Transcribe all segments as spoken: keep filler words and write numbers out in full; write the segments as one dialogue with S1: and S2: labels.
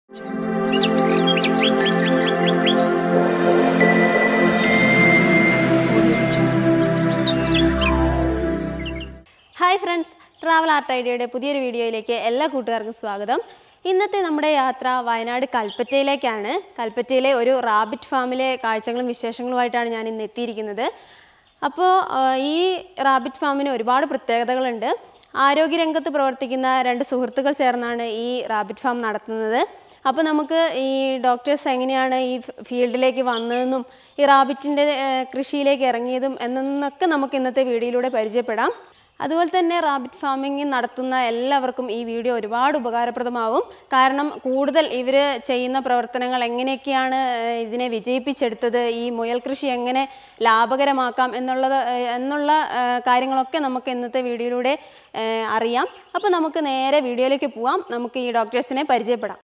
S1: Hi friends, Travel Art Idea പുതിയൊരു വീഡിയോയിലേക്ക് എല്ലാ കൂട്ടുകാർക്കും സ്വാഗതം. ഇന്നത്തെ നമ്മുടെ യാത്ര വയനാട് കൽപ്പറ്റയിലേക്കാണ്. കൽപ്പറ്റയിലെ ഒരു റാബിറ്റ് ഫാമിലെ കാഴ്ചകളും വിശേഷങ്ങളുമായിട്ടാണ് ഞാൻ ഇന്ന് എത്തിയിരിക്കുന്നത്. അപ്പോൾ ഈ റാബിറ്റ് ഫാമിന് ഒരുപാട് പ്രത്യേകതകളുണ്ട്. ആരോഗ്യരംഗത്ത് പ്രവർത്തിക്കുന്ന രണ്ട് സുഹൃത്തുക്കൾ ചേർന്നാണ് ഈ റാബിറ്റ് ഫാം നടത്തുന്നത്. അപ്പോൾ നമുക്ക് ഈ ഡോക്ടേഴ്സ് എങ്ങനെയാണ് ഈ ഫീൽഡിലേക്ക് വന്നതെന്നും ഈ റാബിറ്റിൻ്റെ കൃഷിയിലേക്ക് ഇറങ്ങിയതും എന്നൊക്കെ നമുക്ക് ഇന്നത്തെ വീഡിയോയിലൂടെ പരിചയപ്പെടാം. അതുപോലെ തന്നെ റാബിറ്റ് ഫാമിംഗ് നടത്തുന്ന എല്ലാവർക്കും ഈ വീഡിയോ ഒരുപാട് ഉപകാരപ്രദമാവും. കാരണം കൂടുതൽ ഇവർ ചെയ്യുന്ന പ്രവർത്തനങ്ങൾ എങ്ങനെയൊക്കെയാണ് ഇതിനെ വിജയിപ്പിച്ചെടുത്തത്, ഈ മുയൽ കൃഷി എങ്ങനെ ലാഭകരമാക്കാം എന്നുള്ളത് എന്നുള്ള കാര്യങ്ങളൊക്കെ നമുക്ക് ഇന്നത്തെ വീഡിയോയിലൂടെ അറിയാം. അപ്പോൾ നമുക്ക് നേരെ വീഡിയോയിലേക്ക് പോവാം. നമുക്ക് ഈ ഡോക്ടേഴ്സിനെ പരിചയപ്പെടാം.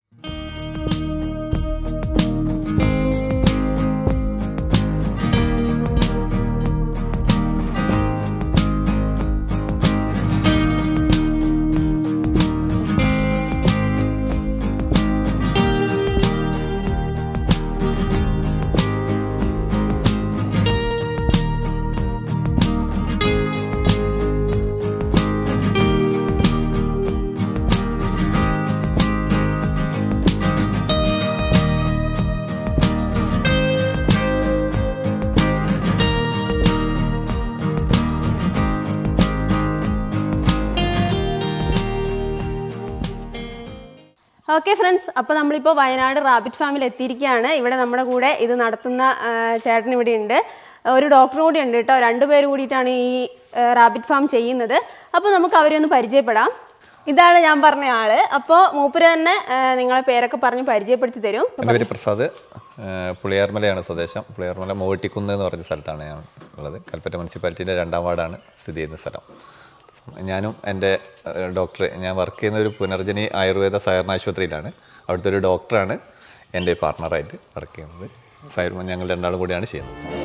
S1: ഓക്കെ ഫ്രണ്ട്സ്, അപ്പോൾ നമ്മളിപ്പോൾ വയനാട് റാബിറ്റ് ഫാമിൽ എത്തിയിരിക്കുകയാണ്. ഇവിടെ നമ്മുടെ കൂടെ ഇത് നടത്തുന്ന ചേട്ടൻ ഇവിടെ ഉണ്ട്, ഒരു ഡോക്ടർ കൂടി ഉണ്ട് കേട്ടോ. രണ്ടുപേർ കൂടിയിട്ടാണ് ഈ റാബിറ്റ് ഫാം ചെയ്യുന്നത്. അപ്പോൾ നമുക്ക് അവരെ ഒന്ന് പരിചയപ്പെടാം. ഇതാണ് ഞാൻ പറഞ്ഞ ആള്. അപ്പോൾ മൂപ്പര് തന്നെ നിങ്ങളെ പേരൊക്കെ പറഞ്ഞ് പരിചയപ്പെടുത്തി തരും.
S2: എൻ്റെ പേര് പ്രസാദ്, പുളിയാർമലയാണ് സ്വദേശം. പുളിയാർമല മോട്ടിക്കുന്ന് എന്ന് പറഞ്ഞ സ്ഥലത്താണ് ഞാൻ ഉള്ളത്. കൽപ്പറ്റ മുനിസിപ്പാലിറ്റിൻ്റെ രണ്ടാം വാർഡാണ് സ്ഥിതി ചെയ്യുന്ന സ്ഥലം. ഞാനും എൻ്റെ ഡോക്ടർ, ഞാൻ വർക്ക് ചെയ്യുന്ന ഒരു പുനർജനി ആയുർവേദ സഹകരണ ആശുപത്രിയിലാണ്. അവിടുത്തെ ഒരു ഡോക്ടറാണ് എൻ്റെ പാർട്ണറായിട്ട് വർക്ക് ചെയ്യുന്നത്. ഫയർ ഞങ്ങൾ രണ്ടാളും കൂടിയാണ് ചെയ്യുന്നത്.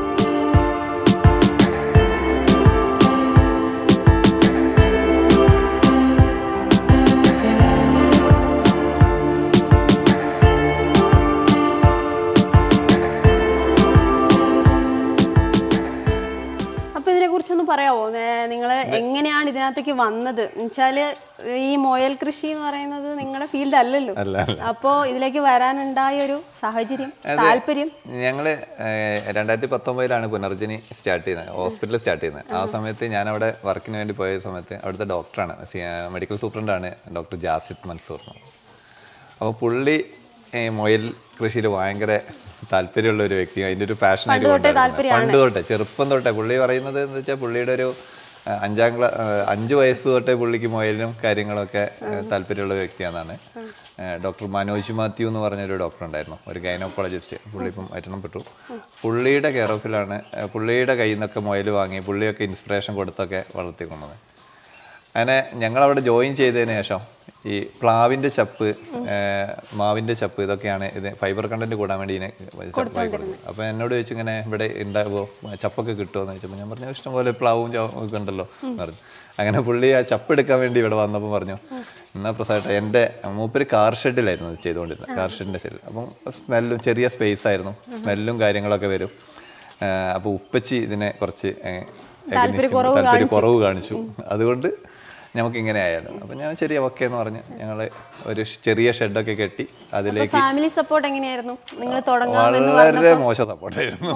S1: കുറിച്ചൊന്ന് പറയാമോ? നിങ്ങൾ എങ്ങനെയാണ് ഇതിനകത്തേക്ക് വന്നത്? എന്നുവെച്ചാൽ ഈ മുയൽ കൃഷി എന്ന് പറയുന്നത് നിങ്ങളുടെ ഫീൽഡ് അല്ലല്ലോ. അപ്പോൾ ഇതിലേക്ക് വരാനുണ്ടായ ഒരു സാഹചര്യം, താല്പര്യം?
S2: ഞങ്ങൾ രണ്ടായിരത്തി പത്തൊമ്പതിലാണ് പുനർജനി സ്റ്റാർട്ട് ചെയ്യുന്നത്, ഹോസ്പിറ്റൽ സ്റ്റാർട്ട് ചെയ്യുന്നത്. ആ സമയത്ത് ഞാൻ അവിടെ വർക്കിന് വേണ്ടി പോയ സമയത്ത് അവിടുത്തെ ഡോക്ടറാണ്, മെഡിക്കൽ സൂപ്രണ്ടാണ് ഡോക്ടർ ജാസിത്ത് മൻസൂർ. അപ്പോൾ പുള്ളി മുയൽ കൃഷിയിൽ ഭയങ്കര താല്പര്യമുള്ള ഒരു വ്യക്തി, അതിൻ്റെ ഒരു പാഷനായിട്ട് പണ്ട് തൊട്ടേ ചെറുപ്പം തൊട്ടേ. പുള്ളി പറയുന്നത് എന്ന് വെച്ചാൽ പുള്ളിയുടെ ഒരു അഞ്ചാം ക്ലാ അഞ്ച് വയസ്സ് തൊട്ടേ പുള്ളിക്ക് മുയലിനും കാര്യങ്ങളൊക്കെ താല്പര്യമുള്ള വ്യക്തിയാണെന്നാണ്. ഡോക്ടർ മനോജ് മാത്യു എന്ന് പറഞ്ഞൊരു ഡോക്ടർ ഉണ്ടായിരുന്നു, ഒരു ഗൈനോക്കോളജിസ്റ്റ്. പുള്ളി ഇപ്പം മരണപ്പെട്ടു. പുള്ളിയുടെ കെയർ ഓഫിലാണ്, പുള്ളിയുടെ കയ്യിൽ നിന്നൊക്കെ മുയൽ വാങ്ങി പുള്ളിയൊക്കെ ഇൻസ്പിറേഷൻ കൊടുത്തൊക്കെ വളർത്തിക്കൊണ്ടത്. അങ്ങനെ ഞങ്ങളവിടെ ജോയിൻ ചെയ്തതിന് ശേഷം ഈ പ്ലാവിൻ്റെ ചപ്പ്, മാവിൻ്റെ ചപ്പ്, ഇതൊക്കെയാണ് ഇത് ഫൈബർ കണ്ടന്റ് കൂടാൻ വേണ്ടി ഇതിനെ ചപ്പായി കൊടുക്കുന്നത്. അപ്പോൾ എന്നോട് ചോദിച്ചു ഇങ്ങനെ ഇവിടെ ഉണ്ടാകുമോ, ചപ്പൊക്കെ കിട്ടുമോ എന്ന് ചോദിച്ചപ്പോൾ ഞാൻ പറഞ്ഞു ഇഷ്ടംപോലെ പ്ലാവും ഒക്കെ ഉണ്ടല്ലോ എന്ന് പറഞ്ഞു. അങ്ങനെ പുള്ളി ആ ചപ്പ് എടുക്കാൻ വേണ്ടി ഇവിടെ വന്നപ്പോൾ പറഞ്ഞു, എന്നാ പ്രസാദ്, എൻ്റെ മൂപ്പര് കാർ ഷെഡിലായിരുന്നു ചെയ്തുകൊണ്ടിരുന്നത്, കാർ ഷെഡിൻ്റെ ഷെഡിൽ. അപ്പം സ്മെല്ലും ചെറിയ സ്പേസ് ആയിരുന്നു, സ്മെല്ലും കാര്യങ്ങളൊക്കെ വരും. അപ്പോൾ ഉപ്പച്ചി ഇതിനെ കുറച്ച് താല്പര്യ കുറവ് കാണിച്ചു. അതുകൊണ്ട് നമുക്ക് ഇങ്ങനെ ആയാലും അപ്പം ഞാൻ ശരി ഓക്കെ എന്ന് പറഞ്ഞ് ഞങ്ങൾ ഒരു ചെറിയ ഷെഡൊക്കെ കെട്ടി അതിലേക്ക്.
S1: ഫാമിലി സപ്പോർട്ട് എങ്ങനെയായിരുന്നു? നിങ്ങൾ
S2: വളരെ മോശം സപ്പോർട്ടായിരുന്നു.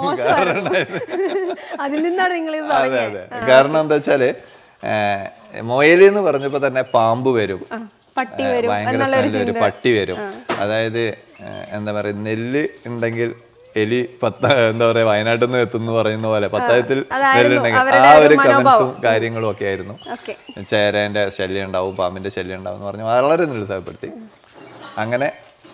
S1: അതിൽ നിന്നാണ് നിങ്ങൾ?
S2: അതെ അതെ, കാരണം എന്താ വെച്ചാല് മുയൽ എന്ന് പറഞ്ഞപ്പോൾ തന്നെ പാമ്പ് വരും, ഭയങ്കര ഒരു പട്ടി വരും. അതായത് എന്താ പറയുക, നെല്ല് ഉണ്ടെങ്കിൽ എലി പത്ത എന്താ പറയാ വയനാട്ടിൽ നിന്ന് എത്തുന്നു പറയുന്ന പോലെ പത്തായത്തിൽ നെല്ലുണ്ടെങ്കിൽ ആ ഒരു കമന്റ്സും കാര്യങ്ങളും ഒക്കെ ആയിരുന്നു. ചേരേന്റെ ശല്യം ഉണ്ടാവും, പാമ്പിന്റെ ശല്യം ഉണ്ടാവും എന്ന് പറഞ്ഞ് വളരെ നിരുത്സാഹപ്പെടുത്തി. അങ്ങനെ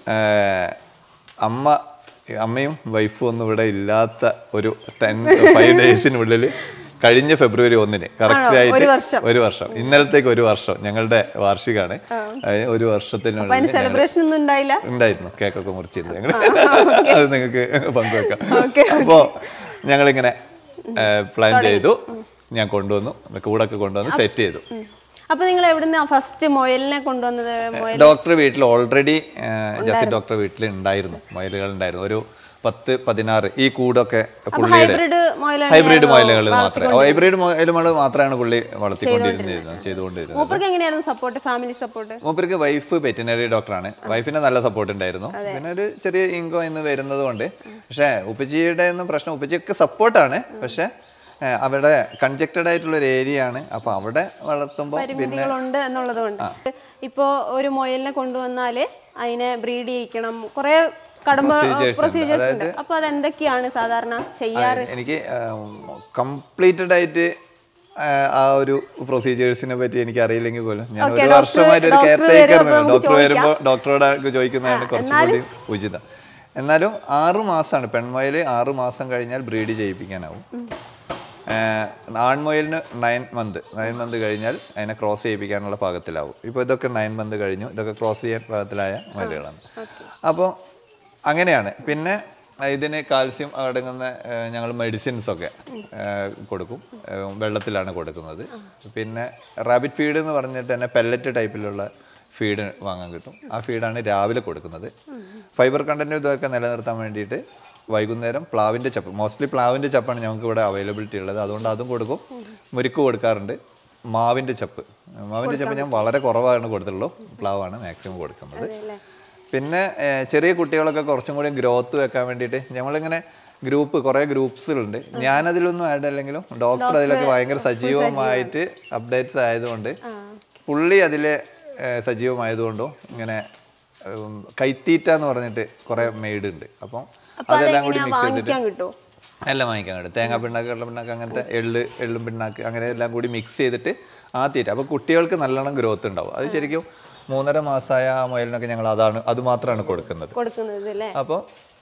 S2: അമ്മ അമ്മയും വൈഫും ഒന്നും ഇവിടെ ഇല്ലാത്ത ഒരു ടെൻ ഫൈവ് ഡേയ്സിനുള്ളിൽ കഴിഞ്ഞ ഫെബ്രുവരി ഒന്നിന് കറക്റ്റ് ആയിട്ട് ഒരു വർഷം, ഇന്നലത്തേക്ക് ഒരു വർഷം ഞങ്ങളുടെ വാർഷികമാണ്. ഒരു വർഷത്തിനുള്ളിൽ ഉണ്ടായിരുന്നു, കേക്കൊക്കെ മുറിച്ചിരുന്നു ഞങ്ങൾ, അത് നിങ്ങൾക്ക് പങ്കുവെക്കാം. അപ്പോൾ ഞങ്ങളിങ്ങനെ പ്ലാൻ ചെയ്തു, ഞാൻ കൊണ്ടുവന്നു, കൂടൊക്കെ കൊണ്ടുവന്ന് സെറ്റ് ചെയ്തു.
S1: അപ്പൊ നിങ്ങൾ എവിടുന്ന ഫസ്റ്റ് മൊയലിനെ കൊണ്ടുവന്നത്?
S2: ഡോക്ടർ വീട്ടിൽ ഓൾറെഡി ജാസിത്ത് ഡോക്ടർ വീട്ടിൽ ഉണ്ടായിരുന്നു, മൊയലുകൾ ഉണ്ടായിരുന്നു. ഒരു പത്ത് പതിനാറ് ഈ കൂടൊക്കെ പുള്ളിയുടെ ഹൈബ്രിഡ് മൊയലുകൾ മാത്രമേ ഹൈബ്രിഡ് മൊയലുകൾ മാത്രമാണ് പുള്ളി വളർത്തിക്കൊണ്ടിരുന്നത് ചെയ്തുകൊണ്ടിരുന്നത്. മൂപ്പർക്ക് വൈഫ് വെറ്റിനറി ഡോക്ടറാണ്. വൈഫിന് നല്ല സപ്പോർട്ട് ഉണ്ടായിരുന്നു. പിന്നെ ഒരു ചെറിയ ഇൻകം എന്ന് വരുന്നത് കൊണ്ട്. പക്ഷെ ഉപ്പച്ചിയുടെ ഒന്നും പ്രശ്നം, ഉപ്പച്ചിയൊക്കെ സപ്പോർട്ടാണ്. പക്ഷെ അവിടെ കൺജക്റ്റഡ് ആയിട്ടുള്ള ഒരു ഏരിയ ആണ്. അപ്പൊ അവിടെ വളർത്തുമ്പോൾ
S1: പരിമിതികളുണ്ട് എന്നുള്ളത് കൊണ്ട്. ഇപ്പോ ഒരു മൊയലിനെ കൊണ്ടുവന്നാല് അതിനെ ബ്രീഡ് ചെയ്യിക്കണം, കുറെ പ്രൊസീജിയേഴ്സ് ഉണ്ട്. അപ്പൊ അതെന്തൊക്കെയാണ് സാധാരണ ചെയ്യാറ്?
S2: എനിക്ക് കംപ്ലീറ്റഡ് ആയിട്ട് ആ ഒരു പ്രൊസീജിയേഴ്സിനെ പറ്റി എനിക്ക് അറിയില്ലെങ്കിൽ പോലും ഞാൻ ഒരു വർഷമായിട്ട് ഒരു കെയർ ടേക്കർ ഡോക്ടർ വരുമ്പോൾ ഡോക്ടറോട് ചോദിക്കുന്നതാണ് കുറച്ചുകൂടി ഉചിതം. എന്നാലും ആറു മാസമാണ് പെൺമൊയൽ, ആറു മാസം കഴിഞ്ഞാൽ ബ്രീഡ് ചെയ്യിപ്പിക്കാനാവും. ആൺമൊയലിന് നയൻ മന്ത് നയൻ മന്ത് കഴിഞ്ഞാൽ അതിനെ ക്രോസ് ചെയ്യിപ്പിക്കാനുള്ള പാകത്തിലാവും. ഇപ്പോൾ ഇതൊക്കെ നയൻ മന്ത് കഴിഞ്ഞു, ഇതൊക്കെ ക്രോസ് ചെയ്യാൻ പാകത്തിലായ മൊയലുകളാണ്. അപ്പോൾ അങ്ങനെയാണ്. പിന്നെ ഇതിന് കാൽസ്യം അടങ്ങുന്ന ഞങ്ങൾ മെഡിസിൻസൊക്കെ കൊടുക്കും, വെള്ളത്തിലാണ് കൊടുക്കുന്നത്. പിന്നെ റാബിറ്റ് ഫീഡ് എന്ന് പറഞ്ഞിട്ട് തന്നെ പെല്ലറ്റ് ടൈപ്പിലുള്ള ഫീഡ് വാങ്ങാൻ കിട്ടും. ആ ഫീഡാണ് രാവിലെ കൊടുക്കുന്നത്. ഫൈബർ കണ്ടൻറ്റും ഇതൊക്കെ നിലനിർത്താൻ വേണ്ടിയിട്ട് വൈകുന്നേരം പ്ലാവിൻ്റെ ചപ്പ്, മോസ്റ്റ്ലി പ്ലാവിൻ്റെ ചപ്പാണ് ഞങ്ങൾക്ക് ഇവിടെ അവൈലബിലിറ്റി ഉള്ളത്. അതുകൊണ്ട് അതും കൊടുക്കും. മുരിക്ക് കൊടുക്കാറുണ്ട്. മാവിൻ്റെ ചപ്പ് മാവിൻ്റെ ചപ്പ് ഞാൻ വളരെ കുറവാണ് കൊടുത്തിട്ടുള്ളൂ. പ്ലാവാണ് മാക്സിമം കൊടുക്കുന്നത്. പിന്നെ ചെറിയ കുട്ടികളൊക്കെ കുറച്ചും കൂടി ഗ്രോത്ത് വെക്കാൻ വേണ്ടിയിട്ട് ഞങ്ങളിങ്ങനെ ഗ്രൂപ്പ് കുറേ ഗ്രൂപ്പ്സുകളുണ്ട്. ഞാനതിലൊന്നും ആഡ് അല്ലെങ്കിലും ഡോക്ടർ അതിലൊക്കെ ഭയങ്കര സജീവമായിട്ട് അപ്ഡേറ്റ്സ് ആയതുകൊണ്ട് പുള്ളി അതിൽ സജീവമായതുകൊണ്ടും ഇങ്ങനെ കൈത്തീറ്റ എന്ന് പറഞ്ഞിട്ട് കുറേ മെയ്ഡ് ഉണ്ട്. അപ്പം അതെല്ലാം കൂടി മിക്സ് ചെയ്തിട്ട് എല്ലാം വാങ്ങിക്കാൻ കിട്ടും. തേങ്ങാ പിണ്ണാക്ക്, കടല പിണ്ണാക്ക്, അങ്ങനത്തെ എള്ള് എള്ളും പിണ്ണാക്ക് അങ്ങനെ എല്ലാം കൂടി മിക്സ് ചെയ്തിട്ട് ആ തീറ്റ. അപ്പോൾ കുട്ടികൾക്ക് നല്ലോണം ഗ്രോത്ത് ഉണ്ടാവും. അത് ശരിക്കും മൂന്നര മാസമായ ആ മുയലിനൊക്കെ ഞങ്ങൾ അതാണ് അത് മാത്രമാണ് കൊടുക്കുന്നത്. അപ്പോൾ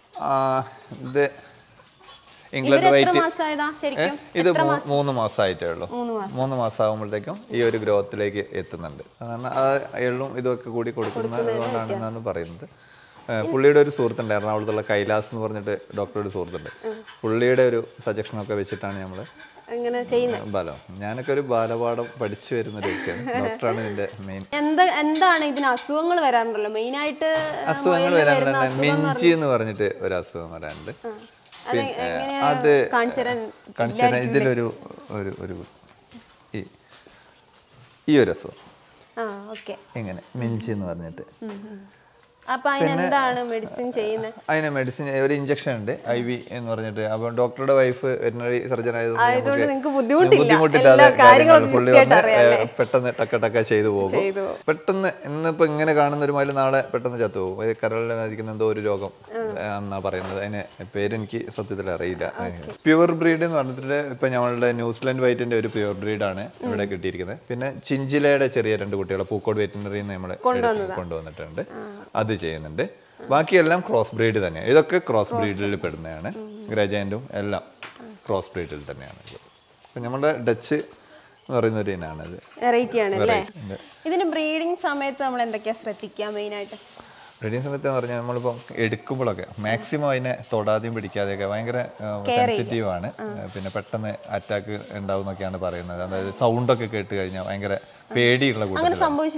S2: ഇത് ഇംഗ്ലണ്ട് വൈറ്റ് ഇത് മൂന്ന് മാസമായിട്ടേ ഉള്ളൂ. മൂന്ന് മാസം ആകുമ്പോഴത്തേക്കും ഈ ഒരു ഗ്രോത്തിലേക്ക് എത്തുന്നുണ്ട്. കാരണം ആ എള്ളും ഇതൊക്കെ കൂടി കൊടുക്കുന്നത് കൊണ്ടാണെന്നാണ് പറയുന്നത്. പുള്ളിയുടെ ഒരു സുഹൃത്തുണ്ട് എറണാകുളത്തുള്ള കൈലാസ് എന്ന് പറഞ്ഞിട്ട് ഡോക്ടറുടെ സുഹൃത്തുണ്ട്. പുള്ളിയുടെ ഒരു സജഷനൊക്കെ വെച്ചിട്ടാണ് നമ്മൾ ബലം. ഞാനൊക്കെ ഒരു ബാലപാഠം പഠിച്ചു വരുന്ന ഒരു വ്യക്തിയാണ്. ഡോക്ടറാണ് ഇതിന്റെ മെയിൻ.
S1: എന്താണ് ഇതിന് അസുഖങ്ങൾ വരാറുണ്ടല്ലോ മെയിൻ ആയിട്ട്?
S2: അസുഖങ്ങൾ വരാറുണ്ട്. മിഞ്ചി എന്ന് പറഞ്ഞിട്ട് ഒരു അസുഖം വരാറുണ്ട്. അത് കാണിച്ചു തരാൻ ഇതിലൊരു ഒരു ഒരു ഈ ഒരു അസുഖം ഇങ്ങനെ മിഞ്ചി എന്ന് പറഞ്ഞിട്ട്. അതിന് മെഡിസിൻ ഒരു ഇഞ്ചക്ഷൻ ഉണ്ട്, ഐ വി എന്ന് പറഞ്ഞിട്ട്. അപ്പൊ ഡോക്ടറുടെ വൈഫ് വെറ്റിനറി സർജൻ ആയതുകൊണ്ട് ബുദ്ധിമുട്ടില്ലാതെ പുള്ളി വന്ന് പെട്ടെന്ന് ടക്ക ടക്ക ചെയ്തു പോകും. പെട്ടെന്ന് ഇന്നിപ്പോ ഇങ്ങനെ കാണുന്ന ഒരു മയില് നാളെ പെട്ടെന്ന് ചത്തുപോകും. കരളിനെ ബാധിക്കുന്ന എന്തോ ഒരു രോഗം എന്നാ പറയുന്നത്. അതിന് പേരെനിക്ക് സത്യത്തിൽ അറിയില്ല. പ്യുവർ ബ്രീഡ് എന്ന് പറഞ്ഞിട്ട് ഇപ്പൊ ഞങ്ങളുടെ ന്യൂസിലൻഡ് വൈറ്റിന്റെ ഒരു പ്യുവർ ബ്രീഡാണ് ഇവിടെ കിട്ടിയിരിക്കുന്നത്. പിന്നെ ചിഞ്ചിലയുടെ ചെറിയ രണ്ട് കുട്ടികളെ പൂക്കോട് വെറ്റിനറി നമ്മൾ കൊണ്ടുവന്നിട്ടുണ്ട്, അത് ചെയ്യുന്നുണ്ട്. ബാക്കിയെല്ലാം ക്രോസ് ബ്രീഡ് തന്നെയാണ്. ഇതൊക്കെ ക്രോസ് ബ്രീഡിൽ പെടുന്നതാണ്. ഗ്രജൻറ്റും എല്ലാം ക്രോസ് ബ്രീഡിൽ തന്നെയാണ്. അപ്പം നമ്മുടെ ഡച്ച് എന്ന് പറയുന്ന ഒരു ഇനാണ് ഇത്.
S1: ഇതിന് ബ്രീഡിംഗ് സമയത്ത് നമ്മൾ എന്തൊക്കെയാ ശ്രദ്ധിക്കുക മെയിനായിട്ട്?
S2: ബ്രീഡിംഗ് സമയത്ത് എന്ന് പറഞ്ഞാൽ നമ്മളിപ്പോൾ എടുക്കുമ്പോഴൊക്കെ മാക്സിമം അതിനെ തൊടാതെയും പിടിക്കാതെയൊക്കെ ഭയങ്കര സെൻസിറ്റീവ് ആണ്. പിന്നെ പെട്ടെന്ന് അറ്റാക്ക് ഉണ്ടാവും എന്നൊക്കെയാണ് പറയുന്നത്. അതായത് സൗണ്ടൊക്കെ കേട്ട് കഴിഞ്ഞാൽ ഭയങ്കര പേടിയുള്ള കൂട്ടത്തിലാണ്.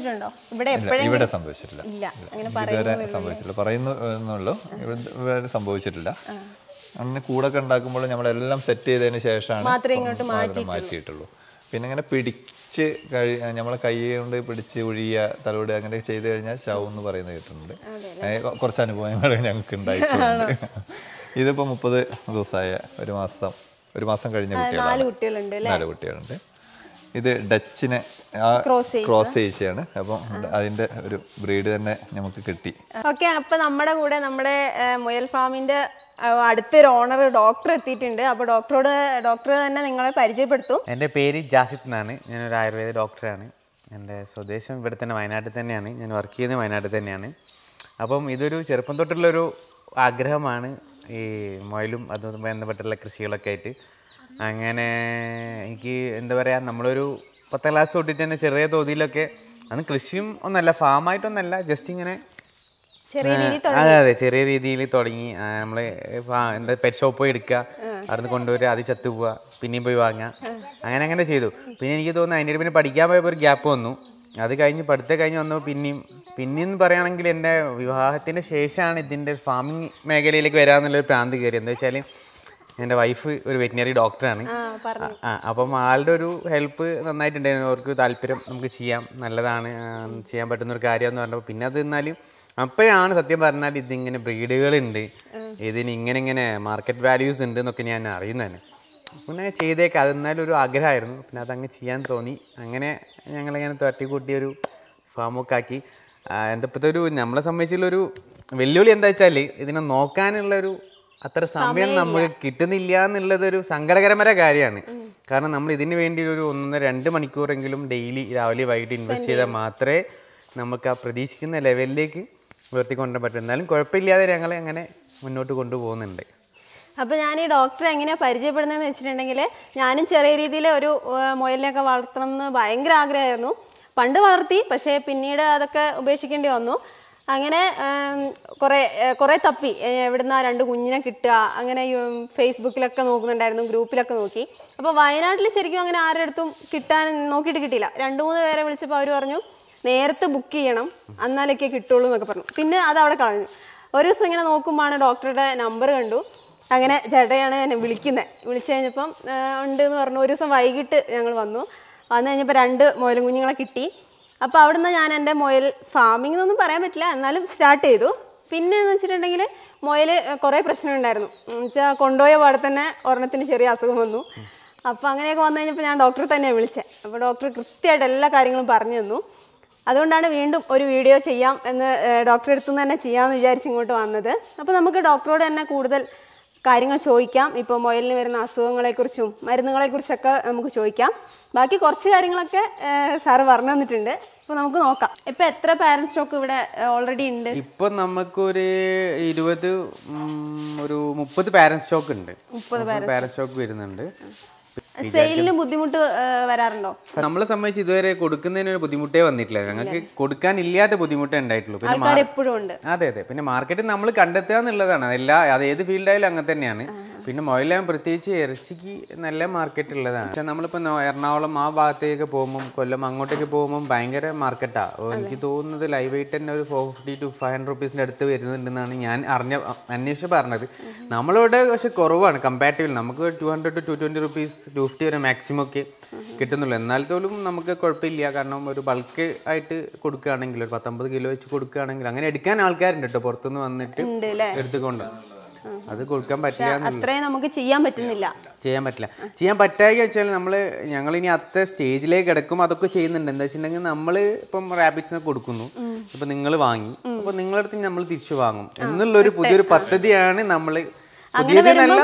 S2: ഇവിടെ സംഭവിച്ചിട്ടില്ല, ഇതുവരെ സംഭവിച്ചിട്ടില്ല. പറയുന്നുള്ളൂ, ഇവിടെ സംഭവിച്ചിട്ടില്ല. അങ്ങനെ കൂടൊക്കെ ഉണ്ടാക്കുമ്പോൾ നമ്മളെല്ലാം സെറ്റ് ചെയ്തതിന് ശേഷമാണ് മാറ്റിയിട്ടുള്ളൂ. പിന്നെ ഇങ്ങനെ പിടിച്ച് കഴി നമ്മളെ കൈ കൊണ്ട് പിടിച്ച് ഒഴിയുക, തലോട് അങ്ങനെ ചെയ്ത് കഴിഞ്ഞാൽ ചാവും എന്ന് പറയുന്നത് കേട്ടിട്ടുണ്ട്. കുറച്ച് അനുഭവങ്ങൾ ഞങ്ങൾക്ക് ഉണ്ടായിട്ടുണ്ട്. ഇതിപ്പോൾ മുപ്പത് ദിവസമായ ഒരു മാസം ഒരു മാസം കഴിഞ്ഞ കുട്ടികളാണ്, നാല് കുട്ടികളുണ്ട്. ഇത് ഡച്ചിനെ ക്രോസ് ചെയ്യിച്ചാണ്. അപ്പം അതിന്റെ ഒരു ബ്രീഡ് തന്നെ നമുക്ക് കിട്ടി.
S1: ഓക്കെ, അപ്പൊ നമ്മുടെ കൂടെ നമ്മുടെ മുയൽ ഫാമിന്റെ അടുത്തൊരു ഓണർ ഡോക്ടർ എത്തിയിട്ടുണ്ട്. അപ്പോൾ ഡോക്ടറോട് ഡോക്ടർ തന്നെ നിങ്ങളെ പരിചയപ്പെടുത്തും.
S3: എൻ്റെ പേര് ജാസിത്ത് എന്നാണ്. ഞാനൊരു ആയുർവേദ ഡോക്ടറാണ്. എൻ്റെ സ്വദേശം ഇവിടെ തന്നെ വയനാട്ടിൽ തന്നെയാണ്. ഞാൻ വർക്ക് ചെയ്യുന്നത് വയനാട്ടിൽ തന്നെയാണ്. അപ്പം ഇതൊരു ചെറുപ്പം തൊട്ടുള്ളൊരു ആഗ്രഹമാണ്, ഈ മുയലും അതും ബന്ധപ്പെട്ടുള്ള കൃഷികളൊക്കെ ആയിട്ട്. അങ്ങനെ എനിക്ക് എന്താ പറയുക, നമ്മളൊരു പത്താം ക്ലാസ് തൊട്ടിട്ട് തന്നെ ചെറിയ തോതിലൊക്കെ, അന്ന് കൃഷിയും ഒന്നല്ല, ഫാമായിട്ടൊന്നല്ല, ജസ്റ്റ് ഇങ്ങനെ അതെ അതെ ചെറിയ രീതിയിൽ തുടങ്ങി. നമ്മൾ എന്താ പെറ്റ് ഷോപ്പ് പോയി എടുക്കുക, അവിടുന്ന് കൊണ്ടുവരിക, അത് ചത്തു പോവുക, പിന്നെയും പോയി വാങ്ങുക, അങ്ങനെ അങ്ങനെ ചെയ്തു. പിന്നെ എനിക്ക് തോന്നുന്നു അതിൻ്റെ പിന്നെ പഠിക്കാൻ പോയപ്പോൾ ഒരു ഗ്യാപ്പ് വന്നു. അത് കഴിഞ്ഞ് പഠിത്തം കഴിഞ്ഞ് വന്നു. പിന്നെയും പിന്നെയെന്ന് പറയുകയാണെങ്കിൽ എൻ്റെ വിവാഹത്തിന് ശേഷമാണ് ഇതിൻ്റെ ഫാമിംഗ് മേഖലയിലേക്ക് വരാമെന്നുള്ളൊരു പ്രാന്ത് കയറി. എന്താ വെച്ചാൽ എൻ്റെ വൈഫ് ഒരു വെറ്റിനറി ഡോക്ടറാണ്. ആ അപ്പം ആളുടെ ഒരു ഹെൽപ്പ് നന്നായിട്ടുണ്ടായിരുന്നു. അവർക്ക് താല്പര്യം നമുക്ക് ചെയ്യാം, നല്ലതാണ്, ചെയ്യാൻ പറ്റുന്നൊരു കാര്യമെന്ന് പറഞ്ഞപ്പോൾ പിന്നെ അത് എന്നാലും അപ്പോഴാണ് സത്യം പറഞ്ഞാൽ ഇതിങ്ങനെ ബ്രീഡുകളുണ്ട്, ഇതിന് ഇങ്ങനെ ഇങ്ങനെ മാർക്കറ്റ് വാല്യൂസ് ഉണ്ട് എന്നൊക്കെ ഞാൻ അറിയുന്നതന്നെ. പിന്നെ ചെയ്തേക്കാം, അതെന്നാലും ഒരു ആഗ്രഹമായിരുന്നു. പിന്നെ അതങ്ങ് ചെയ്യാൻ തോന്നി. അങ്ങനെ ഞങ്ങളിങ്ങനെ തട്ടിക്കൂട്ടിയൊരു ഫാമൊക്കെ ആക്കി. എന്താ ഇപ്പോഴത്തെ ഒരു നമ്മളെ സംബന്ധിച്ചുള്ളൊരു വെല്ലുവിളി എന്താ വെച്ചാൽ ഇതിനെ നോക്കാനുള്ളൊരു അത്ര സമയം നമുക്ക് കിട്ടുന്നില്ല എന്നുള്ളതൊരു സങ്കടകരമായ കാര്യമാണ്. കാരണം നമ്മൾ ഇതിന് വേണ്ടി ഒരു ഒന്നര രണ്ട് മണിക്കൂറെങ്കിലും ഡെയിലി രാവിലെ വൈകിട്ട് ഇൻവെസ്റ്റ് ചെയ്താൽ മാത്രമേ നമുക്ക് ആ പ്രതീക്ഷിക്കുന്ന ലെവലിലേക്ക് ഉയർത്തിക്കൊണ്ടുവരാൻ പറ്റും. എന്നാലും കുഴപ്പമില്ലാതെ ഞങ്ങളെ അങ്ങനെ മുന്നോട്ട് കൊണ്ടുപോകുന്നുണ്ട്.
S1: അപ്പോൾ ഞാൻ ഈ ഡോക്ടറെ എങ്ങനെയാണ് പരിചയപ്പെടുന്നതെന്ന് വെച്ചിട്ടുണ്ടെങ്കിൽ, ഞാനും ചെറിയ രീതിയിൽ ഒരു മുയലിനെയൊക്കെ വളർത്തണം എന്ന് ഭയങ്കര ആഗ്രഹമായിരുന്നു. പണ്ട് വളർത്തി, പക്ഷേ പിന്നീട് അതൊക്കെ ഉപേക്ഷിക്കേണ്ടി വന്നു. അങ്ങനെ കുറേ കുറേ തപ്പി എവിടുന്ന രണ്ട് കുഞ്ഞിനെ കിട്ടുക, അങ്ങനെ ഫേസ്ബുക്കിലൊക്കെ നോക്കുന്നുണ്ടായിരുന്നു, ഗ്രൂപ്പിലൊക്കെ നോക്കി. അപ്പോൾ വയനാട്ടിൽ ശരിക്കും അങ്ങനെ ആരുടെ അടുത്തും കിട്ടാൻ നോക്കിയിട്ട് കിട്ടിയില്ല. രണ്ട് മൂന്ന് പേരെ വിളിച്ചപ്പോൾ അവർ പറഞ്ഞു നേരത്തെ ബുക്ക് ചെയ്യണം, എന്നാലൊക്കെ കിട്ടുള്ളൂ എന്നൊക്കെ പറഞ്ഞു. പിന്നെ അത് അവിടെ കളഞ്ഞു. ഒരു ദിവസം ഇങ്ങനെ നോക്കുമ്പോഴാണ് ഡോക്ടറുടെ നമ്പർ കണ്ടു. അങ്ങനെ ചേട്ടയാണ് എന്നെ വിളിക്കുന്നത്. വിളിച്ചു കഴിഞ്ഞപ്പം ഉണ്ട് എന്ന് പറഞ്ഞു. ഒരു ദിവസം വൈകിട്ട് ഞങ്ങൾ വന്നു. വന്നു കഴിഞ്ഞപ്പോൾ രണ്ട് മുയൽ കുഞ്ഞുങ്ങളെ കിട്ടി. അപ്പോൾ അവിടെ നിന്ന് ഞാൻ എൻ്റെ മുയൽ ഫാമിംഗ് എന്നൊന്നും പറയാൻ പറ്റില്ല, എന്നാലും സ്റ്റാർട്ട് ചെയ്തു. പിന്നെ എന്ന് വെച്ചിട്ടുണ്ടെങ്കിൽ മുയൽ കുറേ പ്രശ്നമുണ്ടായിരുന്നു. എന്ന് വെച്ചാൽ കൊണ്ടുപോയ പാടെ തന്നെ ഒരെണ്ണത്തിന് ചെറിയ അസുഖം വന്നു. അപ്പോൾ അങ്ങനെയൊക്കെ വന്നു കഴിഞ്ഞപ്പോൾ ഞാൻ ഡോക്ടറെ തന്നെയാണ് വിളിച്ചത്. അപ്പോൾ ഡോക്ടർ കൃത്യമായിട്ട് എല്ലാ കാര്യങ്ങളും പറഞ്ഞു തന്നു. അതുകൊണ്ടാണ് വീണ്ടും ഒരു വീഡിയോ ചെയ്യാം എന്ന് ഡോക്ടറെ അടുത്ത് നിന്ന് തന്നെ ചെയ്യാമെന്ന് വിചാരിച്ച് ഇങ്ങോട്ട് വന്നത്. അപ്പോൾ നമുക്ക് ഡോക്ടറോട് തന്നെ കൂടുതൽ കാര്യങ്ങൾ ചോദിക്കാം. ഇപ്പോൾ മുയലിന് വരുന്ന അസുഖങ്ങളെക്കുറിച്ചും മരുന്നുകളെക്കുറിച്ചൊക്കെ നമുക്ക് ചോദിക്കാം. ബാക്കി കുറച്ച് കാര്യങ്ങളൊക്കെ സാറ് പറഞ്ഞു തന്നിട്ടുണ്ട്. അപ്പോൾ നമുക്ക് നോക്കാം. ഇപ്പോൾ എത്ര പാരന്റ് സ്റ്റോക്ക് ഇവിടെ ഓൾറെഡി ഉണ്ട്?
S3: ഇപ്പോൾ നമുക്കൊരു ഇരുപത് ഒരു മുപ്പത് പാരന്റ് സ്റ്റോക്ക് ഉണ്ട്.
S1: മുപ്പത്
S3: പാരന്റ് സ്റ്റോക്ക് വരുന്നുണ്ട്.
S1: സെയിലിന് ബുദ്ധിമുട്ട് വരാറുണ്ടോ?
S3: നമ്മളെ സംബന്ധിച്ച് ഇതുവരെ കൊടുക്കുന്നതിന് ഒരു ബുദ്ധിമുട്ടേ വന്നിട്ടില്ല. ഞങ്ങൾക്ക് കൊടുക്കാനില്ലാത്ത ബുദ്ധിമുട്ടേ ഉണ്ടായിട്ടുള്ളൂ. പിന്നെ അതെ അതെ പിന്നെ മാർക്കറ്റ് നമ്മൾ കണ്ടെത്തുക എന്നുള്ളതാണ്. എല്ലാ അത് ഏത് ഫീൽഡായാലും അങ്ങനെ തന്നെയാണ്. പിന്നെ മുയലാൻ പ്രത്യേകിച്ച് ഇറച്ചിക്ക് നല്ല മാർക്കറ്റ് ഉള്ളതാണ്. പക്ഷെ നമ്മളിപ്പോൾ എറണാകുളം ആ ഭാഗത്തേക്ക് പോകുമ്പം, കൊല്ലം അങ്ങോട്ടേക്ക് പോകുമ്പം ഭയങ്കര മാർക്കറ്റാണ്. എനിക്ക് തോന്നുന്നത് ലൈവ് വെയിറ്റ് തന്നെ ഒരു four fifty two five hundred റുപ്പീസിൻ്റെ അടുത്ത് വരുന്നുണ്ടെന്നാണ് ഞാൻ അറിഞ്ഞ അന്വേഷിച്ച് പറഞ്ഞത്. നമ്മളിവിടെ പക്ഷെ കുറവാണ് കമ്പാരിറ്റീവ്ലി. നമുക്ക് two hundred two two twenty rupees two fifty വരെ മാക്സിമം ഒക്കെ കിട്ടുന്നുള്ളൂ. എന്നാലത്തോലും നമുക്ക് കുഴപ്പമില്ല. കാരണം ഒരു ബൾക്ക് ആയിട്ട് കൊടുക്കുകയാണെങ്കിൽ ഒരു പത്തൊമ്പത് കിലോ വെച്ച് കൊടുക്കുകയാണെങ്കിൽ അങ്ങനെ എടുക്കാൻ ആൾക്കാരുണ്ട് കേട്ടോ, പുറത്തുനിന്ന് വന്നിട്ട് എടുത്തുകൊണ്ട്. അത് കൊടുക്കാൻ പറ്റില്ല,
S1: അത്രയും നമുക്ക് ചെയ്യാൻ പറ്റുന്നില്ല
S3: ചെയ്യാൻ പറ്റില്ല ചെയ്യാൻ പറ്റാതെ വെച്ചാൽ നമ്മൾ ഞങ്ങളിനി അത്ര സ്റ്റേജിലേക്ക് കിടക്കും. അതൊക്കെ ചെയ്യുന്നുണ്ട്. എന്താ വെച്ചിട്ടുണ്ടെങ്കിൽ നമ്മൾ ഇപ്പം റാബിറ്റ്സിനെ കൊടുക്കുന്നു, ഇപ്പം നിങ്ങൾ വാങ്ങി, അപ്പോൾ നിങ്ങളടുത്ത് നമ്മൾ തിരിച്ചു വാങ്ങും എന്നുള്ളൊരു പുതിയൊരു പദ്ധതിയാണ് നമ്മൾ. പുതിയതിനല്ല,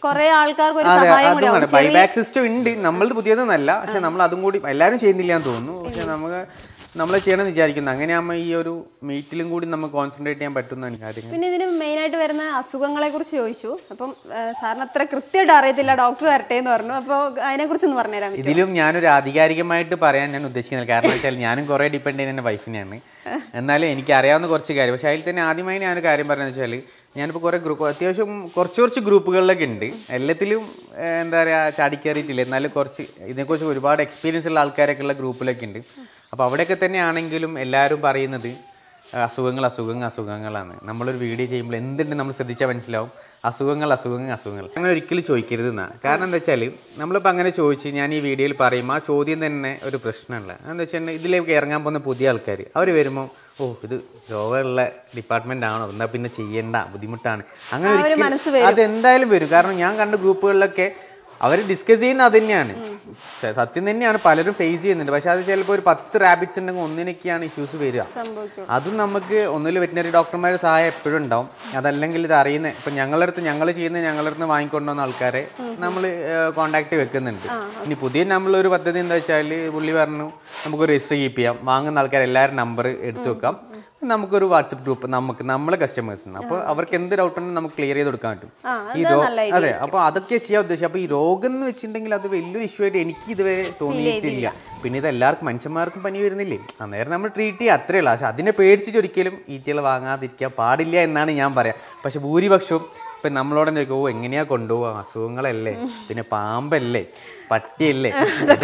S3: ബൈബാക്ക് സിസ്റ്റം ഉണ്ട്. നമ്മളുടെ പുതിയതെന്നല്ല, പക്ഷെ നമ്മൾ അതും കൂടി എല്ലാവരും ചെയ്യുന്നില്ല എന്ന് തോന്നുന്നു. പക്ഷെ നമുക്ക് നമ്മൾ ചെയ്യണമെന്ന് വിചാരിക്കുന്നത് അങ്ങനെയാകുമ്പോൾ ഈ ഒരു മീറ്റിലും കൂടി നമുക്ക് കോൺസെൻട്രേറ്റ് ചെയ്യാൻ പറ്റുന്ന കാര്യങ്ങൾ.
S1: പിന്നെ ഇതിന് മെയിനായിട്ട് വരുന്ന അസുഖങ്ങളെ കുറിച്ച് ചോദിച്ചു. അപ്പം സാറിന് അത്ര കൃത്യമായിട്ട് അറിയത്തില്ല, ഡോക്ടർ വരട്ടെ എന്ന് പറഞ്ഞു. അപ്പോൾ അതിനെക്കുറിച്ചൊന്ന് പറഞ്ഞുതരാം.
S3: ഇതിലും ഞാനൊരു ആധികാരികമായിട്ട് പറയാൻ ഞാൻ ഉദ്ദേശിക്കുന്നില്ല. കാരണം വെച്ചാൽ ഞാനും കുറേ ഡിപ്പെൻഡ് ചെയ്യുന്ന എൻ്റെ വൈഫിനെയാണ്. എന്നാലും എനിക്ക് അറിയാവുന്ന കുറച്ച് കാര്യം. പക്ഷേ അതിൽ തന്നെ ആദ്യമായി ഞാനൊരു കാര്യം പറയുന്നത് വെച്ചാൽ, ഞാനിപ്പോൾ കുറേ ഗ്രൂപ്പ് അത്യാവശ്യം കുറച്ച് കുറച്ച് ഗ്രൂപ്പുകളിലൊക്കെ ഉണ്ട്. എല്ലാത്തിലും എന്താ പറയുക ചാടിക്കയറിയിട്ടില്ല. എന്നാലും കുറച്ച് ഇതിനെക്കുറിച്ച് ഒരുപാട് എക്സ്പീരിയൻസ് ഉള്ള ആൾക്കാരൊക്കെ ഉള്ള ഗ്രൂപ്പിലൊക്കെ ഉണ്ട്. അപ്പോൾ അവിടെയൊക്കെ തന്നെ ആണെങ്കിലും എല്ലാവരും പറയുന്നത് അസുഖങ്ങൾ അസുഖങ്ങൾ അസുഖങ്ങളാണ്. നമ്മളൊരു വീഡിയോ ചെയ്യുമ്പോൾ എന്തുണ്ട് നമ്മൾ ശ്രദ്ധിച്ചാൽ മനസ്സിലാവും, അസുഖങ്ങൾ അസുഖങ്ങൾ അസുഖങ്ങൾ. അങ്ങനെ ഒരിക്കലും ചോദിക്കരുത് എന്നാണ്. കാരണം എന്താ വെച്ചാൽ നമ്മളിപ്പോൾ അങ്ങനെ ചോദിച്ച് ഞാൻ ഈ വീഡിയോയിൽ പറയുമ്പോൾ ആ ചോദ്യം തന്നെ ഒരു പ്രശ്നമുള്ള എന്താ വെച്ചാൽ ഇതിലേക്ക് ഇറങ്ങാൻ പോകുന്ന പുതിയ ആൾക്കാർ അവർ വരുമ്പോൾ ഓ ഇത് രോഗമുള്ള ഡിപ്പാർട്ട്മെൻ്റ് ആണോ, എന്നാൽ പിന്നെ ചെയ്യേണ്ട, ബുദ്ധിമുട്ടാണ്, അങ്ങനെ ഒരിക്കലും അതെന്തായാലും വരും. കാരണം ഞാൻ കണ്ട ഗ്രൂപ്പുകളിലൊക്കെ അവർ ഡിസ്കസ് ചെയ്യുന്നത് അത് തന്നെയാണ്, സത്യം തന്നെയാണ്, പലരും ഫേസ് ചെയ്യുന്നുണ്ട്. പക്ഷെ അത് ചിലപ്പോൾ ഒരു പത്ത് റാബിറ്റ്സ് ഉണ്ടെങ്കിൽ ഒന്നിനൊക്കെയാണ് ഇഷ്യൂസ് വരിക. അതും നമുക്ക് ഒന്നിൽ വെറ്റിനറി ഡോക്ടർമാരുടെ സഹായം എപ്പോഴും ഉണ്ടാവും. അതല്ലെങ്കിൽ ഇത് അറിയുന്ന ഇപ്പം ഞങ്ങളുടെ അടുത്ത് ഞങ്ങൾ ചെയ്യുന്ന ഞങ്ങളുടെ അടുത്ത് വാങ്ങിക്കൊണ്ടുവന്ന ആൾക്കാരെ നമ്മൾ കോൺടാക്ട് വെക്കുന്നുണ്ട്. ഇനി പുതിയ നമ്മളൊരു പദ്ധതി എന്താ വെച്ചാൽ പുള്ളി പറഞ്ഞു നമുക്ക് രജിസ്റ്റർ കീപ്പ് ചെയ്യാം, വാങ്ങുന്ന ആൾക്കാർ എല്ലാവരും നമ്പർ എടുത്തു വെക്കാം, നമുക്കൊരു വാട്സപ്പ് ഗ്രൂപ്പ് നമുക്ക് നമ്മളെ കസ്റ്റമേഴ്സിന് അപ്പോൾ അവർക്ക് എന്ത് ഡൗട്ട് ഉണ്ടെങ്കിലും നമുക്ക് ക്ലിയർ ചെയ്ത് കൊടുക്കാൻ പറ്റും. ഈ രോഗം അതെ അപ്പോൾ അതൊക്കെ ചെയ്യാൻ ഉദ്ദേശിച്ചത്. അപ്പോൾ ഈ രോഗം എന്ന് വെച്ചിട്ടുണ്ടെങ്കിൽ അത് വലിയൊരു ഇഷ്യൂ ആയിട്ട് എനിക്ക് ഇതുവരെ തോന്നിയിട്ടില്ല. പിന്നെ ഇത് എല്ലാവർക്കും മനുഷ്യന്മാർക്കും പനി വരുന്നില്ലേ, അന്നേരം നമ്മൾ ട്രീറ്റ് ചെയ്യുക അത്രയേ ഉള്ളൂ. പക്ഷെ അതിനെ പേടിച്ചിട്ട് ഒരിക്കലും ഈറ്റകൾ വാങ്ങാതിരിക്കാൻ പാടില്ല എന്നാണ് ഞാൻ പറയാം. പക്ഷെ ഭൂരിപക്ഷവും ഇപ്പം നമ്മളോട് ചോദിക്കും, ഓ എങ്ങനെയാ കൊണ്ടുപോകാം, അസുഖങ്ങളല്ലേ, പിന്നെ പാമ്പല്ലേ, പട്ടിയല്ലേ,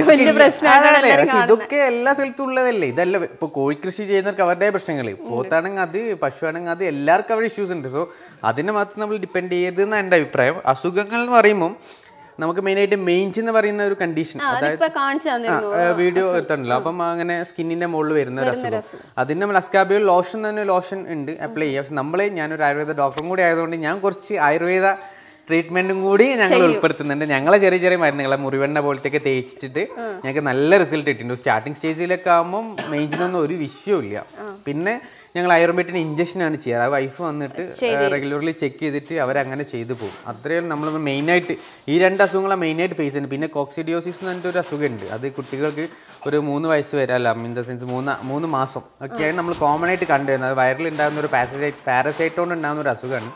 S3: പക്ഷെ ഇതൊക്കെ എല്ലാ സ്ഥലത്തും ഉള്ളതല്ലേ. ഇതല്ല ഇപ്പോൾ കോഴിക്കൃഷി ചെയ്യുന്നവർക്ക് അവരുടെ പ്രശ്നങ്ങൾ, പോത്താണെങ്കിൽ അത്, പശുവാണെങ്കിൽ അത്, എല്ലാവർക്കും അവരുടെ ഇഷ്യൂസ് ഉണ്ട്. സോ അതിനെ മാത്രം നമ്മൾ ഡിപ്പെൻഡ് ചെയ്യരുതെന്നാണ് എൻ്റെ അഭിപ്രായം. അസുഖങ്ങൾ എന്ന് പറയുമ്പോൾ നമുക്ക് മെയിനായിട്ട് മെയിൻസ് എന്ന് പറയുന്ന ഒരു കണ്ടീഷൻ, അതായത് വീഡിയോ എടുത്തിട്ടുണ്ടല്ലോ, അപ്പം അങ്ങനെ സ്കിന്നിന്റെ മുകളിൽ വരുന്ന ഒരു അസുഖം, അതിന് നമ്മൾ അസ്കാബിയോൾ ലോഷൻ തന്നെ ലോഷൻ ഉണ്ട് അപ്ലൈ ചെയ്യുക. പക്ഷെ നമ്മളെ ഞാനൊരു ആയുർവേദ ഡോക്ടറും കൂടി ആയതുകൊണ്ട് ഞാൻ കുറച്ച് ആയുർവേദ ട്രീറ്റ്മെന്റും കൂടി ഞങ്ങൾ ഉൾപ്പെടുത്തുന്നുണ്ട്. ഞങ്ങളെ ചെറിയ ചെറിയ മരുന്നുകളെ മുറിവെണ്ണ പോലത്തെയൊക്കെ തേച്ചിട്ട് ഞങ്ങൾക്ക് നല്ല റിസൾട്ട് കിട്ടിയിട്ടുണ്ട്. സ്റ്റാർട്ടിങ് സ്റ്റേജിലൊക്കെ ആകുമ്പോൾ മെയിൻസിനൊന്നും ഒരു വിഷയമില്ല. പിന്നെ ഞങ്ങൾ ആയുർവേദത്തിന് ഇഞ്ചക്ഷനാണ് ചെയ്യാറ്. ആ വൈഫ് വന്നിട്ട് റെഗുലർലി ചെക്ക് ചെയ്തിട്ട് അവരങ്ങനെ ചെയ്തു പോകും. അത്രയും നമ്മൾ മെയിനായിട്ട് ഈ രണ്ട് അസുഖങ്ങളാണ് മെയിനായിട്ട് ഫേസ് ചെയ്യുന്നത്. പിന്നെ കോക്സിഡിയോസിസ് എന്ന് പറഞ്ഞിട്ട് ഒരു അസുഖമുണ്ട്. അത് കുട്ടികൾക്ക് ഒരു മൂന്ന് വയസ്സ് വരെ അല്ല ഇൻ ദ സെൻസ് മൂന്ന് മൂന്ന് മാസം ഒക്കെയാണ് നമ്മൾ കോമൺ ആയിട്ട് കണ്ടുവരുന്നത്. അത് വയറിൽ ഉണ്ടാകുന്ന ഒരു പാരസൈറ്റ് പാരസൈറ്റ് കൊണ്ട് ഉണ്ടാകുന്ന ഒരു അസുഖമാണ്.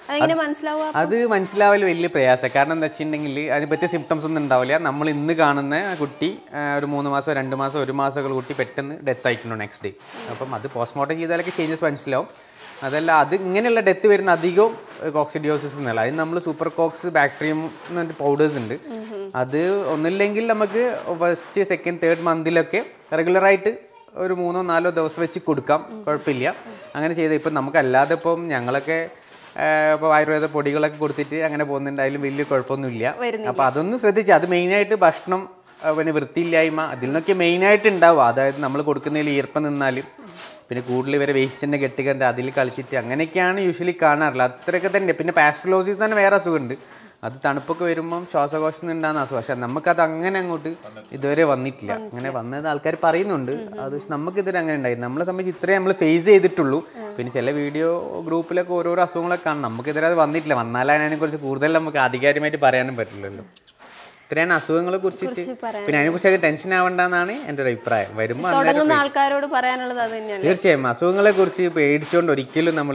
S3: അത് മനസ്സിലാവല് വലിയ പ്രയാസം. കാരണം എന്താ വെച്ചിട്ടുണ്ടെങ്കിൽ അതിനെ പറ്റിയ സിംറ്റംസ് ഒന്നും ഉണ്ടാവില്ല. നമ്മൾ ഇന്ന് കാണുന്ന കുട്ടി ഒരു മൂന്ന് മാസം രണ്ട് മാസം ഒരു മാസമൊക്കെ കുട്ടി പെട്ടെന്ന് ഡെത്ത് ആയിട്ടുണ്ടോ നെക്സ്റ്റ് ഡേ. അപ്പം അത് പോസ്റ്റ്മോർട്ടം ചെയ്താലൊക്കെ ചേഞ്ചസ് മനസ്സിലാവും. അതല്ല അത് ഇങ്ങനെയുള്ള ഡെത്ത് വരുന്ന അധികവും കോക്സിഡിയോസിസ് എന്നല്ല. അതിന് നമ്മൾ സൂപ്പർ കോക്സ് ബാക്ടീരിയം എന്ന് പറഞ്ഞിട്ട് പൗഡേഴ്സ് ഉണ്ട്. അത് ഒന്നില്ലെങ്കിൽ നമുക്ക് ഫസ്റ്റ് സെക്കൻഡ് തേർഡ് മന്തിലൊക്കെ റെഗുലറായിട്ട് ഒരു മൂന്നോ നാലോ ദിവസം വെച്ച് കൊടുക്കാം, കുഴപ്പമില്ല. അങ്ങനെ ചെയ്താൽ ഇപ്പം നമുക്കല്ലാതെ ഇപ്പം ഞങ്ങളൊക്കെ ഇപ്പോൾ ആയുർവേദ പൊടികളൊക്കെ കൊടുത്തിട്ട് അങ്ങനെ പോകുന്നുണ്ടായാലും വലിയ കുഴപ്പമൊന്നുമില്ല. അപ്പോൾ അതൊന്നും ശ്രദ്ധിച്ചാൽ അത് മെയിനായിട്ട് ഭക്ഷണം പിന്നെ വൃത്തിയില്ലായ്മ അതിൽ നിന്നൊക്കെ മെയിനായിട്ട് ഉണ്ടാവുക. അതായത് നമ്മൾ കൊടുക്കുന്നതിൽ ഈർപ്പം നിന്നാൽ പിന്നെ കൂടുതൽ ഇവരെ വേസ്റ്റിൻ്റെ കെട്ടിക്കണ്ട് അതിൽ കളിച്ചിട്ട് അങ്ങനെയൊക്കെയാണ് യൂഷ്വലി കാണാറുള്ളത്. അത്രയൊക്കെ തന്നെ. പിന്നെ പാസ്ട്രോലോസിസ് തന്നെ വേറെ അസുഖമുണ്ട്. അത് തണുപ്പൊക്കെ വരുമ്പം ശ്വാസകോശത്തിൽ നിന്നുണ്ടാകുന്ന അസുഖം. പക്ഷെ നമുക്കത് അങ്ങനെ അങ്ങോട്ട് ഇതുവരെ വന്നിട്ടില്ല. അങ്ങനെ വന്നത് ആൾക്കാർ പറയുന്നുണ്ട്. അത് നമുക്കിതുവരെ അങ്ങനെ ഉണ്ടായിരുന്നു. നമ്മളെ സംബന്ധിച്ച് ഇത്രയും നമ്മൾ ഫേസ് ചെയ്തിട്ടുള്ളൂ. പിന്നെ ചില വീഡിയോ ഗ്രൂപ്പിലൊക്കെ ഓരോരോ അസുഖങ്ങളൊക്കെ കാണും. നമുക്കിതുവരെ അത് വന്നിട്ടില്ല. വന്നാലും അതിനെക്കുറിച്ച് കൂടുതൽ നമുക്ക് ആധികാരികമായിട്ട് പറയാനും പറ്റില്ലല്ലോ. ഇത്രയാണ് അസുഖങ്ങളെ കുറിച്ചിട്ട്. പിന്നെ അതിനെക്കുറിച്ച് അത് ടെൻഷൻ ആവണ്ടെന്നാണ് എൻ്റെ ഒരു അഭിപ്രായം. വരുമ്പോൾ
S1: ആൾക്കാരോട് പറയാനുള്ളത് അത് തന്നെയാണ്.
S3: തീർച്ചയായും അസുഖങ്ങളെ കുറിച്ച് പേടിച്ചുകൊണ്ട് ഒരിക്കലും നമ്മൾ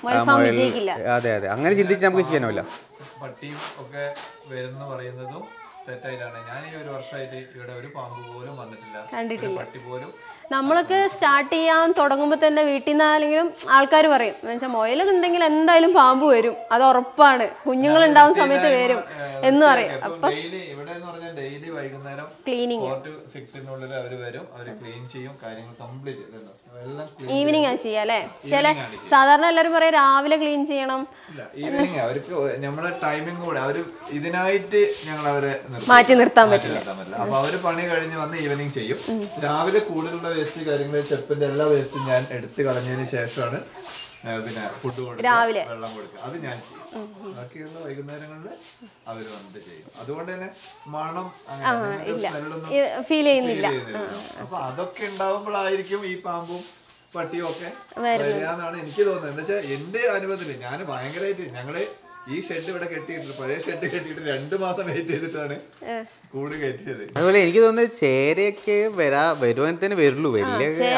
S3: അതെ അതെ അങ്ങനെ ചിന്തിച്ച് നമുക്ക് ചെയ്യാനല്ല.
S2: പട്ടിയും ഒക്കെ വരുന്ന പറയുന്നതും തെറ്റായിട്ടാണ്. ഞാൻ ഈ ഒരു വർഷമായിട്ട് ഇവിടെ ഒരു പാമ്പ് പോലും വന്നിട്ടില്ല, പട്ടി പോലും.
S1: നമ്മളൊക്കെ സ്റ്റാർട്ട് ചെയ്യാൻ തുടങ്ങുമ്പോൾ തന്നെ വീട്ടിൽ നിന്നാണെങ്കിലും ആൾക്കാർ പറയും എന്നുവെച്ചാൽ മുയലൊക്കെ ഉണ്ടെങ്കിൽ എന്തായാലും പാമ്പ് വരും, അത് ഉറപ്പാണ്, കുഞ്ഞുങ്ങൾ ഉണ്ടാവുന്ന സമയത്ത് വരും എന്ന് പറയും. അപ്പൊ
S2: ഇവിടെ എന്ന് പറഞ്ഞാൽ ഡെയിലി വൈകുന്നേരം
S1: ക്ലീനിങ്
S2: ഫോർ ടു സിക്സിനുള്ളിൽ അവർ വരും, അവർ ക്ലീൻ ചെയ്യും, കാര്യങ്ങൾ കംപ്ലീറ്റ്
S1: ഈവനിങ് ആണ് ചെയ്യാം അല്ലേ? ചില സാധാരണ എല്ലാവരും പറയും രാവിലെ ക്ലീൻ ചെയ്യണം.
S2: ഈവനിങ് അവർക്ക് നമ്മുടെ ടൈമിംഗ് കൂടെ അവർ ഇതിനായിട്ട് ഞങ്ങൾ അവരെ
S1: മാറ്റി നിർത്താൻ പറ്റില്ല.
S2: അപ്പൊ അവര് പണി കഴിഞ്ഞ് വന്ന് ഈവനിങ് ചെയ്യും. രാവിലെ കൂടുതലുള്ള വേസ്റ്റ് കാര്യങ്ങൾ ചെപ്പിന്റെ എല്ലാ വേസ്റ്റും ഞാൻ എടുത്തു കളഞ്ഞതിന് ശേഷമാണ് പിന്നെ ഫുഡ് കൊടുക്കുക, വെള്ളം കൊടുക്കുക. അത് ഞാൻ ചെയ്യും. ബാക്കിയുള്ള വൈകുന്നേരങ്ങളിൽ അവർ വന്നിട്ട് ചെയ്യും. അതുകൊണ്ട് തന്നെ മണം
S1: ഫീൽ ചെയ്യുന്നില്ല.
S2: അപ്പൊ അതൊക്കെ ഉണ്ടാവുമ്പോഴായിരിക്കും ഈ പാമ്പും പട്ടിയും ഒക്കെ വരികയെന്നാണ് എനിക്ക് തോന്നുന്നത്. എന്താ വെച്ചാൽ എന്റെ അനുഭവത്തില് ഞാൻ ഭയങ്കരമായിട്ട് ഞങ്ങള് ഈ ഷെഡ് ഇവിടെ കെട്ടിയിട്ടുണ്ട്, പഴയ ഷെഡ് കെട്ടിയിട്ട് രണ്ടു മാസം വെയിറ്റ് ചെയ്തിട്ടാണ് കൂട് കയറ്റിയത്. അതുപോലെ
S3: എനിക്ക് തോന്നുന്നത് ചേരയൊക്കെ വരാ വരുവാൻ തന്നെ വരുള്ളൂ. വലിയ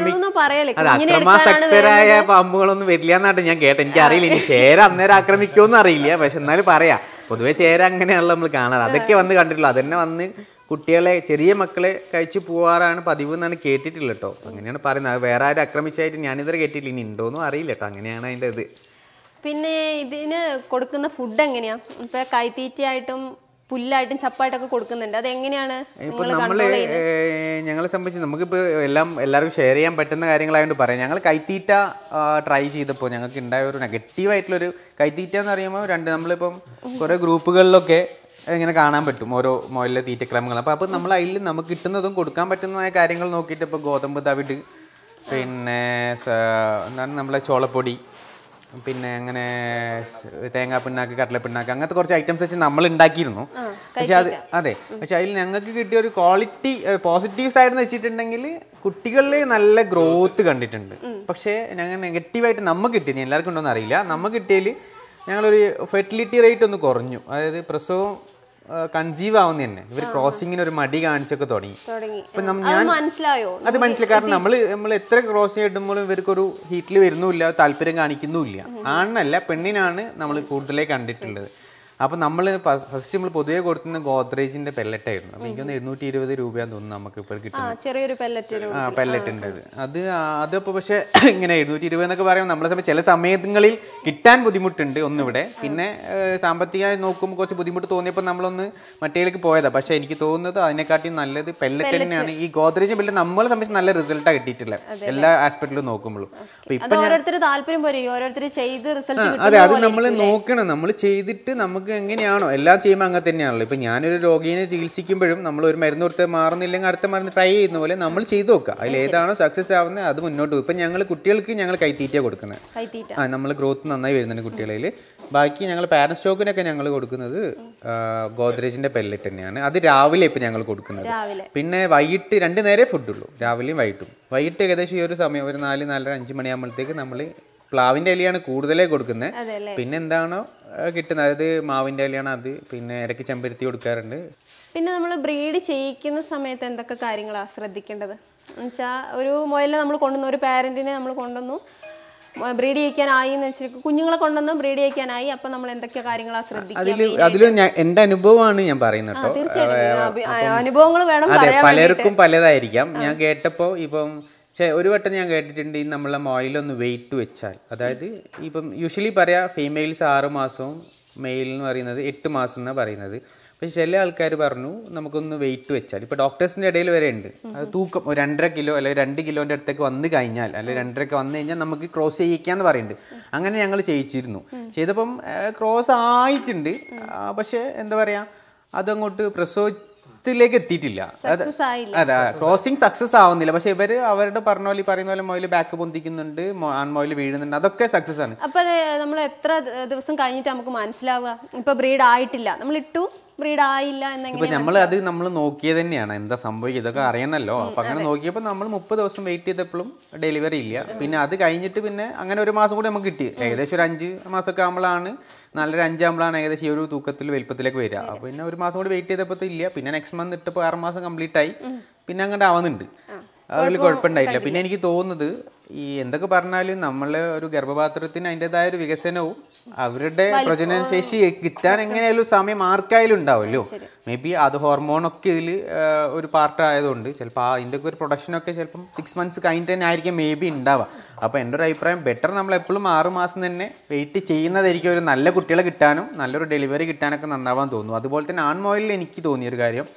S3: അക്രമാസക്തരായ പാമ്പുകളൊന്നും വരില്ല എന്നാണ് ഞാൻ കേട്ടത്. എനിക്ക് അറിയില്ല ഇനി ചേര അന്നേരം ആക്രമിക്കുമെന്ന് അറിയില്ല. പക്ഷെ എന്നാലും പറയാം, പൊതുവെ ചേര അങ്ങനെയാണല്ലോ നമ്മൾ കാണാറ്. അതൊക്കെ വന്ന് കണ്ടിട്ടുള്ളൂ. അതന്നെ വന്ന് കുട്ടികളെ ചെറിയ മക്കളെ കഴിച്ചു പോവാറാണ് പതിവ് എന്നാണ് കേട്ടിട്ടില്ല കേട്ടോ. അങ്ങനെയാണ് പറയുന്നത്. വേറെ ആരും ആക്രമിച്ചായിട്ട് ഞാനിതുവരെ കേട്ടിട്ടില്ല. ഇനി ഉണ്ടോയെന്നും അറിയില്ല കേട്ടോ. അങ്ങനെയാണ് അതിൻ്റെ ഇത്.
S1: പിന്നെ ഇതിന് കൊടുക്കുന്ന ഫുഡ് എങ്ങനെയാ? ഇപ്പൊ കൈത്തീറ്റയായിട്ടും പുല്ലായിട്ടും ചപ്പായിട്ടൊക്കെ കൊടുക്കുന്നുണ്ട്. അത് എങ്ങനെയാണ്?
S3: ഇപ്പൊ നമ്മള് ഞങ്ങളെ സംബന്ധിച്ച് നമുക്കിപ്പോൾ എല്ലാം എല്ലാവർക്കും ഷെയർ ചെയ്യാൻ പറ്റുന്ന കാര്യങ്ങളായതുകൊണ്ട് പറയാം. ഞങ്ങൾ കൈത്തീറ്റ ട്രൈ ചെയ്തപ്പോൾ ഞങ്ങൾക്ക് ഉണ്ടായ ഒരു നെഗറ്റീവായിട്ടുള്ളൊരു കൈത്തീറ്റ എന്ന് പറയുമ്പോൾ രണ്ട് നമ്മളിപ്പം കുറേ ഗ്രൂപ്പുകളിലൊക്കെ ഇങ്ങനെ കാണാൻ പറ്റും ഓരോ മുയലിലെ തീറ്റക്രമങ്ങൾ. അപ്പോൾ അപ്പോൾ നമ്മൾ അതിൽ നമുക്ക് കിട്ടുന്നതും കൊടുക്കാൻ പറ്റുന്നതായ കാര്യങ്ങൾ നോക്കിയിട്ട് ഇപ്പോൾ ഗോതമ്പ് തവിട്, പിന്നെ എന്താണ് നമ്മളെ ചോളപ്പൊടി, പിന്നെ അങ്ങനെ തേങ്ങാ പിണ്ണാക്ക്, കടല പിണ്ണാക്ക്, അങ്ങനത്തെ കുറച്ച് ഐറ്റംസ് വെച്ച് നമ്മൾ ഉണ്ടാക്കിയിരുന്നു. പക്ഷെ അത് അതെ പക്ഷെ അതിൽ ഞങ്ങൾക്ക് കിട്ടിയ ഒരു ക്വാളിറ്റി പോസിറ്റീവ് സൈഡ് എന്ന് വെച്ചിട്ടുണ്ടെങ്കിൽ കുട്ടികളിൽ നല്ല ഗ്രോത്ത് കണ്ടിട്ടുണ്ട്. പക്ഷേ ഞങ്ങൾ നെഗറ്റീവായിട്ട് നമുക്ക് കിട്ടിയത് എല്ലാവർക്കും ഉണ്ടോയെന്ന് അറിയില്ല. നമുക്ക് കിട്ടിയതിൽ ഞങ്ങളൊരു ഫെർട്ടിലിറ്റി റേറ്റ് ഒന്ന് കുറഞ്ഞു. അതായത് പ്രസവം കൺസീവ് ആവുന്ന തന്നെ ഇവർ ക്രോസിങ്ങിന് ഒരു മടി കാണിച്ചൊക്കെ തുടങ്ങി.
S1: മനസ്സിലായോ?
S3: അത് മനസ്സിലായി. കാരണം നമ്മൾ നമ്മൾ എത്ര ക്രോസിങ് ഇടുമ്പോഴും ഇവർക്കൊരു ഹീറ്റിൽ വരുന്നുമില്ല, താല്പര്യം കാണിക്കുന്നുമില്ല. ആണിനല്ല പെണ്ണിനാണ് നമ്മൾ കൂടുതലായി കണ്ടിട്ടുള്ളത്. അപ്പോൾ നമ്മൾ ഫസ്റ്റ് നമ്മൾ പൊതുവെ കൊടുക്കുന്ന ഗോദ്രേജിന്റെ പെല്ലറ്റായിരുന്നു. അപ്പോൾ എനിക്കൊന്ന് എഴുന്നൂറ്റി ഇരുപത് രൂപയാന്ന് തോന്നുന്നു നമുക്ക് ഇപ്പോൾ കിട്ടുന്നത്.
S1: ചെറിയൊരു പെല്ലറ്റ്
S3: ആ പെല്ലറ്റ് ഉണ്ട്. അത് അതപ്പോൾ പക്ഷേ ഇങ്ങനെ എഴുന്നൂറ്റി ഇരുപത് എന്നൊക്കെ പറയുമ്പോൾ നമ്മളെ സമയം ചില സമയങ്ങളിൽ കിട്ടാൻ ബുദ്ധിമുട്ടുണ്ട് ഒന്നിവിടെ. പിന്നെ സാമ്പത്തികമായി നോക്കുമ്പോൾ കുറച്ച് ബുദ്ധിമുട്ട് തോന്നിയപ്പോൾ നമ്മളൊന്ന് മറ്റേലേക്ക് പോയതാണ്. പക്ഷേ എനിക്ക് തോന്നുന്നത് അതിനെക്കാട്ടി നല്ലത് പെല്ലറ്റ് തന്നെയാണ്. ഈ ഗോദ്രേജ് പെല്ലറ്റ് നമ്മളെ സംബന്ധിച്ച് നല്ല റിസൾട്ടാണ് കിട്ടിയിട്ടില്ല എല്ലാ ആസ്പെക്റ്റിലും നോക്കുമ്പോഴും. അപ്പോൾ ഇപ്പം അതെ അത് നമ്മൾ നോക്കണം. നമ്മൾ ചെയ്തിട്ട് നമുക്ക് എങ്ങനെയാണോ എല്ലാം ചെയ്യുമ്പോൾ അങ്ങനെ തന്നെയാണല്ലോ. ഇപ്പം ഞാനൊരു രോഗീനെ ചികിത്സിക്കുമ്പോഴും നമ്മൾ ഒരു മരുന്ന് കൊടുത്ത് മാറുന്നില്ലെങ്കിൽ അടുത്ത മരുന്ന് ട്രൈ ചെയ്യുന്ന പോലെ നമ്മൾ ചെയ്തു നോക്കുക. അതിൽ ഏതാണോ സക്സസ് ആവുന്നത് അത് മുന്നോട്ട് പോകും. ഇപ്പം ഞങ്ങൾ കുട്ടികൾക്ക് ഞങ്ങൾ കൈത്തീറ്റ കൊടുക്കുന്നത്. ആ നമ്മൾ ഗ്രോത്ത് നന്നായി വരുന്നുണ്ട് കുട്ടികളിൽ. ബാക്കി ഞങ്ങൾ പാരന്റ് സ്റ്റോക്കിനൊക്കെ ഞങ്ങൾ കൊടുക്കുന്നത് ഗോദ്രേജിന്റെ പെല്ലറ്റ് തന്നെയാണ്. അത് രാവിലെ ഇപ്പം ഞങ്ങൾ കൊടുക്കുന്നത്. പിന്നെ വൈകിട്ട് രണ്ട് നേരെ ഫുഡുള്ളൂ, രാവിലെയും വൈകിട്ടും. വൈകിട്ട് ഏകദേശം ഈ ഒരു സമയം ഒരു നാല് നാലര അഞ്ച് മണിയാകുമ്പോഴത്തേക്ക് നമ്മൾ പ്ലാവിൻ്റെ ഇലയാണ് കൂടുതലായി കൊടുക്കുന്നത്. പിന്നെ എന്താണോ കിട്ടുന്നത്, അതായത് മാവിൻ്റെ ഇലയാണ് അത്. പിന്നെ ഇടയ്ക്ക് ചെമ്പരത്തി കൊടുക്കാറുണ്ട്.
S1: പിന്നെ നമ്മൾ ബ്രീഡ് ചെയ്യിക്കുന്ന സമയത്ത് എന്തൊക്കെ കാര്യങ്ങളാണ് ശ്രദ്ധിക്കേണ്ടത് എന്നുവെച്ചാൽ, ഒരു മുയലിനെ നമ്മൾ കൊണ്ടുവന്നു, ഒരു പാരന്റിനെ നമ്മൾ കൊണ്ടുവന്നു ബ്രീഡ് ചെയ്യിക്കാനായി എന്ന് വെച്ചിട്ട് കുഞ്ഞുങ്ങളെ കൊണ്ടുവന്ന് ബ്രീഡ് ചെയ്യിക്കാനായി, അപ്പം നമ്മൾ എന്തൊക്കെ കാര്യങ്ങളാണ് ശ്രദ്ധിക്കുക?
S3: അതിൽ എൻ്റെ അനുഭവമാണ് ഞാൻ പറയുന്നത് കേട്ടോ.
S1: അനുഭവങ്ങൾ വേണം.
S3: അതെ, പലർക്കും പലതായിരിക്കാം. ഞാൻ കേട്ടപ്പോൾ ഇപ്പം ഒരു വട്ടം ഞാൻ കേട്ടിട്ടുണ്ട്, ഈ നമ്മളെ മോയിലൊന്ന് വെയിറ്റ് വെച്ചാൽ, അതായത് ഇപ്പം യൂഷ്വലി പറയാം ഫീമെയിൽസ് ആറ് മാസവും മെയിൽ എന്ന് പറയുന്നത് എട്ട് മാസം എന്നാണ് പറയുന്നത്. പക്ഷെ ചില ആൾക്കാർ പറഞ്ഞു നമുക്കൊന്ന് വെയിറ്റ് വെച്ചാൽ, ഇപ്പോൾ ഡോക്ടേഴ്സിൻ്റെ ഇടയിൽ വരെ ഉണ്ട്, അത് തൂക്കം ഒരു രണ്ടര കിലോ അല്ലെങ്കിൽ രണ്ട് കിലോൻ്റെ അടുത്തേക്ക് വന്ന് കഴിഞ്ഞാൽ അല്ലെങ്കിൽ രണ്ടരക്ക് വന്നു കഴിഞ്ഞാൽ നമുക്ക് ക്രോസ് ചെയ്യിക്കാന്ന് പറയുന്നുണ്ട്. അങ്ങനെ ഞങ്ങൾ ചെയ്യിച്ചിരുന്നു. ചെയ്തപ്പം ക്രോസ് ആയിട്ടുണ്ട്. പക്ഷേ എന്താ പറയുക, അതങ്ങോട്ട് പ്രസവ ലേക്ക് എത്തിയിട്ടില്ല. അതെ, ക്രോസിങ് സക്സസ് ആവുന്നില്ല. പക്ഷെ ഇവര് അവരുടെ പറഞ്ഞ പോലെ പറയുന്ന പോലെ മൊയില് ബാക്ക് പൊന്തിക്കുന്നുണ്ട്, ആൺമൊയില് വീഴുന്നുണ്ട്, അതൊക്കെ സക്സസ് ആണ്.
S1: അപ്പൊ നമ്മൾ എത്ര ദിവസം കഴിഞ്ഞിട്ട് നമുക്ക് മനസ്സിലാവുക ഇപ്പൊ ബ്രീഡ് ആയിട്ടില്ല, നമ്മൾ ഇട്ടു ബ്രീഡ് ആയില്ല എന്നെങ്കിലും?
S3: ഇപ്പൊ നമ്മൾ അത് നമ്മൾ നോക്കിയത് തന്നെയാണ് എന്താ സംഭവിക്കുക, ഇതൊക്കെ അറിയണമല്ലോ. അപ്പൊ അങ്ങനെ നോക്കിയപ്പോൾ നമ്മൾ മുപ്പത് ദിവസം വെയിറ്റ് ചെയ്തപ്പോഴും ഡെലിവറി ഇല്ല. പിന്നെ അത് കഴിഞ്ഞിട്ട് പിന്നെ അങ്ങനെ ഒരു മാസം കൂടി നമുക്ക് കിട്ടി. ഏകദേശം ഒരു അഞ്ച് മാസമൊക്കെ ആകുമ്പോഴാണ്, നല്ലൊരു അഞ്ചാകുമ്പോഴാണ് ഏകദേശം ഈ ഒരു തൂക്കത്തിൽ വലിപ്പത്തിലേക്ക് വരിക. അപ്പോൾ പിന്നെ ഒരു മാസം കൂടി വെയിറ്റ് ചെയ്തപ്പോൾ ഇല്ല. പിന്നെ നെക്സ്റ്റ് മന്ത് ഇട്ടപ്പോൾ ആറ് മാസം കംപ്ലീറ്റ് ആയി. പിന്നെ അങ്ങോട്ട് ആവുന്നുണ്ട്, അതിൽ കുഴപ്പമുണ്ടായിട്ടില്ല. പിന്നെ എനിക്ക് തോന്നുന്നത് ഈ എന്തൊക്കെ പറഞ്ഞാലും നമ്മളെ ഒരു ഗർഭപാത്രത്തിന് അതിൻ്റെതായ ഒരു വികസനവും അവരുടെ പ്രജനനശേഷി കിട്ടാൻ എങ്ങനെയായാലും സമയം ആർക്കായാലും ഉണ്ടാവുമല്ലോ. മേ ബി അത് ഹോർമോണൊക്കെ ഇതിൽ ഒരു പാർട്ട് ആയതുകൊണ്ട് ചിലപ്പോൾ അതിൻ്റെ ഒക്കെ ഒരു പ്രൊഡക്ഷനൊക്കെ ചിലപ്പം സിക്സ് മന്ത്സ് കഴിഞ്ഞിട്ട് തന്നെ ആയിരിക്കും മേ ബി ഉണ്ടാവുക. അപ്പോൾ എൻ്റെ ഒരു അഭിപ്രായം ബെറ്റർ നമ്മൾ എപ്പോഴും ആറ് മാസം തന്നെ വെയിറ്റ് ചെയ്യുന്നതായിരിക്കും ഒരു നല്ല കുട്ടികളെ കിട്ടാനും നല്ലൊരു ഡെലിവറി കിട്ടാനൊക്കെ നന്നാവാൻ തോന്നുന്നു. അതുപോലെ തന്നെ ആൺമോയിലിൽ എനിക്ക് തോന്നിയൊരു കാര്യം,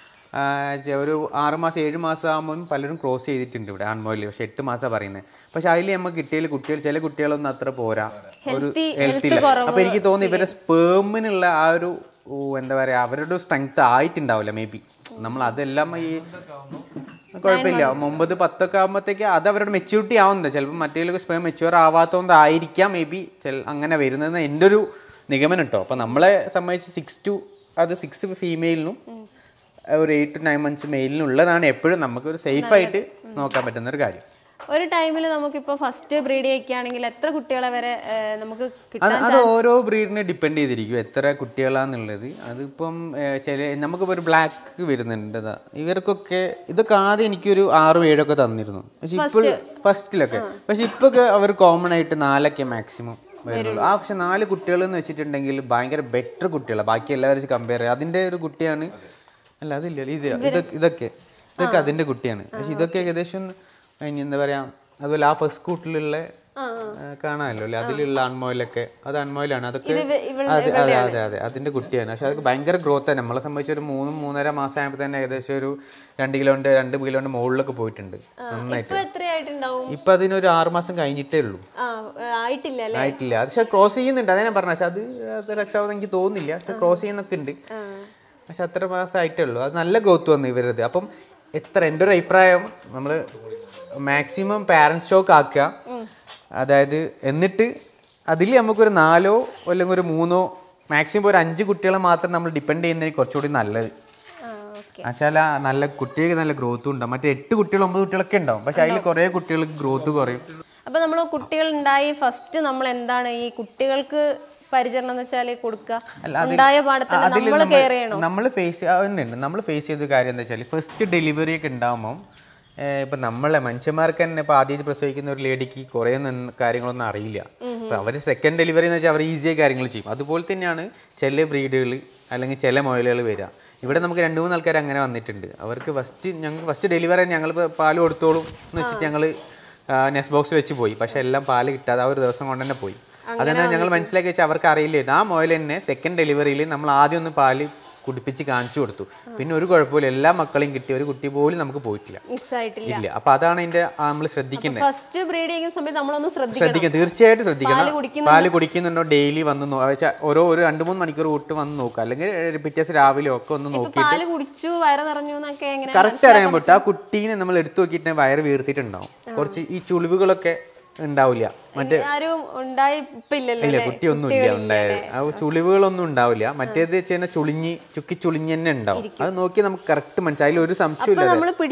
S3: ഒരു ആറ് മാസം ഏഴ് മാസം ആകുമ്പോൾ പലരും ക്രോസ് ചെയ്തിട്ടുണ്ട് ഇവിടെ ആൺമോയില്. പക്ഷെ എട്ട് മാസം പറയുന്നത്. പക്ഷെ അതിൽ നമുക്ക് കിട്ടിയ കുട്ടികൾ ചില കുട്ടികളൊന്നും അത്ര പോരാ, ഒരു ഹെൽത്തി ഇല്ല. അപ്പോൾ എനിക്ക് തോന്നുന്നു ഇവരുടെ സ്പേമിനുള്ള ആ ഒരു എന്താ പറയുക അവരുടെ സ്ട്രെങ്ത് ആയിട്ടുണ്ടാവില്ല മേ ബി. നമ്മൾ അതെല്ലാം ഈ കുഴപ്പമില്ല ഒമ്പത് പത്തൊക്കെ ആകുമ്പോഴത്തേക്ക് അത് അവരുടെ മെച്യൂരിറ്റി ആവുന്നുണ്ട്. ചിലപ്പോൾ മറ്റേതൊക്കെ സ്പേം മെച്യൂർ ആവാത്തതുകൊണ്ടായിരിക്കാം മേ ബി ചില അങ്ങനെ വരുന്നതെന്ന് എൻ്റെ ഒരു നിഗമനം കേട്ടോ. അപ്പോൾ നമ്മളെ സംബന്ധിച്ച് സിക്സ് ടു അത് സിക്സ് ഫീമെയിലിനും ഒരു എയ്റ്റ് ടു നയൻ മന്ത്സ് മെയിലിനുള്ളതാണ് എപ്പോഴും നമുക്കൊരു സേഫായിട്ട് നോക്കാൻ പറ്റുന്ന ഒരു കാര്യം.
S1: ഒരു ടൈമിൽ നമുക്കിപ്പോൾ ഫസ്റ്റ് ബ്രീഡ് ചെയ്യിക്കുകയാണെങ്കിൽ എത്ര കുട്ടികളെ വരെ നമുക്ക് കിട്ടാൻ?
S3: അത് ഓരോ ബ്രീഡിനെ ഡിപ്പെൻഡ് ചെയ്തിരിക്കും എത്ര കുട്ടികളാന്നുള്ളത്. അതിപ്പം ചില നമുക്കിപ്പോൾ ഒരു ബ്ലാക്ക് വരുന്നുണ്ട്, ഇവർക്കൊക്കെ ഇതൊക്കെ ആദ്യം എനിക്കൊരു ആറും ഏഴൊക്കെ തന്നിരുന്നു. പക്ഷെ ഇപ്പോൾ ഫസ്റ്റിലൊക്കെ, പക്ഷെ ഇപ്പോൾ അവർ കോമൺ ആയിട്ട് നാലൊക്കെ മാക്സിമം വരുന്നുള്ളൂ. ആ പക്ഷെ നാല് കുട്ടികൾ എന്ന് വെച്ചിട്ടുണ്ടെങ്കിൽ ഭയങ്കര ബെറ്റർ കുട്ടികളാണ് ബാക്കി എല്ലാവരും കമ്പയർ ചെയ്യുക. അതിൻ്റെ ഒരു കുട്ടിയാണ് അല്ല അതില്ല ഇത് ഇതൊക്കെ ഇതൊക്കെ ഇതൊക്കെ അതിൻ്റെ കുട്ടിയാണ്. പക്ഷെ ഇതൊക്കെ ഏകദേശം എന്താ പറയാ, അതുപോലെ ആ ഫസ്റ്റ് കൂട്ടിലുള്ള കാണാമല്ലോ അല്ലേ, അതിലുള്ള അൺമോയിലൊക്കെ അത് അൺമോയിലാണ്. അതൊക്കെ അതെ അതെ അതെ അതെ അതിൻ്റെ കുട്ടിയാണ്. പക്ഷെ അതൊക്കെ ഭയങ്കര ഗ്രോത്താണ്. നമ്മളെ സംബന്ധിച്ച് ഒരു മൂന്നും മൂന്നര മാസം ആയപ്പോൾ തന്നെ ഏകദേശം ഒരു രണ്ട് കിലോന്റെ രണ്ട് കിലോന്റെ മുകളിലൊക്കെ പോയിട്ടുണ്ട് നന്നായിട്ട്. ഇപ്പൊ അതിനൊരു ആറ് മാസം കഴിഞ്ഞിട്ടേ ഉള്ളൂ, ആയിട്ടില്ല. പക്ഷെ ക്രോസ് ചെയ്യുന്നുണ്ട്, അതേ ഞാൻ പറഞ്ഞ. പക്ഷെ അത് രക്ഷാവെന്ന് എനിക്ക് തോന്നുന്നില്ല. പക്ഷെ ക്രോസ് ചെയ്യുന്നൊക്കെ ഉണ്ട്. പക്ഷെ അത്ര മാസമായിട്ടേ ഉള്ളൂ. അത് നല്ല ഗ്രോത്ത് വന്നു ഇവരത്. അപ്പം എത്ര എൻ്റെ ഒരു അഭിപ്രായം നമ്മൾ മാക്സിമം പാരന്റ് സ്റ്റോക്ക് ആക്കുക. അതായത് എന്നിട്ട് അതിൽ നമുക്കൊരു നാലോ അല്ലെങ്കിൽ ഒരു മൂന്നോ മാക്സിമം ഒരു അഞ്ച് കുട്ടികളെ മാത്രം നമ്മൾ ഡിപ്പെൻഡ് ചെയ്യുന്നതിന് കുറച്ചുകൂടി നല്ലത്. എന്നുവെച്ചാൽ നല്ല കുട്ടികൾക്ക് നല്ല ഗ്രോത്തും ഉണ്ടാവും. മറ്റേ എട്ട് കുട്ടികൾ ഒമ്പത് കുട്ടികളൊക്കെ ഉണ്ടാവും, പക്ഷെ അതിൽ കുറേ കുട്ടികൾക്ക് ഗ്രോത്ത് കുറയും.
S1: അപ്പോൾ നമ്മൾ കുട്ടികൾ ഉണ്ടായി ഫസ്റ്റ് നമ്മൾ എന്താണ് ഈ കുട്ടികൾക്ക് പരിചരണം എന്ന് വെച്ചാൽ കൊടുക്കുക? ഉണ്ടായ പാടത്ത് നമ്മൾ കെയർ ചെയ്യണോ?
S3: നമ്മൾ ഫേസ് നമ്മൾ ഫേസ് ചെയ്ത കാര്യം എന്താ വെച്ചാൽ ഫസ്റ്റ് ഡെലിവറി ഒക്കെ ഉണ്ടാകുമ്പോൾ ഇപ്പം നമ്മളെ മനുഷ്യന്മാർക്ക് തന്നെ ഇപ്പോൾ ആദ്യമായിട്ട് പ്രസവിക്കുന്ന ഒരു ലേഡിക്ക് കുറേ കാര്യങ്ങളൊന്നും അറിയില്ല. ഇപ്പം അവർ സെക്കൻഡ് ഡെലിവറി എന്ന് വെച്ചാൽ അവർ ഈസിയായി കാര്യങ്ങൾ ചെയ്യും. അതുപോലെ തന്നെയാണ് ചില ബ്രീഡുകൾ അല്ലെങ്കിൽ ചില മുയലുകൾ വരിക. ഇവിടെ നമുക്ക് രണ്ട് മൂന്ന് ആൾക്കാർ അങ്ങനെ വന്നിട്ടുണ്ട്. അവർക്ക് ഫസ്റ്റ് ഞങ്ങൾക്ക് ഫസ്റ്റ് ഡെലിവറി ഞങ്ങൾ പാൽ കൊടുത്തോളും എന്ന് വെച്ചിട്ട് ഞങ്ങൾ നെക്സ്റ്റ് ബോക്സിൽ വെച്ച് പോയി. പക്ഷേ എല്ലാം പാല് കിട്ടാതെ ആ ഒരു ദിവസം കൊണ്ട് തന്നെ പോയി. അതെന്നാൽ ഞങ്ങൾ മനസ്സിലാക്കി വെച്ചാൽ അവർക്ക് അറിയില്ലായിരുന്നു. ആ മുയൽ തന്നെ സെക്കൻഡ് ഡെലിവറിയിൽ നമ്മൾ ആദ്യം ഒന്ന് പാല് കുടിപ്പിച്ച് കാണിച്ചു കൊടുത്തു. പിന്നെ ഒരു കുഴപ്പമില്ല, എല്ലാ മക്കളെയും കിട്ടി, ഒരു കുട്ടി പോലും നമുക്ക് പോയിട്ടില്ല, ഇല്ല. അപ്പൊ അതാണ് അതിന്റെ നമ്മൾ ശ്രദ്ധിക്കേണ്ടത്. ശ്രദ്ധിക്കുക, തീർച്ചയായിട്ടും ശ്രദ്ധിക്കണം. പാല് കുടിക്കുന്നുണ്ടോ ഡെയിലി വന്ന് ഓരോ ഒരു രണ്ട് മൂന്ന് മണിക്കൂർ വിട്ട് വന്ന് നോക്കുക, അല്ലെങ്കിൽ പിറ്റേസ് രാവിലെ ഒക്കെ ഒന്ന് നോക്കിയിട്ട് കറക്റ്റ് അറിയാൻ പറ്റും. ആ കുട്ടീനെ നമ്മൾ എടുത്തു നോക്കിയിട്ട് വയറ് വീർത്തിട്ടുണ്ടാവും, കുറച്ച് ഈ ചുളിവുകളൊക്കെ ഉണ്ടാവില്ല, മറ്റേ ഇല്ല കുട്ടിയൊന്നും ഇല്ല ഉണ്ടായത്, ആ ചുളിവുകളൊന്നും ഉണ്ടാവില്ല. മറ്റേത് വെച്ചാൽ ചുളിഞ്ഞ് ചുക്കി ചുളിഞ്ഞ് തന്നെ ഉണ്ടാവും. അത് നോക്കി നമുക്ക് കറക്റ്റ് മനസ്സിലായി, ഒരു സംശയമില്ല.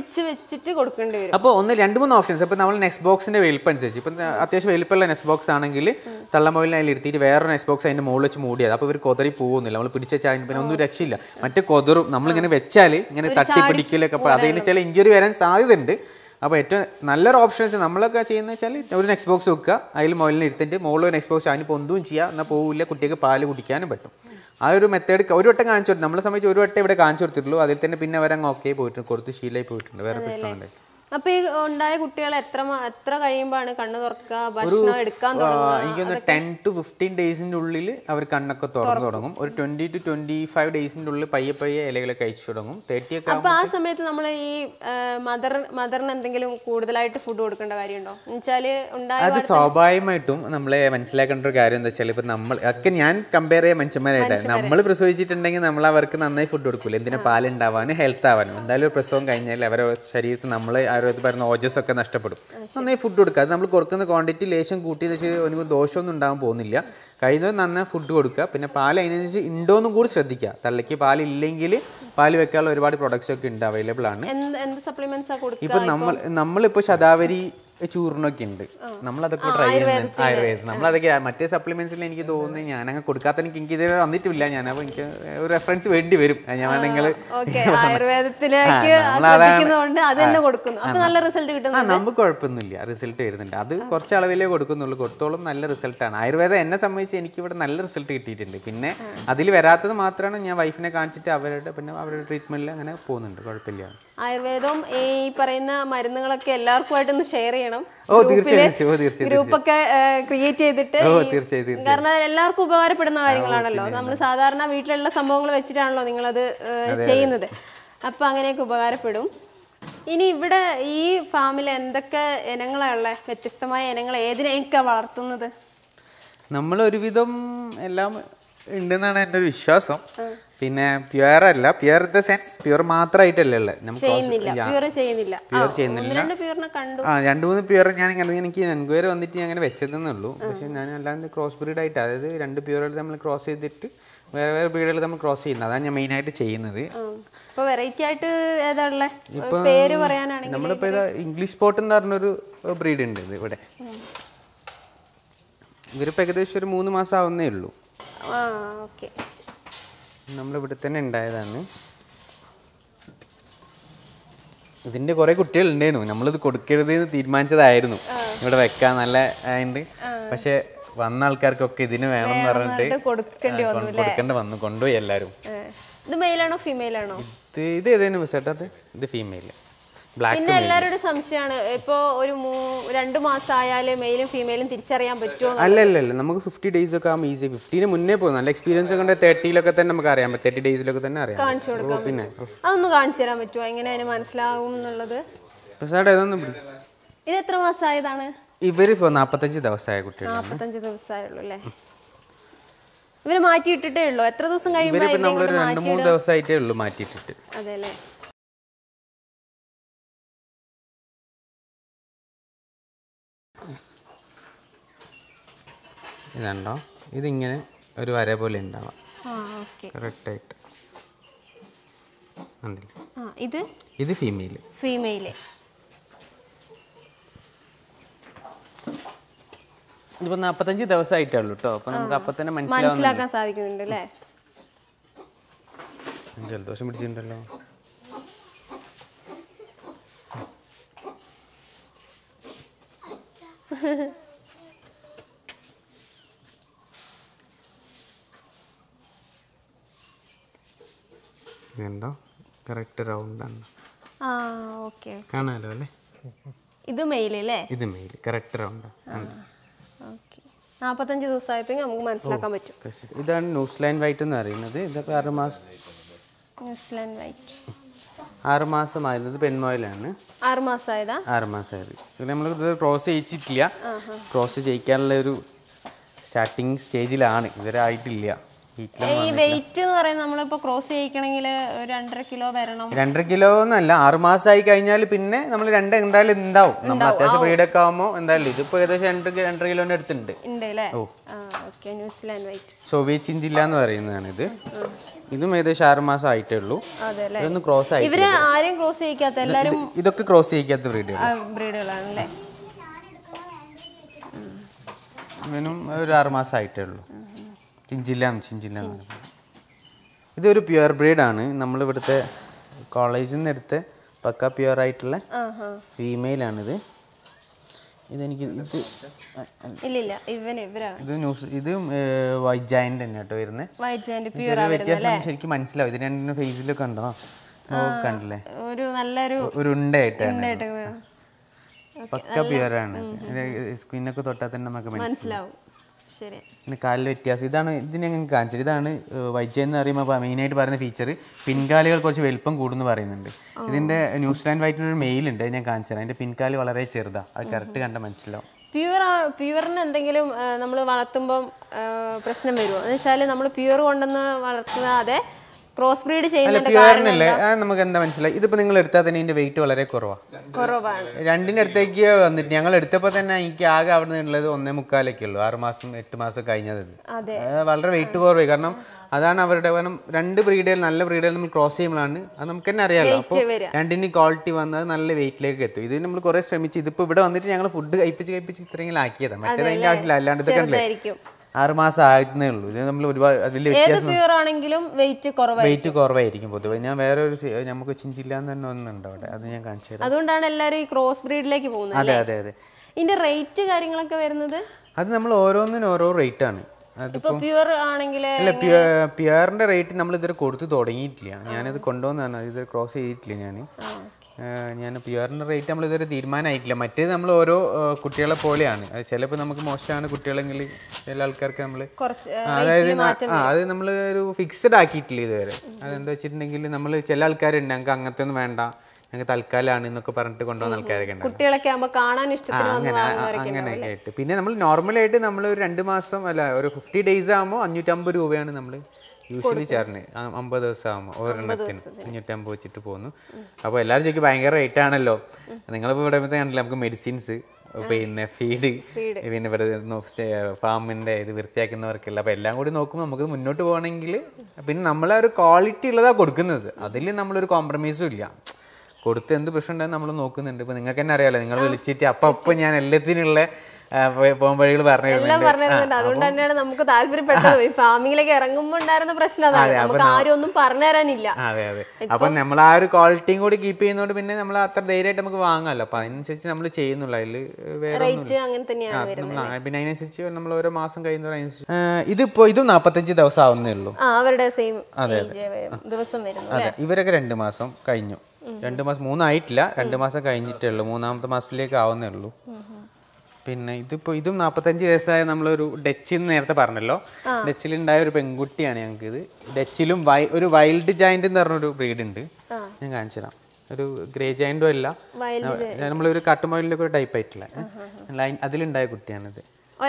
S3: അപ്പോൾ ഒന്ന് രണ്ട് മൂന്ന് ഓപ്ഷൻസ്. ഇപ്പം നമ്മൾ നെക്സ്റ്റ് ബോക്സിന്റെ വലിപ്പം അനുസരിച്ച്, ഇപ്പം അത്യാവശ്യം വലിപ്പമുള്ള നെക്സ്റ്റ് ബോക്സ് ആണെങ്കിൽ തള്ളമൊയിലിനെ അതിൽ ഇരുത്തിയിട്ട് വേറൊരു നെക്സ്റ്റ് ബോക്സ് അതിന്റെ മുകളിൽ വെച്ച് മൂടിയത്. അപ്പോൾ ഇവർ കൊതറി പോകുന്നില്ല, നമ്മൾ പിടിച്ച് വെച്ചാൽ പിന്നെ ഒന്നും രക്ഷയില്ല. മറ്റേ കൊതറും നമ്മളിങ്ങനെ വെച്ചാൽ ഇങ്ങനെ തട്ടി പിടിക്കലൊക്കെ, അപ്പോൾ അതിന് ചില ഇഞ്ചുറി വരാൻ സാധ്യതയുണ്ട്. അപ്പോൾ ഏറ്റവും നല്ലൊരു ഓപ്ഷൻ വെച്ചാൽ നമ്മളൊക്കെ ചെയ്യുന്നത് വെച്ചാൽ ഒരു നെക്സ്റ്റ് ബോക്സ് വെക്കുക, അതിൽ മുകളിൽ ഇരുത്തിട്ട് മുകളിൽ ഒരു നെക്സ്റ്റ് ബോക്സ് അതിന് പൊന്തും ചെയ്യുക, എന്നാൽ പോവില്ല, കുട്ടിക്ക് പാല് കുടിക്കാനും പറ്റും. ആ ഒരു മെത്തേഡ് ഒരു വട്ടം കാണിച്ചു കൊടുത്തു, നമ്മളെ സംബന്ധിച്ച് ഒരു വട്ടം ഇവിടെ കാണിച്ചു കൊടുത്തിട്ടുള്ളൂ. അതിൽ തന്നെ പിന്നെ അവരങ്ങ് ഓക്കെ പോയിട്ടുണ്ട്, കൊടുത്ത് ശീലമായി പോയിട്ടുണ്ട്, വേറെ പ്രശ്നമുണ്ട്.
S1: അപ്പൊ ഈ ഉണ്ടായ കുട്ടികൾ എത്ര എത്ര കഴിയുമ്പോഴാണ് കണ്ണ് തുറക്കുക, ഭക്ഷണം എടുക്കാൻ തുടങ്ങുക?
S3: എനിക്കൊന്ന് ടെൻ ടു ഫിഫ്റ്റീൻ ഡേയ്സിന്റെ ഉള്ളിൽ അവർ കണ്ണൊക്കെ തുറന്നു തുടങ്ങും. ഒരു ട്വന്റി ടു ട്വന്റി ഫൈവ് ഡേയ്സിന്റെ ഉള്ളിൽ പയ്യെ പയ്യെ ഇലകളൊക്കെ കഴിച്ചു തുടങ്ങും. തേർട്ടി ഒക്കെ.
S1: അപ്പൊ ആ സമയത്ത് നമ്മൾ ഈ മദർ മദറിന് എന്തെങ്കിലും കൂടുതലായിട്ട് ഫുഡ് കൊടുക്കേണ്ട കാര്യമുണ്ടോ? എന്നുവെച്ചാല്
S3: അത് സ്വാഭാവികമായിട്ടും നമ്മളെ മനസ്സിലാക്കേണ്ട ഒരു കാര്യം എന്താ വെച്ചാൽ, ഇപ്പൊ നമ്മൾ ഒക്കെ ഞാൻ കമ്പയർ ചെയ്യാൻ മനുഷ്യന്മാരായിട്ടാണ്. നമ്മൾ പ്രസവിച്ചിട്ടുണ്ടെങ്കിൽ നമ്മൾ അവർക്ക് നന്നായി ഫുഡ് കൊടുക്കൂല, എന്തിനാ പാലുണ്ടാവാനും ഹെൽത്ത് ആവാനും. എന്തായാലും ഒരു പ്രസവം കഴിഞ്ഞാൽ അവരുടെ ശരീരത്തിൽ നമ്മൾ പറയുന്ന ഓജസ് ഒക്കെ നഷ്ടപ്പെടും. നന്നായി ഫുഡ് കൊടുക്കുക, അത് നമ്മൾ കൊടുക്കുന്ന ക്വാണ്ടിറ്റി ലേശം കൂട്ടി വെച്ച് എനിക്ക് ദോഷമൊന്നും ഉണ്ടാകാൻ പോകുന്നില്ല. കഴിയുന്നത് നന്നായി ഫുഡ് കൊടുക്കുക. പിന്നെ പാൽ അതിനനുസരിച്ച് ഉണ്ടോയെന്നും കൂടി ശ്രദ്ധിക്കുക. തള്ളയ്ക്ക് പാലില്ലെങ്കിൽ പാല് വെക്കാനുള്ള ഒരുപാട് പ്രൊഡക്ട്സ് ഒക്കെ ഉണ്ട്, അവൈലബിൾ ആണ്. ഇപ്പം നമ്മൾ നമ്മളിപ്പോൾ ശതാവരി ചൂർണ്ണൊക്കെ ഉണ്ട്, നമ്മളതൊക്കെ ട്രൈ ചെയ്യുന്നത് ആയുർവേദം. നമ്മളതൊക്കെ മറ്റേ സപ്ലിമെന്റ്സിൽ എനിക്ക് തോന്നുന്നു ഞാനങ്ങ് കൊടുക്കാത്ത, എനിക്ക് എനിക്ക് ഇതുവരെ വന്നിട്ടില്ല. ഞാൻ അപ്പോൾ എനിക്ക് ഒരു റെഫറൻസ് വേണ്ടി വരും. ഞാൻ നിങ്ങൾ നമുക്ക് കുഴപ്പമൊന്നുമില്ല, റിസൾട്ട് വരുന്നുണ്ട്. അത് കുറച്ച് അളവിലേ കൊടുക്കുന്നുള്ളൂ, കൊടുത്തോളം നല്ല റിസൾട്ടാണ്. ആയുർവേദം എന്നെ സംബന്ധിച്ച് എനിക്ക് ഇവിടെ നല്ല റിസൾട്ട് കിട്ടിയിട്ടുണ്ട്. പിന്നെ അതിൽ വരാത്തത് മാത്രമാണ് ഞാൻ വൈഫിനെ കാണിച്ചിട്ട് അവരുടെ പിന്നെ അവരുടെ ട്രീറ്റ്മെന്റിൽ അങ്ങനെ പോകുന്നുണ്ട്, കുഴപ്പമില്ല.
S1: ആയുർവേദവും ഈ പറയുന്ന മരുന്നുകളൊക്കെ എല്ലാവർക്കുമായിട്ടൊന്ന് ഷെയർ ചെയ്യണം.
S3: ഓ തീർച്ചയായും,
S1: ഗ്രൂപ്പൊക്കെ ക്രിയേറ്റ് ചെയ്തിട്ട്, കാരണം എല്ലാവർക്കും ഉപകാരപ്പെടുന്ന കാര്യങ്ങളാണല്ലോ. നമ്മൾ സാധാരണ വീട്ടിലുള്ള സംഭവങ്ങൾ വെച്ചിട്ടാണല്ലോ നിങ്ങളത് ചെയ്യുന്നത്. അപ്പൊ അങ്ങനെയൊക്കെ ഉപകാരപ്പെടും. ഇനി ഇവിടെ ഈ ഫാമിൽ എന്തൊക്കെ ഇനങ്ങളാണ് ഉള്ളത്? വ്യത്യസ്തമായ ഇനങ്ങൾ ഏതിനെയൊക്കെ വളർത്തുന്നത്?
S3: നമ്മൾ ഒരുവിധം എല്ലാം ഉണ്ടെന്നാണ് എൻ്റെ ഒരു വിശ്വാസം. പിന്നെ പ്യുവർ അല്ല, pure in the sense pure മാത്രമായിട്ടല്ലേ ഉള്ളത്.
S1: പ്യുവർ ചെയ്യുന്നില്ല.
S3: ആ രണ്ട് മൂന്ന് പ്യുവർ ഞാൻ എനിക്ക് എൻക്വയറി വന്നിട്ട് ഞാൻ അങ്ങനെ വെച്ചതെന്നേ ഉള്ളൂ. പക്ഷെ ഞാൻ അല്ലാതെ ക്രോസ് ബ്രീഡ് ആയിട്ട്, അതായത് രണ്ട് പ്യുവറുകൾ നമ്മൾ ക്രോസ് ചെയ്തിട്ട് വേറെ വേറെ ബ്രീഡുകൾ നമ്മൾ ക്രോസ് ചെയ്യുന്നത്, അതാണ് ഞാൻ മെയിൻ ആയിട്ട് ചെയ്യുന്നത്. നമ്മളിപ്പോൾ ഇതാ ഇംഗ്ലീഷ് സ്പോട്ട് എന്ന് പറഞ്ഞൊരു ബ്രീഡ് ഉണ്ട് ഇത് ഇവിടെ. ഇവരിപ്പോൾ ഏകദേശം ഒരു മൂന്ന് മാസം ആവുന്നേ ഉള്ളൂ. നമ്മളിവിടെ തന്നെ ഉണ്ടായതാണ്. ഇതിന്റെ കുറെ കുട്ടികൾ ഉണ്ടായിരുന്നു, നമ്മളിത് കൊടുക്കരുത് എന്ന് തീരുമാനിച്ചതായിരുന്നു, ഇവിടെ വെക്കാൻ നല്ല ആയിട്ട്. പക്ഷെ വന്ന ആൾക്കാർക്കൊക്കെ ഇതിന് വേണം എന്ന് പറഞ്ഞിട്ട് കൊടുക്കേണ്ടി വന്നു, കൊണ്ടുപോയി എല്ലാവരും.
S1: ഇത് മെയിലാണോ ഫീമെയിലാണോ?
S3: ഇത് ഇത് ഏതേനും ചേട്ടാ, ഇത് ഫീമെയിൽ.
S1: പിന്നെ എല്ലാവരുടെ സംശയമാണ്, ഇപ്പോ ഒരു രണ്ടു മാസം ആയാലും മെയിലും ഫീമെയിലും തിരിച്ചറിയാൻ പറ്റുമോ?
S3: അല്ല അല്ല അല്ല നമുക്ക് ഫിഫ്റ്റി ഡേയ്സ് ഒക്കെ ആകുമ്പോൾ ഈസി. ഫിഫ്റ്റീന് മുന്നേ പോകും, നല്ല എക്സ്പീരിയൻസ് ഒക്കെ തേർട്ടിയിലൊക്കെ തന്നെ നമുക്ക് അറിയാം, തേർട്ടി ഡേയ്സിലൊക്കെ തന്നെ അറിയാം.
S1: കാണിച്ചു കൊടുക്കാം. പിന്നെ അതൊന്ന് കാണിച്ചു തരാൻ പറ്റുമോ, എങ്ങനെ അതിന് മനസ്സിലാവും എന്നുള്ളത്? ഇത് എത്ര മാസമായതാണ്?
S3: ഇവര് നാപ്പത്തഞ്ച് ദിവസമായ കുട്ടികൾ.
S1: നാപ്പത്തഞ്ച് ദിവസമായുള്ളൂ അല്ലേ? ഇവര് മാറ്റിയിട്ടിട്ടേ ഉള്ളൂ? എത്ര ദിവസം കഴിയുമ്പോൾ?
S3: നമ്മളൊരു രണ്ട് മൂന്ന് ദിവസമായിട്ടേ ഉള്ളൂ മാറ്റിയിട്ടിട്ട്.
S1: അതെ അല്ലേ?
S3: ഇതുണ്ടോ, ഇതിങ്ങനെ ഒരു വര പോലെ ഉണ്ടാവാം കറക്റ്റായിട്ട്.
S1: ഇത്
S3: ഇത് ഫീമെയിൽ.
S1: ഫീമെയിൽ
S3: ഇതിപ്പോൾ നാൽപ്പത്തഞ്ച് ദിവസമായിട്ടേ ഉള്ളൂ കേട്ടോ. അപ്പോൾ നമുക്ക് അപ്പം തന്നെ
S1: മനസ്സിലാക്കാൻ സാധിക്കുന്നുണ്ട് അല്ലേ?
S3: ജലദോഷം പിടിച്ചിട്ടുണ്ടല്ലോ. ഇതെന്തോ കറക്റ്റ് റൗണ്ടാണ്.
S1: ആ ഓക്കെ.
S3: കാണാമല്ലോ അല്ലേ?
S1: ഇത് മെയിൽ അല്ലേ?
S3: ഇത് മെയിൽ കറക്റ്റ് റൗണ്ടാണ്.
S1: ഓക്കെ. നാൽപ്പത്തഞ്ച് ദിവസമായപ്പോൾ നമുക്ക് മനസ്സിലാക്കാൻ പറ്റും.
S3: ഇതാണ് ന്യൂസിലാൻഡ് വൈറ്റ് എന്ന് പറയുന്നത്. ഇതൊക്കെ ആറ് മാസം
S1: ന്യൂസിലാൻഡ് വൈറ്റ്
S3: ആറ് മാസമായിരുന്നത് പെൺമോയിലാണ്.
S1: ആറ് മാസമായതാ?
S3: ആറ് മാസമായത്. പിന്നെ നമ്മൾ ഇത് ക്രോസ് ചെയ്യിച്ചിട്ടില്ല. ക്രോസ് ചെയ്യിക്കാനുള്ള ഒരു സ്റ്റാർട്ടിങ് സ്റ്റേജിലാണ്, ഇതുവരെ ആയിട്ടില്ല.
S1: ഈ വെയിറ്റ് എന്ന് പറയുന്നത് നമ്മളിപ്പോൾ ക്രോസ് ചെയ്യിക്കണമെങ്കിൽ ഒരു രണ്ടര കിലോ വരണം.
S3: രണ്ടര കിലോ എന്നല്ല, ആറ് മാസമായി കഴിഞ്ഞാൽ പിന്നെ നമ്മൾ രണ്ട് എന്തായാലും ഉണ്ടാവും. നമ്മൾ അത്യാവശ്യം ബ്രീഡൊക്കെ ആകുമ്പോൾ എന്തായാലും ഇതിപ്പോൾ ഏകദേശം രണ്ട് രണ്ടര കിലോന്റെ അടുത്തുണ്ട്.
S1: ഓ ന്യൂസിലാൻഡ് വൈറ്റ്
S3: സോവിയറ്റ് ചിഞ്ചില്ല എന്ന് പറയുന്നതാണ് ഇത്. ഇതും ഏകദേശം ആറ് മാസം ആയിട്ടേ ഉള്ളൂ. ഇതൊന്നും ക്രോസ് ആയി.
S1: ഇവര് ആരെയും ക്രോസ് ചെയ്യിക്കാത്ത എല്ലാവരും
S3: ഇതൊക്കെ ക്രോസ് ചെയ്യിക്കാത്ത ബ്രീഡുകൾ
S1: ബ്രീഡുകളാണല്ലേ?
S3: ഇവനും ഒരു ആറ് മാസം ആയിട്ടേ ഉള്ളൂ. ചിഞ്ചില്ല ചിഞ്ചില്ല എന്ന് പറയുന്നത് ഇതൊരു പ്യുവർ ബ്രീഡാണ്. നമ്മളിവിടുത്തെ കോളേജിൽ നിന്ന് എടുത്ത് പക്ക പ്യുവർ ആയിട്ടുള്ള ഫീമെയിലാണിത്. ഇതെനിക്ക് ഇത് ഇത് ന്യൂസ് ഇത് വൈറ്റ് ജയന്റ് തന്നെ കേട്ടോ വരുന്നത്. വ്യത്യാസം ശരിക്കും മനസ്സിലാവും. ഇത് രണ്ടിനും ഫേസിലൊക്കെ ഉണ്ടോ കണ്ടില്ലേ?
S1: ഒരു നല്ലൊരു
S3: ഒരു ഉണ്ടയായിട്ടാണ്. പക്ക പ്യുവർ ആണ്. സ്കിന്നൊക്കെ തൊട്ടാൽ തന്നെ നമുക്ക് മനസ്സിലാവും. പിന്നെ കാലിൽ വ്യത്യാസം ഇതാണ്. ഇതിനെ ഞങ്ങൾക്ക് കാണിച്ചത്. ഇതാണ് വൈറ്റ് ജയന്റ് എന്ന് പറയുമ്പോൾ മെയിനായിട്ട് പറയുന്ന ഫീച്ചർ പിൻകാലുകൾ കുറച്ച് വലുപ്പം കൂടുന്നു പറയുന്നുണ്ട്. ഇതിൻ്റെ ന്യൂസിലാൻഡ് വൈറ്റിനൊരു മെയിലുണ്ട്, അത് ഞാൻ കാണിച്ചത്. അതിൻ്റെ പിൻകാല് വളരെ ചെറുതാണ്. അത് കറക്റ്റ് കണ്ട മനസ്സിലാവും.
S1: പ്യുവർ പ്യുവറിന് എന്തെങ്കിലും നമ്മൾ വളർത്തുമ്പം പ്രശ്നം വരുമോ എന്ന് വെച്ചാൽ നമ്മൾ പ്യുവർ കൊണ്ടുവന്ന് വളർത്താതെ ക്രോസ് ബ്രീഡ്
S3: ചെയ്യുന്നില്ലേ? നമുക്ക് എന്താ മനസ്സിലായി? ഇതിപ്പോൾ നിങ്ങൾ എടുത്താൽ തന്നെ ഇതിൻ്റെ വെയിറ്റ് വളരെ കുറവാണ്.
S1: കുറവാണ്.
S3: രണ്ടിൻ്റെ അടുത്തേക്ക് വന്നിട്ട് ഞങ്ങൾ എടുത്തപ്പോൾ തന്നെ എനിക്ക് ആകെ അവിടെ നിന്നുള്ളത് ഒന്നേ മുക്കാലൊക്കെ ഉള്ളൂ. ആറ് മാസം എട്ട് മാസം കഴിഞ്ഞത് വളരെ വെയിറ്റ് കുറവായി. കാരണം അതാണ് അവരുടെ. കാരണം രണ്ട് ബ്രീഡുകൾ നല്ല ബ്രീഡുകൾ നമ്മൾ ക്രോസ് ചെയ്യുമ്പോഴാണ് അത് നമുക്ക് തന്നെ അറിയാമല്ലോ. അപ്പോൾ രണ്ടിൻ്റെ ക്വാളിറ്റി വന്നത് നല്ല വെയിറ്റിലേക്ക് എത്തും. ഇത് നമ്മൾ കുറേ ശ്രമിച്ച് ഇതിപ്പോൾ ഇവിടെ വന്നിട്ട് ഞങ്ങൾ ഫുഡ് കഴിപ്പിച്ച് കഴിപ്പിച്ച് ഇത്രയെങ്കിലും ആക്കിയതാണ്. മറ്റേത് അതിൻ്റെ ആവശ്യമില്ല. അല്ലാണ്ട് ഇതൊക്കെ അല്ലേ ആറ് മാസം ആയിരുന്നേ ഉള്ളൂ. ഇത് നമ്മൾ ഒരുപാട് വലിയ വ്യത്യാസം. വെയിറ്റ് കുറവായിരിക്കും പൊതുവെ. ഞാൻ വേറെ ഒരു നമുക്ക് ചിഞ്ചില്ല എന്ന് തന്നെ ഒന്നുണ്ട് അവിടെ, അത് ഞാൻ കാണിച്ചു തരാം.
S1: അതുകൊണ്ടാണ് എല്ലാവരും ഈ ക്രോസ് ബ്രീഡിലേക്ക് പോകുന്നത്.
S3: അതെ അതെ അതെ.
S1: ഇതിന്റെ റേറ്റ് കാര്യങ്ങളൊക്കെ വരുന്നത്
S3: അത് നമ്മൾ ഓരോന്നിനും ഓരോ റേറ്റ് ആണ്.
S1: അതിപ്പോ പ്യുവർ ആണെങ്കിൽ
S3: അല്ല, പ്യുവറിന്റെ റേറ്റ് നമ്മൾ ഇതുവരെ കൊടുത്തു തുടങ്ങിയിട്ടില്ല. ഞാനിത് കൊണ്ടുവന്നതാണ്, ഇത് ക്രോസ് ചെയ്തിട്ടില്ല. ഞാൻ ഞാൻ പ്യുവറിൻ്റെ റേറ്റ് നമ്മൾ ഇതുവരെ തീരുമാനമായിട്ടില്ല. മറ്റേത് നമ്മൾ ഓരോ കുട്ടികളെ പോലെയാണ്. അത് ചിലപ്പോൾ നമുക്ക് മോശമാണ് കുട്ടികളെങ്കിൽ ചില ആൾക്കാർക്ക് നമ്മൾ അതായത് ആ അത് നമ്മൾ ഒരു ഫിക്സഡ് ആക്കിയിട്ടില്ല ഇതുവരെ. അതെന്താ വെച്ചിട്ടുണ്ടെങ്കിൽ നമ്മൾ ചില ആൾക്കാരുണ്ട് ഞങ്ങൾക്ക് അങ്ങനത്തെ ഒന്നും വേണ്ട, ഞങ്ങൾക്ക് തൽക്കാലമാണ് എന്നൊക്കെ പറഞ്ഞിട്ട് കൊണ്ടുപോകുന്ന ആൾക്കാരൊക്കെ ഉണ്ട്. അങ്ങനെയൊക്കെ ആയിട്ട്. പിന്നെ നമ്മൾ നോർമലായിട്ട് നമ്മൾ ഒരു രണ്ട് മാസം അല്ല ഒരു ഫിഫ്റ്റി ഡേയ്സ് ആകുമ്പോൾ അഞ്ഞൂറ്റമ്പത് രൂപയാണ് നമ്മൾ യൂഷ്വലി ചേർന്ന്. അമ്പത് ദിവസം ആകുമ്പോൾ ഒരെണ്ണത്തിന് അഞ്ഞൂറ്റമ്പത് വെച്ചിട്ട് പോകുന്നു. അപ്പോൾ എല്ലാവരും ചോദിക്കും ഭയങ്കര റേറ്റ് ആണല്ലോ. നിങ്ങളിപ്പോൾ ഇവിടെ കണ്ടില്ല, നമുക്ക് മെഡിസിൻസ്, പിന്നെ ഫീഡ്, പിന്നെ ഇവിടെ ഫാമിൻ്റെ ഇത് വൃത്തിയാക്കുന്നവർക്കല്ല. അപ്പോൾ എല്ലാം കൂടി നോക്കുമ്പോൾ നമുക്ക് മുന്നോട്ട് പോകണമെങ്കിൽ പിന്നെ നമ്മളെ ഒരു ക്വാളിറ്റി ഉള്ളതാണ് കൊടുക്കുന്നത്. അതിൽ നമ്മളൊരു കോംപ്രമൈസും ഇല്ല. കൊടുത്ത് എന്ത് പ്രശ്നം ഉണ്ടെന്ന് നമ്മൾ നോക്കുന്നുണ്ട്. ഇപ്പോൾ നിങ്ങൾക്ക് തന്നെ അറിയാമല്ലോ, നിങ്ങൾ വിളിച്ചിട്ട് അപ്പം അപ്പം ഞാൻ എല്ലാത്തിനുള്ള പോകുമ്പോഴുകൾ പറഞ്ഞു.
S1: അതുകൊണ്ട് തന്നെയാണ് നമുക്ക് താല്പര്യപ്പെട്ടത്. ഫാമിങ്ങിലേക്ക് ഇറങ്ങുമ്പോൾ ഉണ്ടായിരുന്ന പ്രശ്നം അതാണ്, നമുക്ക് ആരും ഒന്നും പറഞ്ഞു തരാനില്ല.
S3: അതെ അതെ. അപ്പം നമ്മൾ ആ ഒരു ക്വാളിറ്റിയും കൂടി കീപ്പ് ചെയ്യുന്നതുകൊണ്ട് പിന്നെ നമ്മൾ അത്ര ധൈര്യമായിട്ട് നമുക്ക് വാങ്ങാമല്ലോ. അപ്പം അതിനനുസരിച്ച് നമ്മൾ ചെയ്യുന്നുള്ളൂ. അതിൽ വേറെ പിന്നെ അതിനനുസരിച്ച് നമ്മൾ ഓരോ മാസം കഴിയുന്നതിനനുസരിച്ച് ഇതിപ്പോ ഇതും നാൽപ്പത്തഞ്ച് ദിവസം ആവുന്നേ ഉള്ളൂ.
S1: അവരുടെ സെയിം ദിവസം വരുന്നു.
S3: അതെ, ഇവരൊക്കെ രണ്ട് മാസം കഴിഞ്ഞു. രണ്ട് മാസം മൂന്നായിട്ടില്ല, രണ്ട് മാസം കഴിഞ്ഞിട്ടേ ഉള്ളൂ. മൂന്നാമത്തെ മാസത്തിലേക്ക് ആവുന്നേ ഉള്ളൂ. പിന്നെ ഇതിപ്പോൾ ഇതും നാൽപ്പത്തഞ്ച് ദിവസമായ നമ്മളൊരു ഡച്ചിൽ നിന്ന് നേരത്തെ പറഞ്ഞല്ലോ, ഡച്ചിലുണ്ടായ ഒരു പെൺകുട്ടിയാണ് ഞങ്ങൾക്ക്. ഇത് ഡച്ചിലും വൈ ഒരു വൈൽഡ് ജയന്റ് എന്ന് പറഞ്ഞൊരു ബ്രീഡ് ഉണ്ട്, ഞാൻ കാണിച്ചു തരാം. ഒരു ഗ്രേ ജയന്റും അല്ല, നമ്മളൊരു കാട്ടുമൊയിലൊക്കെ ഒരു ടൈപ്പ് ആയിട്ടില്ല, അതിലുണ്ടായ കുട്ടിയാണിത്.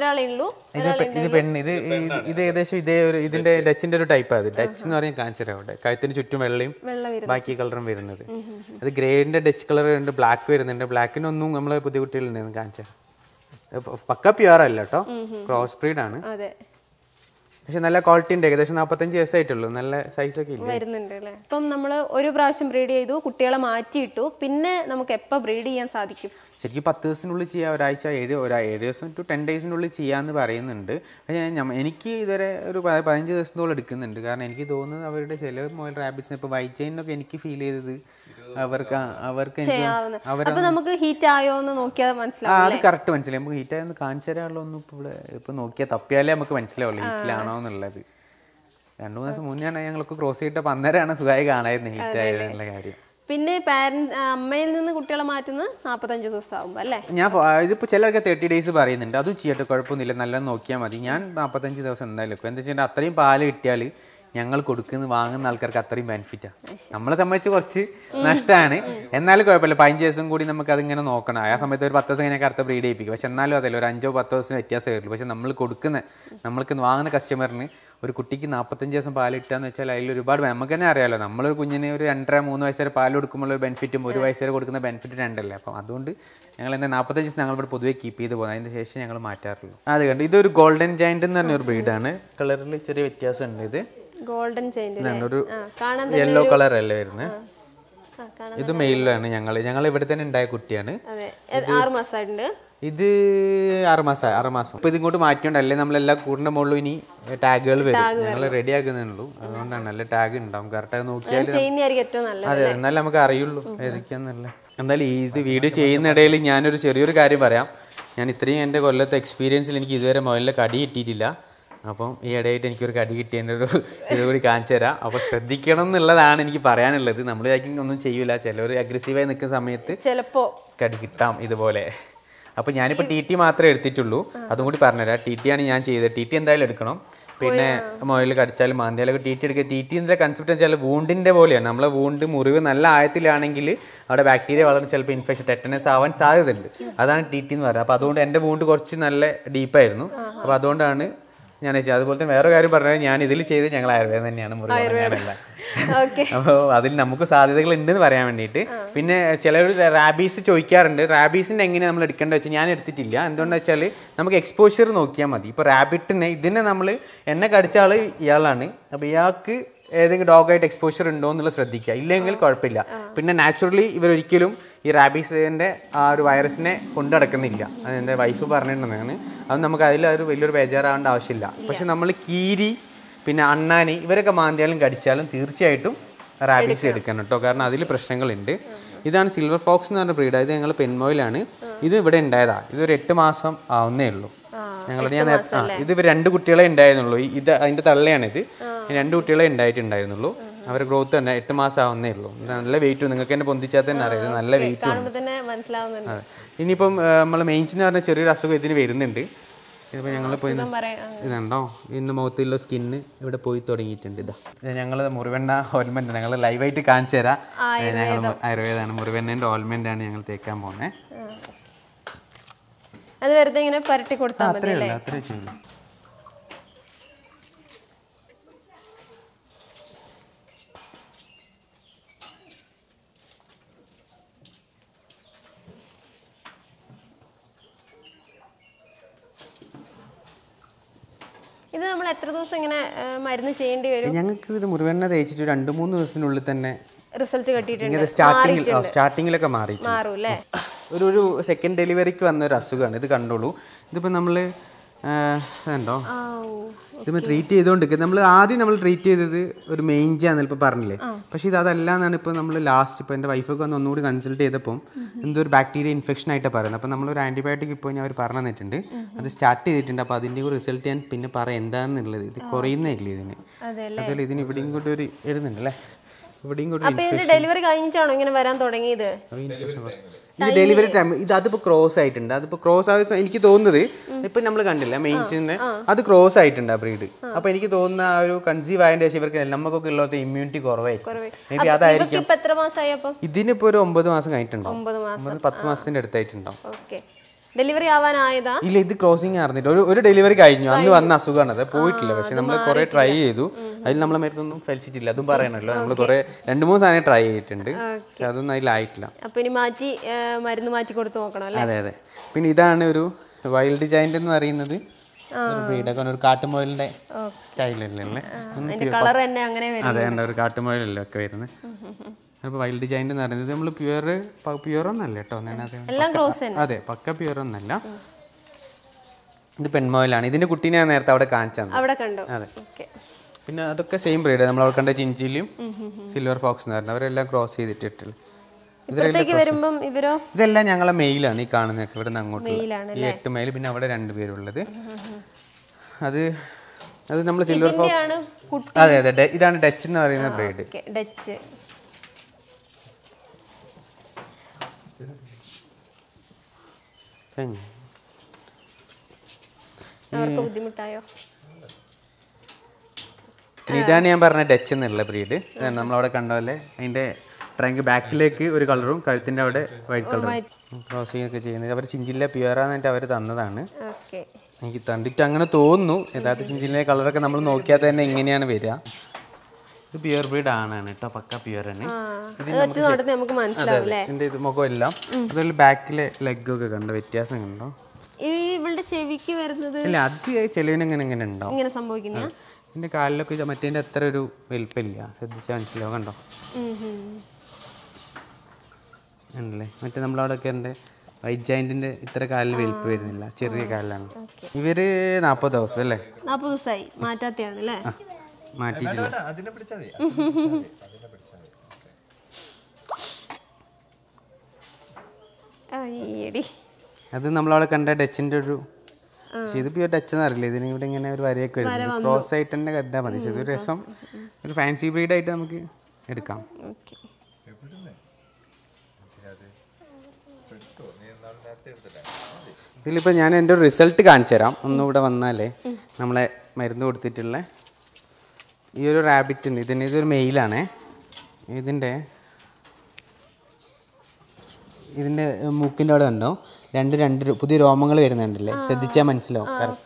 S3: ഇത് പെണ്ണ്. ഇത് ഇത് ഏകദേശം ഇതേ ഒരു ഇതിന്റെ ഡച്ചിന്റെ ഒരു ടൈപ്പ്. അത് ഡച്ച് എന്ന് പറഞ്ഞാൽ കാണിച്ചു തരാം. അവിടെ കഴുത്തിന് ചുറ്റും വെള്ളയും ബാക്കി കളറും വരുന്നത്. അത് ഗ്രേന്റെ ഡച്ച് കളർ ഉണ്ട്, ബ്ലാക്ക് വരുന്നുണ്ട്. ബ്ലാക്കിനൊന്നും നമ്മളെ പുതിയ കുട്ടികളുണ്ടെന്ന് കാണിച്ചു തരാം. പക്ക പ്യുവർ അല്ല കേട്ടോ, ക്രോസ് ബ്രീഡ് ആണ്. പക്ഷെ നല്ല ക്വാളിറ്റി ഉണ്ട്. ഏകദേശം നാൽപ്പത്തഞ്ച് ദിവസമായിട്ടുള്ളൂ, നല്ല സൈസൊക്കെ
S1: വരുന്നുണ്ട് അല്ലേ. ഇപ്പം നമ്മൾ ഒരു പ്രാവശ്യം ബ്രീഡ് ചെയ്തു, കുട്ടികളെ മാറ്റിയിട്ടു, പിന്നെ നമുക്ക് എപ്പോൾ ബ്രീഡ് ചെയ്യാൻ സാധിക്കും?
S3: ശരിക്കും പത്ത് ദിവസത്തിനുള്ളിൽ ചെയ്യാം, ഒരാഴ്ച ഏഴ് ഒരു ഏഴ് ദിവസം ടു ടെൻ ഡേയ്സിനുള്ളിൽ ചെയ്യാമെന്ന് പറയുന്നുണ്ട്. പക്ഷേ എനിക്ക് ഇതുവരെ ഒരു പതിനഞ്ച് ദിവസത്തോളം എടുക്കുന്നുണ്ട്. കാരണം എനിക്ക് തോന്നുന്നത് അവരുടെ ചില മൊബൈൽ റാബിറ്റ്സിന് ഇപ്പോൾ വൈറ്റ് ചെയിനൊക്കെ എനിക്ക് ഫീൽ ചെയ്തത് അവർക്ക് അവർക്ക്
S1: നമുക്ക് ഹീറ്റ് ആയോ എന്ന് നോക്കിയാൽ മനസ്സിലാവും.
S3: അത് കറക്റ്റ് മനസ്സിലായി. നമുക്ക് ഹീറ്റ് ആയെന്ന് കാണിച്ചു തരാനുള്ള ഒന്നും ഇപ്പോൾ ഇവിടെ ഇപ്പോൾ നോക്കിയാൽ തപ്പിയാലേ നമുക്ക് മനസ്സിലാവുള്ളൂ ഹീറ്റിലാണോ എന്നുള്ളത്. രണ്ടു മൂന്ന് ദിവസം മുന്നേ ഞങ്ങൾക്ക് ക്രോസ് ചെയ്തിട്ട് അന്നേരമാണ് സുഖമായി കാണായിരുന്നു ഹീറ്റ് ആയതെന്നുള്ള കാര്യം.
S1: പിന്നെ പാരന്റ് അമ്മയിൽ നിന്ന് കുട്ടികളെ മാറ്റുന്നത് നാൽപ്പത്തഞ്ച് ദിവസം ആകുമ്പോൾ അല്ലേ?
S3: ഞാൻ ഇതിപ്പോൾ ചിലർക്ക് തേർട്ടി ഡേയ്സ് പറയുന്നുണ്ട്. അതും ചെയ്യട്ടെ, കുഴപ്പമൊന്നുമില്ല, നല്ല നോക്കിയാൽ മതി. ഞാൻ നാൽപ്പത്തഞ്ച് ദിവസം എന്തായാലും വെക്കും. എന്താ വെച്ചാൽ അത്രയും പാല് കിട്ടിയാൽ ഞങ്ങൾ കൊടുക്കുന്ന വാങ്ങുന്ന ആൾക്കാർക്ക് അത്രയും ബെനിഫിറ്റാണ്. നമ്മളെ സംബന്ധിച്ച് കുറച്ച് നഷ്ടമാണ്, എന്നാലും കുഴപ്പമില്ല. പതിനഞ്ച് ദിവസം കൂടി നമുക്ക് അതിങ്ങനെ നോക്കണം. ആ സമയത്ത് ഒരു പത്ത് ദിവസം കഴിഞ്ഞാൽ അടുത്ത ബ്രീഡ് ചെയ്യിപ്പിക്കും. പക്ഷെ എന്നാലും അതല്ല, ഒരു അഞ്ചോ പത്തോ ദിവസം വ്യത്യാസമേ വരുള്ളൂ. പക്ഷെ നമ്മൾ കൊടുക്കുന്ന നമ്മൾക്ക് വാങ്ങുന്ന കസ്റ്റമറിന് ഒരു കുട്ടിക്ക് നാൽപ്പത്തഞ്ച് ദിവസം പാൽ കിട്ടുകയെന്ന് വെച്ചാൽ അതിൽ ഒരുപാട് നമുക്ക് തന്നെ അറിയാമല്ലോ. നമ്മളൊരു കുഞ്ഞിന് ഒരു രണ്ടര മൂന്ന് വയസ്സ് വരെ പാൽ കൊടുക്കുമ്പോൾ ഒരു ബെനിഫിറ്റും ഒരു വയസ്സ് വരെ കൊടുക്കുന്ന ബെനിഫിറ്റ് രണ്ടല്ലേ. അപ്പം അതുകൊണ്ട് ഞങ്ങൾ എന്താ നാൽപ്പത്തഞ്ച് ദിവസം ഞങ്ങളിവിടെ പൊതുവെ കീപ്പ് ചെയ്ത് പോകുന്നത്. അതിന് ശേഷം ഞങ്ങൾ മാറ്റാറുള്ളൂ. അത് കണ്ട് ഇതൊരു ഗോൾഡൻ ജയന്റ് എന്ന് പറഞ്ഞൊരു ബ്രീഡാണ്. കളറിൽ ചെറിയ വ്യത്യാസമുണ്ട്. ഇത്
S1: ഗോൾഡൻ
S3: ഒരു യെല്ലോ കളർ അല്ലേ വരുന്നത്. ഇത് മെയിലാണ്. ഞങ്ങൾ ഞങ്ങൾ ഇവിടെ തന്നെ ഉണ്ടായ കുട്ടിയാണ്. ഇത് ആറ് മാസം ആറ് മാസം ഇപ്പൊ ഇതിങ്ങോട്ട് മാറ്റിയോണ്ടല്ലേ നമ്മളെല്ലാം കൂടിന്റെ മുകളിൽ ഇനി ടാഗുകൾ വരും. ഞങ്ങൾ റെഡി ആക്കുന്നേ. അതുകൊണ്ടാണ് നല്ല ടാഗ് ഉണ്ടാവും. കറക്റ്റ് നോക്കിയാൽ അതെ, എന്നാലും നമുക്ക് അറിയുള്ളൂ ഏതൊക്കെയാന്നല്ല. എന്തായാലും ഇത് വീഡിയോ ചെയ്യുന്നിടയിൽ ഞാനൊരു ചെറിയൊരു കാര്യം പറയാം. ഞാൻ ഇത്രയും എൻ്റെ കൊല്ലത്തെ എക്സ്പീരിയൻസിൽ എനിക്ക് ഇതുവരെ മുകളിൽ കടി കിട്ടിയിട്ടില്ല. അപ്പം ഈ ഇടയായിട്ട് എനിക്കൊരു കടി കിട്ടിയതിൻ്റെ ഒരു ഇതുകൂടി കാണിച്ചു തരാം. അപ്പോൾ ശ്രദ്ധിക്കണം എന്നുള്ളതാണ് എനിക്ക് പറയാനുള്ളത്. നമ്മൾ ഒന്നും ചെയ്യൂല, ചിലർ അഗ്രസീവായി നിൽക്കുന്ന സമയത്ത് ചിലപ്പോൾ കടി കിട്ടാം ഇതുപോലെ. അപ്പോൾ ഞാനിപ്പോൾ ടി ടി മാത്രമേ എടുത്തിട്ടുള്ളൂ. അതും കൂടി പറഞ്ഞുതരാം. ടി ടി ആണ് ഞാൻ ചെയ്തത്. ടി ടി എന്തായാലും എടുക്കണം. പിന്നെ മുകളിൽ കടിച്ചാലും മാന്തിയാലൊക്കെ ടി ടി എടുക്കുക. ടി ടിൻ്റെ കൺസെപ്റ്റ് വെച്ചാൽ വൂണ്ടിൻ്റെ പോലെയാണ്. നമ്മളെ വൂണ്ട് മുറിവ് നല്ല ആഴത്തിലാണെങ്കിൽ അവിടെ ബാക്ടീരിയ വളർന്ന് ചിലപ്പോൾ ഇൻഫെക്ഷൻ ടെറ്റനസ് ആവാൻ സാധ്യതയുണ്ട്. അതാണ് ടി ടി എന്ന് പറയുന്നത്. അപ്പോൾ അതുകൊണ്ട് എൻ്റെ വൂണ്ട് കുറച്ച് നല്ല ഡീപ്പായിരുന്നു. അപ്പോൾ അതുകൊണ്ടാണ് ഞാൻ ചെയ്തത്. അതുപോലെ തന്നെ വേറെ കാര്യം പറഞ്ഞാൽ ഞാൻ ഇതിൽ ചെയ്ത് ഞങ്ങൾ ആയുർവേദം തന്നെയാണ് മുറിവ്. അപ്പോൾ അതിൽ നമുക്ക് സാധ്യതകൾ ഉണ്ടെന്ന് പറയാൻ വേണ്ടിയിട്ട്. പിന്നെ ചിലർ റാബീസ് ചോദിക്കാറുണ്ട്. റാബീസിൻ്റെ എങ്ങനെ നമ്മൾ എടുക്കേണ്ടത് വെച്ചാൽ ഞാൻ എടുത്തിട്ടില്ല. എന്തുകൊണ്ടെന്ന് വെച്ചാൽ നമുക്ക് എക്സ്പോഷർ നോക്കിയാൽ മതി. ഇപ്പോൾ റാബിറ്റിനെ ഇതിനെ നമ്മൾ എന്നെ കടിച്ച ആൾ ഇയാളാണ്. അപ്പോൾ ഇയാൾക്ക് ഏതെങ്കിലും ഡോഗായിട്ട് എക്സ്പോഷർ ഉണ്ടോ എന്നുള്ളത് ശ്രദ്ധിക്കുക. ഇല്ലെങ്കിൽ കുഴപ്പമില്ല. പിന്നെ നാച്ചുറലി ഇവരൊരിക്കലും ഈ റാബീസിൻ്റെ ആ ഒരു വൈറസിനെ കൊണ്ടു നടക്കുന്നില്ല. അത് എൻ്റെ വൈഫ് പറഞ്ഞിട്ടുണ്ടെന്നാണ്. അത് നമുക്ക് അതിൽ ഒരു വലിയൊരു ബേജാറാവേണ്ട ആവശ്യമില്ല. പക്ഷെ നമ്മൾ കീരി പിന്നെ അണ്ണാനി ഇവരൊക്കെ മാന്തിയാലും കടിച്ചാലും തീർച്ചയായിട്ടും റാബീസ് എടുക്കണം കേട്ടോ. കാരണം അതിൽ പ്രശ്നങ്ങളുണ്ട്. ഇതാണ് സിൽവർ ഫോക്സ് എന്ന് പറഞ്ഞ ബ്രീഡ്. ഇത് ഞങ്ങൾ പെൺമോയിലാണ്. ഇത് ഇവിടെ ഉണ്ടായതാണ്. ഇതൊരു എട്ട് മാസം ആവുന്നേ ഉള്ളൂ. ഞങ്ങളുടെ ഞാൻ ആ ഇത് ഇവർ രണ്ട് കുട്ടികളെ ഉണ്ടായിരുന്നുള്ളൂ. ഇത് അതിൻ്റെ തള്ളയാണിത്. രണ്ട് കുട്ടികളെ ഉണ്ടായിട്ടുണ്ടായിരുന്നുള്ളൂ. അവരുടെ ഗ്രോത്ത് തന്നെ എട്ട് മാസം ആവുന്നേ ഉള്ളൂ. നല്ല വെയിറ്റും നിങ്ങൾക്ക് തന്നെ പൊന്തിച്ചാൽ തന്നെ അറിയാം, നല്ല വെയിറ്റും. അതെ. ഇനിയിപ്പം നമ്മൾ മെയിൻസ് എന്ന് പറഞ്ഞ ചെറിയൊരു അസുഖം ഇതിന് വരുന്നുണ്ട്. ഇതിപ്പോൾ ഞങ്ങൾ പോയി ഇതുണ്ടോ ഇന്ന് മുഖത്തുള്ള സ്കിന്ന് ഇവിടെ പോയി തുടങ്ങിയിട്ടുണ്ട്. ഇതാ ഞങ്ങൾ മുറിവെണ്ണ ഓയിൽമെൻ്റ് ഞങ്ങൾ ലൈവായിട്ട് കാണിച്ചു തരാം. ഞങ്ങൾ ആയുർവേദമാണ്. മുറിവെണ്ണേൻ്റെ ഓയിൽമെൻ്റ് ആണ് ഞങ്ങൾ തേക്കാൻ പോകുന്നത്.
S1: അത് വെറുതെ ഇങ്ങനെ പരട്ടി കൊടുത്താൽ മതി അല്ലേ?
S3: അത്രേ ചെയ്യില്ല.
S1: ഇത് നമ്മൾ എത്ര ദിവസം ഇങ്ങനെ മരുന്ന് ചെയ്യേണ്ടി വരും?
S3: ഞങ്ങൾക്ക് ഇത് മുറിവെണ്ണ തേച്ചിട്ട് രണ്ട് മൂന്ന് ദിവസത്തിനുള്ളിൽ തന്നെ
S1: റിസൾട്ട് കിട്ടിയിട്ടുണ്ട്.
S3: സ്റ്റാർട്ടിങ്ങിൽ സ്റ്റാർട്ടിങ്ങിലൊക്കെ മാറി
S1: മാറും അല്ലേ?
S3: ഒരു ഒരു സെക്കൻഡ് ഡെലിവറിക്ക് വന്ന ഒരു അസുഖമാണ്. ഇത് കണ്ടോളൂ. ഇതിപ്പോൾ നമ്മൾ കണ്ടോ ഇതിപ്പോൾ ട്രീറ്റ് ചെയ്തുകൊണ്ടിരിക്കുക. നമ്മൾ ആദ്യം നമ്മൾ ട്രീറ്റ് ചെയ്തത് ഒരു മെയിൻജാന്ന് ഇപ്പോൾ പറഞ്ഞില്ലേ. പക്ഷേ ഇത് അതല്ല എന്നാണ് ഇപ്പോൾ നമ്മൾ ലാസ്റ്റ് ഇപ്പോൾ എൻ്റെ വൈഫൊക്കെ വന്ന് ഒന്നുകൂടി കൺസൾട്ട് ചെയ്തപ്പം എന്തോ ഒരു ബാക്ടീരിയ ഇൻഫെക്ഷൻ ആയിട്ടാണ് പറയുന്നത്. അപ്പോൾ നമ്മളൊരു ആൻറ്റിബയോട്ടിക് ഇപ്പോൾ ഞാൻ അവർ പറഞ്ഞു തന്നിട്ടുണ്ട്. അത് സ്റ്റാർട്ട് ചെയ്തിട്ടുണ്ട്. അപ്പോൾ അതിൻ്റെ കൂടെ റിസൾട്ട് ഞാൻ പിന്നെ പറയാം എന്താണെന്നുള്ളത്. ഇത് കുറയുന്നേ ഇല്ല ഇതിന്. അതുപോലെ ഇതിന് ഇവിടെയും കൂടി ഒരു വരുന്നുണ്ട് അല്ലേ? ഇവിടെയും കൂടി
S1: ഡെലിവറി കഴിഞ്ഞിട്ടാണോ ഇങ്ങനെ വരാൻ തുടങ്ങിയത്?
S3: ഇത് ഡെലിവറി ടൈം ഇത് അതിപ്പോൾ ക്രോസ് ആയിട്ടുണ്ട്. അതിപ്പോൾ ക്രോസ് ആയ എനിക്ക് തോന്നുന്നത് ഇപ്പം നമ്മൾ കണ്ടില്ല മെയിൻസിന് അത് ക്രോസ് ആയിട്ടുണ്ട് ആ ബ്രീഡ്. അപ്പോൾ എനിക്ക് തോന്നുന്ന ആ ഒരു കൺസീവ് ആയതിൻ്റെ ശേഷം ഇവർക്ക് നമുക്കൊക്കെ ഉള്ളത് ഇമ്മ്യൂണിറ്റി കുറവായിരിക്കും. മേ ബി അതായിരിക്കും. ഇതിനിപ്പോൾ ഒരു ഒമ്പത് മാസം കഴിഞ്ഞിട്ടുണ്ടാവും. ഒമ്പത് പത്ത് മാസത്തിൻ്റെ അടുത്തായിട്ടുണ്ടാവും.
S1: ഡെലിവറി ആവാനായതാ?
S3: ഇല്ല, ഇത് ക്രോസിങ് ആയിരുന്നില്ല. ഒരു ഒരു ഡെലിവറി കഴിഞ്ഞു. അന്ന് വന്ന അസുഖമാണ് അത്. പോയിട്ടില്ല. പക്ഷെ നമ്മൾ കുറേ ട്രൈ ചെയ്തു. അതിൽ നമ്മളെ മരുന്നൊന്നും ഫലിച്ചിട്ടില്ല. അതും പറയണല്ലോ. നമ്മൾ കുറേ രണ്ട് മൂന്ന് സാധനം ട്രൈ ചെയ്തിട്ടുണ്ട്. പക്ഷെ അതൊന്നും അതിലായിട്ടില്ല.
S1: അപ്പോൾ ഇനി മാറ്റി മരുന്ന് മാറ്റി കൊടുത്ത് നോക്കണം അല്ലേ?
S3: അതെ അതെ. പിന്നെ ഇതാണ് ഒരു വൈൽഡ് ജയന്റ് എന്ന് പറയുന്നത്. ബ്രീഡൊക്കെ ഒരു കാട്ടുമുയലിൻ്റെ സ്റ്റൈലല്ലേ?
S1: അതെ,
S3: ഒരു കാട്ടുമുയലല്ലേ ഒക്കെ വരുന്നത്. അപ്പോൾ വൈൽഡ് ജയൻ്റ് എന്ന് പറയുന്നത് നമ്മൾ പ്യുവർ പ്യുവർ ഒന്നല്ല കേട്ടോ. അതെ, പക്ക പ്യുവർ ഒന്നല്ല. ഇത് പെൺമോയിലാണ്. ഇതിൻ്റെ കുട്ടീനെ ഞാൻ നേരത്തെ അവിടെ കാണിച്ചത്. അതെ. പിന്നെ അതൊക്കെ സെയിം ബ്രീഡ്. നമ്മൾ അവിടെ കണ്ട ചിഞ്ചിലിയും സിൽവർ ഫോക്സ് എന്ന് പറയുന്നത് അവരെല്ലാം ക്രോസ് ചെയ്തിട്ടിട്ടുള്ള. ഇതെല്ലാം ഞങ്ങളെ മെയിലാണ് ഈ കാണുന്നതൊക്കെ. ഇവിടെ നിന്ന് അങ്ങോട്ട് ഈ എട്ട് മെയിൽ, പിന്നെ അവിടെ രണ്ടുപേരുള്ളത്. അത് അത് നമ്മൾ സിൽവർ ഫോക്സ്. അതെ അതെ, ഇതാണ് ഡച്ച് എന്ന് പറയുന്ന ബ്രീഡ്.
S1: ഡച്ച് ബുദ്ധിമുട്ടായോ?
S3: ഇതാണ് ഞാൻ പറഞ്ഞ ഡച്ച് എന്നുള്ള ബ്രീഡ്. നമ്മളവിടെ കണ്ട പോലെ അതിൻ്റെ ട്രങ്ക് ബാക്കിലേക്ക് ഒരു കളറും കഴുത്തിൻ്റെ അവിടെ വൈറ്റ് കളറും ക്രോസിംഗ് ഒക്കെ ചെയ്യുന്നത്. അവർ ചിഞ്ചില്ല പ്യുവറാന്നിട്ട് അവർ തന്നതാണ്. എനിക്ക് കണ്ടിട്ട് അങ്ങനെ തോന്നുന്നു. യഥാർത്ഥ ചിഞ്ചിലിൻ്റെ കളറൊക്കെ നമ്മൾ നോക്കിയാൽ തന്നെ ഇങ്ങനെയാണ് വരിക. ഇത് പ്യുവർ ബ്രീഡ് ആണ് കേട്ടോ, പക്ക പ്യുവർ ആണ്. ഇതിൻ്റെ ഇത് മുഖം എല്ലാം അതുപോലെ ബാക്കിലെ ലെഗൊക്കെ കണ്ടോ, വ്യത്യാസം കണ്ടോ?
S1: ചെവിക്ക് വരുന്നത്
S3: ഇല്ല, അത് ചെലവിനെങ്ങനെ ഇങ്ങനെ ഉണ്ടാവും.
S1: ഇങ്ങനെ സംഭവിക്കുന്ന
S3: എൻ്റെ കാലിലൊക്കെ മറ്റേൻ്റെ അത്ര ഒരു വലിപ്പമില്ല, ശ്രദ്ധിച്ചാൽ മനസ്സിലാവും. കണ്ടോ ഉണ്ടല്ലേ? മറ്റേ നമ്മളവിടെയൊക്കെ ഉണ്ട് വൈറ്റ് ജയന്റിന്റെ ഇത്ര കാലിൽ വലിപ്പം വരുന്നില്ല, ചെറിയ കാലിലാണ്. ഇവര് നാപ്പത് ദിവസം അല്ലേ?
S1: നാപ്പത് ദിവസമായി മാറ്റാത്തയാണ് അല്ലേ?
S3: മാറ്റിയിട്ടില്ല. അത് നമ്മളവിടെ കണ്ട ഡച്ചിന്റെ ഒരു, പക്ഷെ ഇത് പ്യൂർ ഡച്ച് എന്ന് അറിയില്ല. ഇതിന് ഇവിടെ ഇങ്ങനെ ഒരു വരയൊക്കെ വരും. ക്രോസ് ആയിട്ട് തന്നെ കണ്ടാൽ മതി. പക്ഷെ ഇതൊരു രസം, ഒരു ഫാൻസി ബ്രീഡായിട്ട് നമുക്ക് എടുക്കാം. ഇതിലിപ്പോൾ ഞാൻ എൻ്റെ ഒരു റിസൾട്ട് കാണിച്ചു തരാം. ഒന്നുകൂടെ വന്നാലേ നമ്മളെ മരുന്ന് കൊടുത്തിട്ടുള്ള ഈ ഒരു റാബിറ്റിന്, ഇതിന് ഇതൊരു മെയിലാണേ. ഇതിൻ്റെ ഇതിൻ്റെ മൂക്കിൻ്റെ അവിടെ ഉണ്ടോ രണ്ട് രണ്ട് പുതിയ രോമങ്ങൾ വരുന്നുണ്ടല്ലേ? ശ്രദ്ധിച്ചാൽ മനസ്സിലാവും കറക്റ്റ്.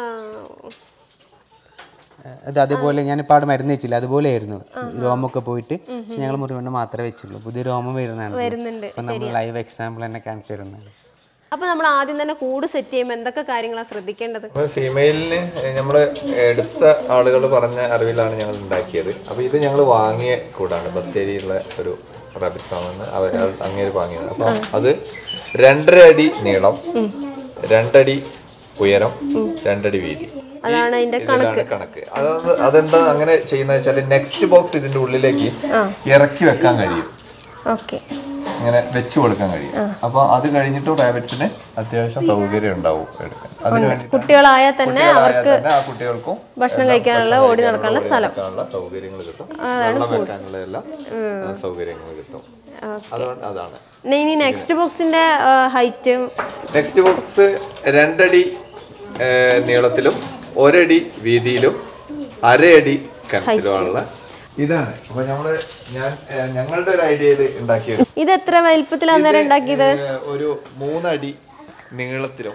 S3: അത് അതേപോലെ ഞാനിപ്പോൾ അവിടെ മരുന്ന് വെച്ചില്ല, അതുപോലെ ആയിരുന്നു രോമൊക്കെ പോയിട്ട്. പക്ഷെ ഞങ്ങൾ മുറിവെണ്ണം മാത്രമേ വെച്ചുള്ളൂ. പുതിയ രോമം വരുന്നതാണ്. അപ്പം നമ്മൾ ലൈവ് എക്സാമ്പിൾ തന്നെ കാണിച്ചു തരുന്നത്.
S1: അപ്പോൾ നമ്മൾ ആദ്യം തന്നെ കൂട് സെറ്റ് ചെയ്യുമ്പോൾ എന്തൊക്കെ കാര്യങ്ങളാണ് ശ്രദ്ധിക്കേണ്ടത്?
S2: ഫീമെയിലിന് നമ്മൾ എടുത്ത ആളുകൾ പറഞ്ഞ അറിവിലാണ് ഞങ്ങൾ ഉണ്ടാക്കിയത്. അപ്പോൾ ഇത് ഞങ്ങൾ വാങ്ങിയ കൂടാണ്, ബത്തേരിയുള്ള ഒരു റാബിറ്റ് ഫാമിൽ അവർ അങ്ങേര് വാങ്ങിയത്. അപ്പം അത് രണ്ടര അടി നീളം, രണ്ടടി ഉയരം, രണ്ടടി വീതി,
S1: അതാണ് അതിന്റെ
S2: കണക്ക്. അത് അതെന്താ അങ്ങനെ ചെയ്യുന്നത് വെച്ചാൽ നെക്സ്റ്റ് ബോക്സ് ഇതിന്റെ ഉള്ളിലേക്ക് ഇറക്കി വെക്കാൻ കഴിയും, ഇങ്ങനെ വെച്ചു കൊടുക്കാൻ കഴിയും. അപ്പൊ അത് കഴിഞ്ഞിട്ട് റാബിറ്റ്സിന് അത്യാവശ്യം സൗകര്യം ഉണ്ടാവും എടുക്കാൻ. അതിന് വേണ്ടി
S1: കുട്ടികളായാൽ തന്നെ അവർക്ക്
S2: ആ കുട്ടികൾക്കും
S1: ഭക്ഷണം കഴിക്കാനുള്ള, ഓടി നടക്കാനുള്ള സ്ഥലം,
S2: സൗകര്യങ്ങൾ കിട്ടും, വെള്ളം വെക്കാനുള്ള എല്ലാ സൗകര്യങ്ങൾ കിട്ടും. അതുകൊണ്ട് അതാണ്.
S1: ഇനി നെക്സ്റ്റ് ബോക്സിന്റെ ഹൈറ്റ്,
S2: നെക്സ്റ്റ് ബോക്സ് രണ്ടടി നീളത്തിലും ഒരടി വീതിയിലും അരയടി കനത്തിലുമുള്ള ഇതാണ്. അപ്പൊ നമ്മള് ഞാൻ ഞങ്ങളുടെ ഒരു ഐഡിയയിൽ ഉണ്ടാക്കിയത്.
S1: ഇത് എത്ര വലിപ്പത്തിലാണ് ഉണ്ടാക്കിയത്?
S2: ഒരു മൂന്നടി നീളത്തിലും.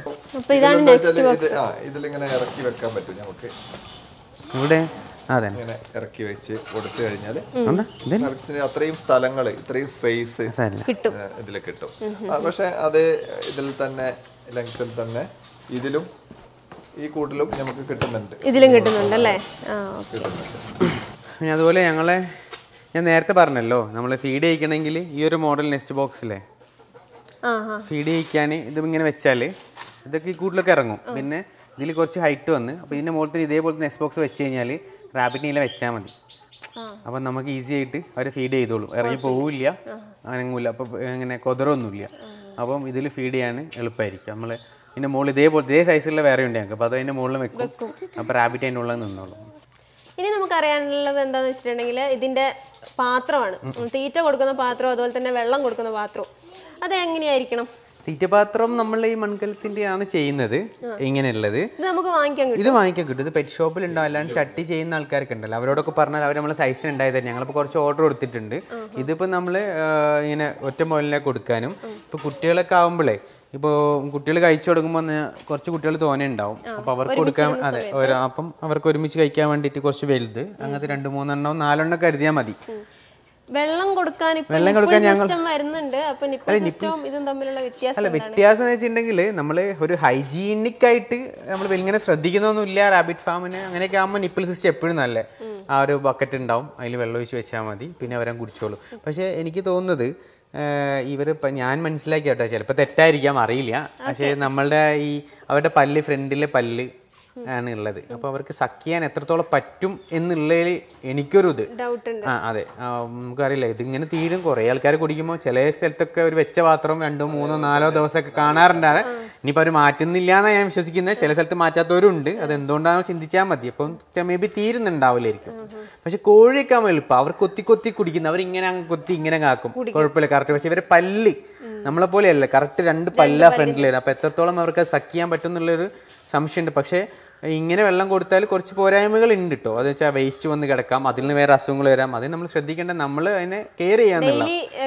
S2: ഇതിലിങ്ങനെ ഇറക്കി വെക്കാൻ പറ്റും നമുക്ക്.
S3: ഇവിടെ
S2: ഇങ്ങനെ ഇറക്കി വെച്ച് കൊടുത്തു കഴിഞ്ഞാല് അത്രയും സ്ഥലങ്ങള്, ഇത്രയും സ്പേസ് ഇതിൽ കിട്ടും. പക്ഷെ അത് ഇതിൽ തന്നെ ലെങ്ത്തിൽ തന്നെ ഇതിലും ഈ കൂട്ടിലും നമുക്ക് കിട്ടുന്നുണ്ട്.
S1: ഇതിലും കിട്ടുന്നുണ്ട് അല്ലേ?
S3: പിന്നെ അതുപോലെ ഞങ്ങളെ ഞാൻ നേരത്തെ പറഞ്ഞല്ലോ, നമ്മൾ ഫീഡ് ചെയ്യിക്കണമെങ്കിൽ ഈ ഒരു മോഡൽ നെക്സ്റ്റ് ബോക്സിലെ ഫീഡ് ചെയ്യിക്കാൻ ഇത് ഇങ്ങനെ വെച്ചാൽ ഇതൊക്കെ ഈ കൂട്ടിലൊക്കെ ഇറങ്ങും. പിന്നെ ഇതിൽ കുറച്ച് ഹൈറ്റ് വന്ന്, അപ്പോൾ ഇതിൻ്റെ മുകളിൽ ഇതേപോലത്തെ നെക്സ്റ്റ് ബോക്സ് വെച്ച് കഴിഞ്ഞാൽ റാബിറ്റിനെ ഇങ്ങനെ വെച്ചാൽ മതി. അപ്പം നമുക്ക് ഈസി ആയിട്ട് അവർ ഫീഡ് ചെയ്തോളും, ഇറങ്ങി പോവില്ല, അനങ്ങൂല, അപ്പോൾ ഇങ്ങനെ കൊതറൊന്നുമില്ല. അപ്പം ഇതിൽ ഫീഡ് ചെയ്യാൻ എളുപ്പമായിരിക്കും. നമ്മൾ ഇതിൻ്റെ മുകളിൽ ഇതേപോലെ ഇതേ സൈസുള്ള വേറെ ഉണ്ട് ഞങ്ങൾക്ക്. അപ്പോൾ അത് അതിൻ്റെ മുകളിൽ വെക്കും. അപ്പോൾ റാബിറ്റ് അതിൻ്റെ ഉള്ളിൽ നിന്നോളും.
S1: ഇനി നമുക്കറിയാനുള്ളത് എന്താണെന്ന് വെച്ചിട്ടുണ്ടെങ്കിൽ ഇതിൻ്റെ പാത്രമാണ്. തീറ്റ കൊടുക്കുന്ന പാത്രം, അതുപോലെ തന്നെ വെള്ളം കൊടുക്കുന്ന പാത്രവും അത് എങ്ങനെയായിരിക്കണം?
S3: തീറ്റപാത്രം നമ്മൾ ഈ മൺകലത്തിൻ്റെയാണ് ചെയ്യുന്നത്. ഇങ്ങനെയുള്ളത്
S1: ഇത് നമുക്ക് വാങ്ങിക്കാൻ കിട്ടും.
S3: ഇത് വാങ്ങിക്കാൻ കിട്ടും. ഇത് പെറ്റ് ഷോപ്പിൽ ഉണ്ടാവും. അല്ലാണ്ട് ചട്ടി ചെയ്യുന്ന ആൾക്കാരൊക്കെ ഉണ്ടല്ലോ, അവരോടൊക്കെ പറഞ്ഞാൽ അവർ നമ്മൾ സൈസിന് ഉണ്ടായത് തരും. ഞങ്ങളിപ്പോൾ കുറച്ച് ഓർഡർ കൊടുത്തിട്ടുണ്ട്. ഇതിപ്പോൾ നമ്മൾ ഇങ്ങനെ ഒറ്റ മുകളിലെ കൊടുക്കാനും, ഇപ്പോൾ കുട്ടികളൊക്കെ ആകുമ്പോഴേ, ഇപ്പോൾ കുട്ടികൾ കഴിച്ചു തുടങ്ങുമ്പോൾ കുറച്ച് കുട്ടികൾ തോനെ ഉണ്ടാവും. അപ്പോൾ അവർക്ക് കൊടുക്കാൻ, അതെ, അപ്പം അവർക്ക് ഒരുമിച്ച് കഴിക്കാൻ വേണ്ടിയിട്ട് കുറച്ച് വലുത് അങ്ങനത്തെ രണ്ട് മൂന്നെണ്ണം നാലെണ്ണം കരുതിയാൽ മതി.
S1: വെള്ളം കൊടുക്കാൻ
S3: വെള്ളം കൊടുക്കാൻ ഞങ്ങൾ
S1: വരുന്നുണ്ട്.
S3: അല്ല, വ്യത്യാസം എന്ന് വെച്ചിട്ടുണ്ടെങ്കിൽ നമ്മൾ ഒരു ഹൈജീനിക് ആയിട്ട് നമ്മൾ ഇങ്ങനെ ശ്രദ്ധിക്കുന്നൊന്നുമില്ല. റാബിറ്റ് ഫാമിന് അങ്ങനെയൊക്കെ ആകുമ്പോൾ നിപ്പിൾ സിസ്റ്റം എപ്പോഴും നല്ല ആ ഒരു ബക്കറ്റ് ഉണ്ടാവും, അതിൽ വെള്ളം ഒഴിച്ച് വെച്ചാൽ മതി, പിന്നെ അവരെ കുടിച്ചോളൂ. പക്ഷേ എനിക്ക് തോന്നുന്നത് ഇവർ ഇപ്പം ഞാൻ മനസ്സിലാക്കി കേട്ടോ, ചിലപ്പോൾ തെറ്റായിരിക്കാം, അറിയില്ല. പക്ഷേ നമ്മളുടെ ഈ അവരുടെ പല്ല്, ഫ്രണ്ടിലെ പല്ല് ആണ് ഉള്ളത്. അപ്പോൾ അവർക്ക് സക്ക് ചെയ്യാൻ എത്രത്തോളം പറ്റും എന്നുള്ളതിൽ എനിക്കൊരു ഇത് ആ അതെ നമുക്കറിയില്ല. ഇതിങ്ങനെ തീരും. കുറേ ആൾക്കാർ കുടിക്കുമ്പോൾ ചില സ്ഥലത്തൊക്കെ ഒരു വെച്ച പാത്രം രണ്ടോ മൂന്നോ നാലോ ദിവസമൊക്കെ കാണാറുണ്ടാണ്. ഇനിയിപ്പോൾ അവർ മാറ്റുന്നില്ല എന്നാണ് ഞാൻ വിശ്വസിക്കുന്നത്. ചില സ്ഥലത്ത് മാറ്റാത്തവരുണ്ട്. അത് എന്തുകൊണ്ടാണെന്ന് ചിന്തിച്ചാൽ മതി. അപ്പം മേ ബി തീരുന്നുണ്ടാവില്ലായിരിക്കും. പക്ഷെ കോഴിയൊക്കെ ആകുമ്പോൾ എളുപ്പം. അവർ കൊത്തി കൊത്തി കുടിക്കുന്നു. അവരിങ്ങനെ കൊത്തി ഇങ്ങനെ കാക്കും, കുഴപ്പമില്ല, കറക്റ്റ്. പക്ഷെ ഇവരെ പല്ല് നമ്മളെ പോലെയല്ല, കറക്റ്റ് രണ്ട് പല്ല ഫ്രണ്ടിലായിരുന്നു. അപ്പോൾ എത്രത്തോളം അവർക്ക് സക്ക് ചെയ്യാൻ പറ്റും എന്നുള്ളൊരു സംശയമുണ്ട്. പക്ഷേ ഇങ്ങനെ വെള്ളം കൊടുത്താൽ കുറച്ച് പോരായ്മകൾ ഉണ്ട് കേട്ടോ. അത് വെച്ചാൽ വേസ്റ്റ് വന്ന് കിടക്കാം, അതിൽ നിന്ന് വേറെ അസുഖങ്ങൾ വരാം. അത് നമ്മൾ ശ്രദ്ധിക്കേണ്ടത്, നമ്മൾ അതിനെ കെയർ ചെയ്യാന്നുള്ള.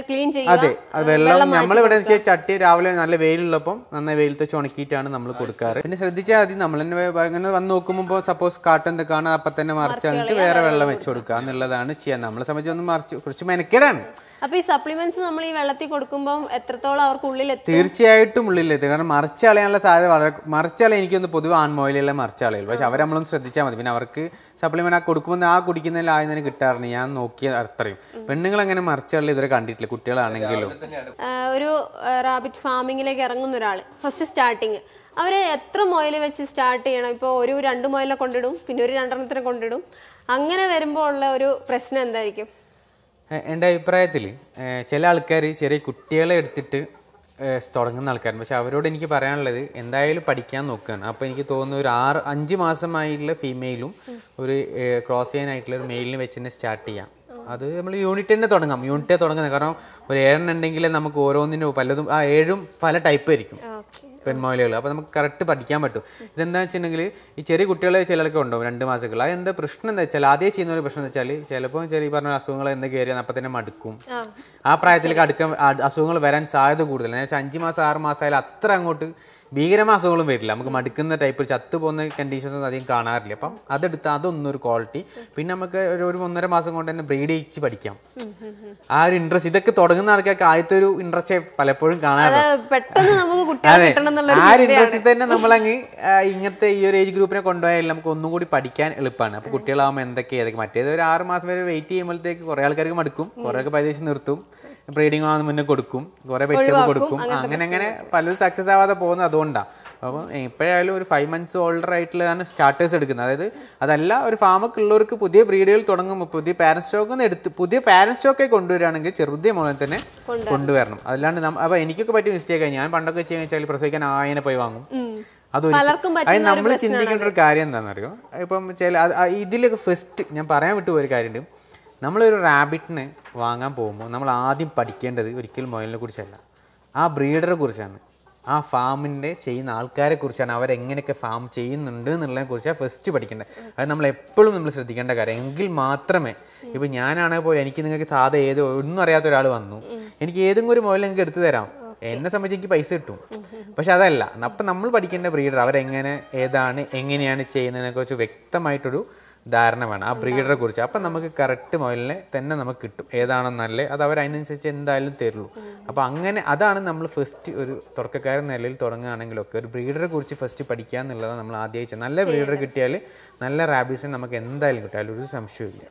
S3: അതെ, അത് വെള്ളം നമ്മളിവിടെ വെച്ചാൽ ചട്ടി രാവിലെ നല്ല വെയിലുള്ളപ്പം നന്നായി വെയിലത്ത് വെച്ച് ഉണക്കിയിട്ടാണ് നമ്മൾ കൊടുക്കാറ്. പിന്നെ ശ്രദ്ധിച്ചാൽ മതി, നമ്മൾ തന്നെ അങ്ങനെ വന്ന് നോക്കുമ്പോൾ സപ്പോസ് കാട്ടം എന്തൊക്കെയാണ് അപ്പം തന്നെ മറിച്ച് തന്നിട്ട് വേറെ വെള്ളം വെച്ച് കൊടുക്കുക എന്നുള്ളതാണ് ചെയ്യാൻ. നമ്മളെ സംബന്ധിച്ചൊന്നും മറിച്ച് കുറച്ച് മെനക്കേടാണ്.
S1: അപ്പൊ ഈ സപ്ലിമെന്റ്സ് നമ്മൾ ഈ വെള്ളത്തിൽ കൊടുക്കുമ്പോൾ എത്രത്തോളം അവർക്ക് ഉള്ളിൽ
S3: തീർച്ചയായിട്ടും ഉള്ളിലെത്തും. കാരണം മറിച്ച് കളയാനുള്ള സാധ്യത വളരെ മറിച്ചളയാൻ എനിക്കൊന്ന് പൊതുവെ ആൺമോയിലെല്ലാം മറിച്ച് കളയുള്ളൂ. പക്ഷെ അവർ നമ്മളൊന്ന് ശ്രദ്ധിച്ചാൽ മതി. പിന്നെ അവർക്ക് സപ്ലിമെന്റ് ആ കൊടുക്കുമ്പോൾ ആ കുടിക്കുന്നതിൽ ആദ്യം തന്നെ കിട്ടാറുണ്ട്. ഞാൻ നോക്കിയ അത്രയും പെണ്ണുങ്ങൾ അങ്ങനെ മറിച്ച് കളി ഇതുവരെ കണ്ടിട്ടില്ല, കുട്ടികളാണെങ്കിലും.
S1: ഒരു റാബിറ്റ് ഫാമിങ്ങിലേക്ക് ഇറങ്ങുന്ന ഒരാൾ ഫസ്റ്റ് സ്റ്റാർട്ടിങ് അവർ എത്ര മുയൽ വെച്ച് സ്റ്റാർട്ട് ചെയ്യണം? ഇപ്പോൾ ഒരു രണ്ട് മുയലിനെ കൊണ്ടിടും, പിന്നെ ഒരു രണ്ടെണ്ണത്തിനെ കൊണ്ടിടും. അങ്ങനെ വരുമ്പോൾ ഉള്ള ഒരു പ്രശ്നം എന്തായിരിക്കും?
S3: എൻ്റെ അഭിപ്രായത്തിൽ ചില ആൾക്കാർ ചെറിയ കുട്ടികളെ എടുത്തിട്ട് തുടങ്ങുന്ന ആൾക്കാരുണ്ട്. പക്ഷെ അവരോട് എനിക്ക് പറയാനുള്ളത്, എന്തായാലും പഠിക്കാൻ നോക്കുകയാണ്. അപ്പോൾ എനിക്ക് തോന്നുന്നു ഒരു ആറ് അഞ്ച് മാസമായിട്ടുള്ള ഫീമെയിലും ഒരു ക്രോസ് ചെയ്യാനായിട്ടുള്ള ഒരു മെയിലിന് വെച്ച് തന്നെ സ്റ്റാർട്ട് ചെയ്യാം. അത് നമ്മൾ യൂണിറ്റ് തന്നെ തുടങ്ങാം. യൂണിറ്റേ തുടങ്ങുന്നത്. കാരണം ഒരു ഏഴെണ്ണം ഉണ്ടെങ്കിൽ നമുക്ക് ഓരോന്നിനും പലതും ആ ഏഴും പല ടൈപ്പ് ആയിരിക്കും പെൺമോയിലുകൾ. അപ്പോൾ നമുക്ക് കറക്റ്റ് പഠിക്കാൻ പറ്റും. ഇതെന്താ വെച്ചിട്ടുണ്ടെങ്കിൽ ഈ ചെറിയ കുട്ടികളെ ചിലർക്ക് ഉണ്ടാവും രണ്ട് മാസങ്ങൾ. അതെന്താ പ്രശ്നം എന്താ വെച്ചാൽ, ആദ്യം ചെയ്യുന്ന ഒരു പ്രശ്നം എന്ന് വെച്ചാൽ ചിലപ്പോൾ ചെറിയ പറഞ്ഞ അസുഖങ്ങൾ എന്ത് കയറിയാൽ അപ്പം തന്നെ മടുക്കും. ആ പ്രായത്തിലേക്ക് അടുക്കാൻ അസുഖങ്ങൾ വരാൻ സാധ്യത കൂടുതൽ. എന്ന് വെച്ചാൽ അഞ്ച് മാസം ആറ് മാസം ആയാലും അത്ര അങ്ങോട്ട് ഭീകരമായ അസുഖങ്ങളും വരില്ല. നമുക്ക് മടുക്കുന്ന ടൈപ്പ് ചത്തു പോകുന്ന കണ്ടീഷൻസ് ഒന്നും അധികം കാണാറില്ല. അപ്പം അതെടുത്ത് അതൊന്നൊരു ക്വാളിറ്റി. പിന്നെ നമുക്ക് ഒരു ഒരു ഒന്നര മാസം കൊണ്ട് തന്നെ ബ്രീഡ് ചെയ്യിച്ച് പഠിക്കാം. ആ ഒരു ഇൻട്രസ്റ്റ് ഇതൊക്കെ തുടങ്ങുന്ന ആൾക്കാർക്ക് ആദ്യത്തെ ഒരു ഇൻട്രസ്റ്റ് പലപ്പോഴും കാണാറുണ്ട്. അതെ, ആ ഒരു ഇൻട്രസ്റ്റിൽ തന്നെ നമ്മളങ്ങ് ഇങ്ങനത്തെ ഈ ഒരു ഏജ് ഗ്രൂപ്പിനെ കൊണ്ടുപോയാൽ നമുക്ക് ഒന്നും കൂടി പഠിക്കാൻ എളുപ്പമാണ്. അപ്പോൾ കുട്ടികളാകുമ്പോൾ എന്തൊക്കെ ഏതൊക്കെ മറ്റേത് ഒരു ആറ് മാസം വരെ വെയിറ്റ് ചെയ്യുമ്പോഴത്തേക്ക് കുറേ ആൾക്കാർക്ക് മടുക്കും, കുറേയൊക്കെ പരീക്ഷ നിർത്തും, ബ്രീഡിങ് ആവുന്ന മുന്നേ കൊടുക്കും, കുറേ പൈസ കൊടുക്കും. അങ്ങനെ അങ്ങനെ പലരും സക്സസ് ആവാതെ പോകുന്നത് അതുകൊണ്ടാണ്. അപ്പം എപ്പോഴായാലും ഒരു ഫൈവ് മന്ത്സ് ഓൾഡർ ആയിട്ടുള്ളതാണ് സ്റ്റാർട്ടേഴ്സ് എടുക്കുന്നത്. അതായത് അതല്ല, ഒരു ഫാമൊക്കെ ഉള്ളവർക്ക് പുതിയ ബ്രീഡുകൾ തുടങ്ങുമ്പോൾ പുതിയ പാരന്റ് സ്റ്റോക്ക് ഒന്ന് എടുത്ത് പുതിയ പാരന്റ് സ്റ്റോക്കെ കൊണ്ടുവരികയാണെങ്കിൽ ചെറുതേ മോളെ തന്നെ കൊണ്ടുവരണം. അല്ലാണ്ട് അപ്പോൾ എനിക്കൊക്കെ പറ്റിയ മിസ്റ്റേക്കായി. ഞാൻ പണ്ടൊക്കെ ചെയ്യുക വെച്ചാൽ പ്രസവിക്കാൻ ആയനെ പോയി വാങ്ങും. അതൊരിക്കലും അത് നമ്മൾ ചിന്തിക്കേണ്ട ഒരു കാര്യം എന്താണെന്നറിയോ? ഇപ്പം ചില ഇതിലൊക്കെ ഫസ്റ്റ് ഞാൻ പറയാൻ വിട്ടു പോയൊരു കാര്യമുണ്ട്. നമ്മളൊരു റാബിറ്റിനെ വാങ്ങാൻ പോകുമ്പോൾ നമ്മൾ ആദ്യം പഠിക്കേണ്ടത് ഒരിക്കലും മുയലിനെ കുറിച്ചല്ല, ആ ബ്രീഡറെ കുറിച്ചാണ്, ആ ഫാമിൻ്റെ ചെയ്യുന്ന ആൾക്കാരെ കുറിച്ചാണ്, അവരെങ്ങനെയൊക്കെ ഫാം ചെയ്യുന്നുണ്ട് എന്നുള്ളതിനെ കുറിച്ചാണ് ഫസ്റ്റ് പഠിക്കേണ്ടത്. അത് നമ്മൾ എപ്പോഴും നമ്മൾ ശ്രദ്ധിക്കേണ്ട കാര്യം. എങ്കിൽ മാത്രമേ, ഇപ്പോൾ ഞാനാണെങ്കിൽ പോലും എനിക്ക് നിങ്ങൾക്ക് സാധാ ഏതോ ഒന്നും അറിയാത്ത ഒരാൾ വന്നു, എനിക്ക് ഏതെങ്കിലും ഒരു മുയൽ നിങ്ങൾക്ക് എടുത്തു തരാം, എന്നെ സംബന്ധിച്ച് എനിക്ക് പൈസ കിട്ടും. പക്ഷെ അതല്ല, അപ്പം നമ്മൾ പഠിക്കേണ്ട ബ്രീഡർ അവരെങ്ങനെ ഏതാണ് എങ്ങനെയാണ് ചെയ്യുന്നതിനെ കുറിച്ച് വ്യക്തമായിട്ടൊരു ധാരണ വേണം ആ ബ്രീഡറെ കുറിച്ച്. അപ്പം നമുക്ക് കറക്റ്റ് മുയലിനെ തന്നെ നമുക്ക് കിട്ടും, ഏതാണോ നല്ലത് അത് അവർ അതിനനുസരിച്ച് എന്തായാലും തരുള്ളൂ. അപ്പോൾ അങ്ങനെ അതാണ് നമ്മൾ ഫസ്റ്റ് ഒരു തുടക്കക്കാരൻ നിലയിൽ തുടങ്ങുകയാണെങ്കിലൊക്കെ ഒരു ബ്രീഡറെ കുറിച്ച് ഫസ്റ്റ് പഠിക്കുക എന്നുള്ളതാണ് നമ്മൾ ആദ്യമായി ചെയ്യുന്നത്. നല്ല ബ്രീഡർ കിട്ടിയാൽ നല്ല റാബീസിനെ നമുക്ക് എന്തായാലും കിട്ടും, അതിലൊരു സംശയമില്ല.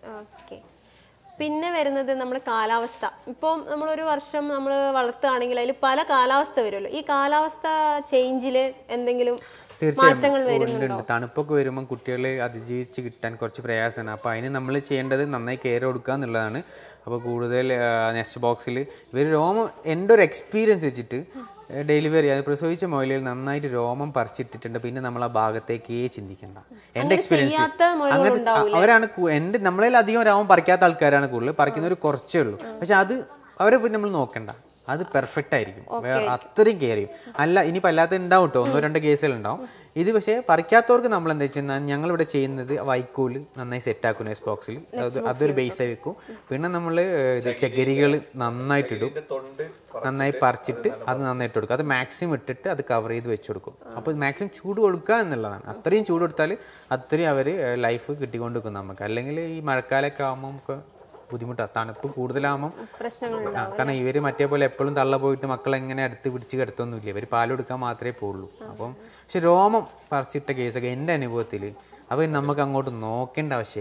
S1: പിന്നെ വരുന്നത് നമ്മുടെ കാലാവസ്ഥ. ഇപ്പം നമ്മളൊരു വർഷം നമ്മൾ വളർത്തുകയാണെങ്കിൽ അതിൽ പല കാലാവസ്ഥ വരുമല്ലോ. ഈ കാലാവസ്ഥ ചേഞ്ചിൽ എന്തെങ്കിലും മാറ്റങ്ങൾ വരുന്നുണ്ടോ?
S3: തണുപ്പൊക്കെ വരുമ്പോൾ കുട്ടികളെ അതിജീവിച്ച് കിട്ടാൻ കുറച്ച് പ്രയാസമാണ്. അപ്പോൾ അതിന് നമ്മൾ ചെയ്യേണ്ടത് നന്നായി കെയർ കൊടുക്കുക എന്നുള്ളതാണ്. അപ്പോൾ കൂടുതൽ നെസ്റ്റ് ബോക്സിൽ ഇവർ രോമം, എൻ്റെ ഒരു എക്സ്പീരിയൻസ് വെച്ചിട്ട് ഡെലിവറി അത് പ്രസവിച്ച മുയലിൽ നന്നായിട്ട് രോമം പറിച്ചിട്ടിട്ടുണ്ട്. പിന്നെ നമ്മൾ ആ ഭാഗത്തേക്കേ ചിന്തിക്കേണ്ട. എൻ്റെ എക്സ്പീരിയൻസ് അങ്ങനത്തെ അവരാണ് എൻ്റെ നമ്മളതിൽ അധികം രോമം പറിക്കാത്ത ആൾക്കാരാണ് കൂടുതൽ, പറിക്കുന്നവർ കുറച്ചേ ഉള്ളൂ. പക്ഷെ അത് അവരെ പിന്നെ നമ്മൾ നോക്കണ്ട, അത് പെർഫെക്റ്റ് ആയിരിക്കും, അത്രയും കെയർ ചെയ്യും. അല്ല ഇനിയിപ്പോൾ അല്ലാത്ത ഉണ്ടാവും കേട്ടോ, ഒന്നോ രണ്ടോ കേസുകളുണ്ടാവും ഇത്. പക്ഷേ പറിക്കാത്തവർക്ക് നമ്മൾ എന്താ വെച്ചാൽ ഞങ്ങളിവിടെ ചെയ്യുന്നത് വൈക്കോല് നന്നായി സെറ്റാക്കും നെക്സ്റ്റ് ബോക്സിൽ, അത് അതൊരു ബേസായി വെക്കും. പിന്നെ നമ്മൾ ഇത് ചകരികൾ നന്നായിട്ടിടും, നന്നായി പറിച്ചിട്ട് അത് നന്നായിട്ട് കൊടുക്കും. അത് മാക്സിമം ഇട്ടിട്ട് അത് കവർ ചെയ്ത് വെച്ച് കൊടുക്കും. അപ്പോൾ മാക്സിമം ചൂട് കൊടുക്കുക എന്നുള്ളതാണ്. അത്രയും ചൂട് കൊടുത്താൽ അത്രയും അവർ ലൈഫ് കിട്ടിക്കൊണ്ട് വെക്കും നമുക്ക്. അല്ലെങ്കിൽ ഈ മഴക്കാലമൊക്കെ ആകുമ്പോൾ നമുക്ക് ബുദ്ധിമുട്ടാണ്, തണുപ്പ് കൂടുതലാകുമ്പം കാരണം ഇവർ മറ്റേ പോലെ എപ്പോഴും തള്ള പോയിട്ട് മക്കളെങ്ങനെ അടുത്ത് പിടിച്ച് കിടത്തൊന്നുമില്ല, ഇവർ പാൽ കൊടുക്കാൻ മാത്രമേ പോകുള്ളൂ. അപ്പം പക്ഷെ രോമം പറിച്ചിട്ട കേസൊക്കെ എൻ്റെ അനുഭവത്തിൽ അപ്പോൾ നമുക്ക് അങ്ങോട്ട് നോക്കേണ്ട ആവശ്യമില്ല.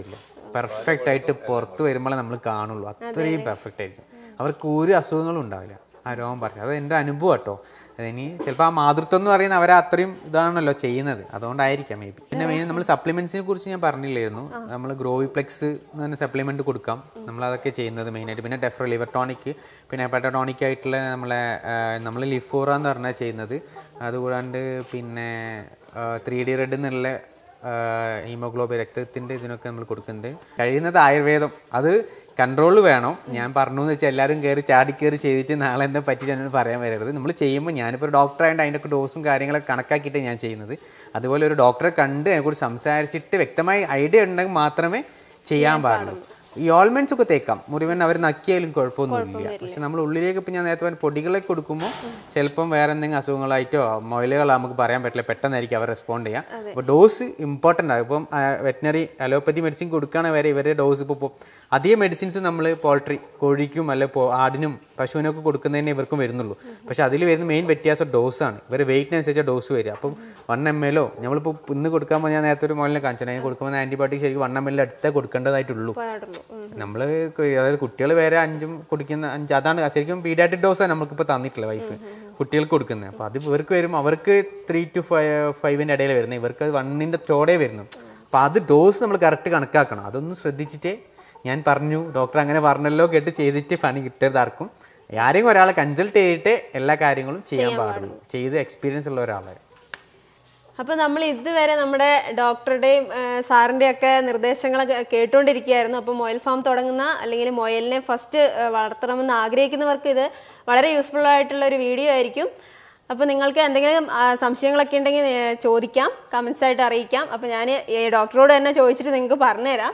S3: പെർഫെക്റ്റ് ആയിട്ട് പുറത്ത് വരുമ്പോഴേ നമ്മൾ കാണുള്ളൂ. അത്രയും പെർഫെക്റ്റ് ആയിരിക്കും. അവർക്ക് ഒരു അസുഖങ്ങളും ഉണ്ടാവില്ല ആ രോമം പറിച്ച്. അത് എൻ്റെ അനുഭവം കേട്ടോ. ഇനി ചിലപ്പോൾ ആ മാതൃത്വം എന്ന് പറയുന്നത് അവരെ അത്രയും ഇതാണല്ലോ ചെയ്യുന്നത്, അതുകൊണ്ടായിരിക്കാം മേ ബി. പിന്നെ മെയിൻ നമ്മൾ സപ്ലിമെൻറ്റ്സിനെ കുറിച്ച് ഞാൻ പറഞ്ഞില്ലായിരുന്നു. നമ്മൾ ഗ്രോവിപ്ലെക്സ് എന്ന് പറഞ്ഞ സപ്ലിമെൻറ്റ് കൊടുക്കാം, നമ്മളതൊക്കെ ചെയ്യുന്നത് മെയിനായിട്ട്. പിന്നെ ഡെഫ്രോ ലിവർ ടോണിക്, പിന്നെ പെട്ടോണിക് ആയിട്ടുള്ള നമ്മളെ നമ്മൾ ലിഫോറ എന്ന് പറഞ്ഞാൽ ചെയ്യുന്നത്. അതുകൂടാണ്ട് പിന്നെ ത്രീ ഡി റെഡ് എന്നുള്ള ഹീമോഗ്ലോബിൻ രക്തത്തിൻ്റെ ഇതിനൊക്കെ നമ്മൾ കൊടുക്കുന്നുണ്ട്. കഴിയുന്നത് ആയുർവേദം അത് കൺട്രോൾ വേണം. ഞാൻ പറഞ്ഞു എന്ന് വെച്ചാൽ എല്ലാവരും കയറി ചാടി കയറി ചെയ്തിട്ട് നാളെ എന്നെ പറ്റിയിട്ട് എന്നോട് പറയാൻ വരരുത്. നമ്മൾ ചെയ്യുമ്പോൾ ഞാനിപ്പോൾ ഡോക്ടറായതുകൊണ്ട് അതിൻ്റെയൊക്കെ ഡോസും കാര്യങ്ങളൊക്കെ കണക്കാക്കിയിട്ട് ഞാൻ ചെയ്യുന്നത്. അതുപോലെ ഒരു ഡോക്ടറെ കണ്ട് അതിനെക്കുറിച്ച് സംസാരിച്ചിട്ട് വ്യക്തമായി ഐഡിയ ഉണ്ടെങ്കിൽ മാത്രമേ ചെയ്യാൻ പാടുള്ളൂ. ഈ ഓൾമെൻറ്റ്സ് ഒക്കെ തേക്കാം, മുറിവൻ അവർ നക്കിയാലും കുഴപ്പമൊന്നുമില്ല. പക്ഷെ നമ്മൾ ഉള്ളിലേക്ക് ഇപ്പം ഞാൻ നേരത്തെ പറഞ്ഞ പൊടികളൊക്കെ കൊടുക്കുമ്പോൾ ചിലപ്പം വേറെ എന്തെങ്കിലും അസുഖങ്ങളായിട്ടോ മൊയിലുകളോ നമുക്ക് പറയാൻ പറ്റില്ല, പെട്ടെന്നായിരിക്കും അവർ റെസ്പോണ്ട് ചെയ്യുക. അപ്പോൾ ഡോസ് ഇമ്പോർട്ടൻ്റ് ആണ്. ഇപ്പം വെറ്റിനറി അലോപ്പതി മെഡിസിൻ കൊടുക്കുകയാണെങ്കിൽ വരെ ഇവരുടെ ഡോസ് ഇപ്പോൾ അധികം മെഡിസിൻസ് നമ്മൾ പോൾട്രി കോഴിക്കും അല്ലെ ആടിനും പശുവിനൊക്കെ കൊടുക്കുന്നതിന് ഇവർക്കും വരുന്നുള്ളൂ. പക്ഷെ അതിൽ വരുന്ന മെയിൻ വ്യത്യാസം ഡോസാണ്. ഇവർ വെയിറ്റിനനുസരിച്ച് ഡോസ് വരിക. അപ്പം വൺ എം എല്ലോ നമ്മളിപ്പോൾ ഇന്ന് കൊടുക്കാൻ ഞാൻ നേരത്തെ ഒരു മോളിനെ കാണിച്ചു, അതിന് കൊടുക്കുമ്പോൾ ആൻറ്റിബയോട്ടിക് ശരിക്കും വൺ എം എല്ലിൽ അടുത്തേ കൊടുക്കേണ്ടതായിട്ടുള്ളൂ. നമ്മൾ അതായത് കുട്ടികൾ വേറെ അഞ്ചും കുടിക്കുന്ന അഞ്ച് അതാണ് ശരിക്കും പീഡിയാട്രിക് ഡോസാണ് നമുക്കിപ്പോൾ തന്നിട്ടില്ല വൈഫ് കുട്ടികൾക്ക് കൊടുക്കുന്നത്. അപ്പോൾ അത് ഇവർക്ക് വരും, അവർക്ക് ത്രീ ടു ഫൈവ് ഫൈവിൻ്റെ ഇടയിൽ വരുന്നത്, ഇവർക്ക് അത് വണ്ണിൻ്റെ ചോടേ വരുന്നു. അപ്പോൾ അത് ഡോസ് നമ്മൾ കറക്റ്റ് കണക്കാക്കണം. അതൊന്നും ശ്രദ്ധിച്ചിട്ടേ ഞാൻ പറഞ്ഞു ഡോക്ടർ അങ്ങനെ പറഞ്ഞല്ലോ കേട്ട് ചെയ്തിട്ട് പണി കിട്ടരുത് ആർക്കും. ആരെങ്കിലും ഒരാളെ കൺസൾട്ട് ചെയ്തിട്ട് എല്ലാ കാര്യങ്ങളും ചെയ്യാൻ പാടുള്ളൂ, ചെയ്ത് എക്സ്പീരിയൻസ് ഉള്ള ഒരാളെ.
S1: അപ്പോൾ നമ്മൾ ഇതുവരെ നമ്മുടെ ഡോക്ടറുടെയും സാറിൻ്റെയും ഒക്കെ നിർദ്ദേശങ്ങളൊക്കെ കേട്ടുകൊണ്ടിരിക്കുകയായിരുന്നു. അപ്പോൾ മൊയൽ ഫാം തുടങ്ങുന്ന അല്ലെങ്കിൽ മൊയലിനെ ഫസ്റ്റ് വളർത്തണമെന്ന് ആഗ്രഹിക്കുന്നവർക്ക് ഇത് വളരെ യൂസ്ഫുൾ ആയിട്ടുള്ള ഒരു വീഡിയോ ആയിരിക്കും. അപ്പോൾ നിങ്ങൾക്ക് എന്തെങ്കിലും സംശയങ്ങളൊക്കെ ഉണ്ടെങ്കിൽ ചോദിക്കാം, കമൻസ് ആയിട്ട് അറിയിക്കാം. അപ്പോൾ ഞാൻ ഈ ഡോക്ടറോട് തന്നെ ചോദിച്ചിട്ട് നിങ്ങൾക്ക് പറഞ്ഞുതരാം.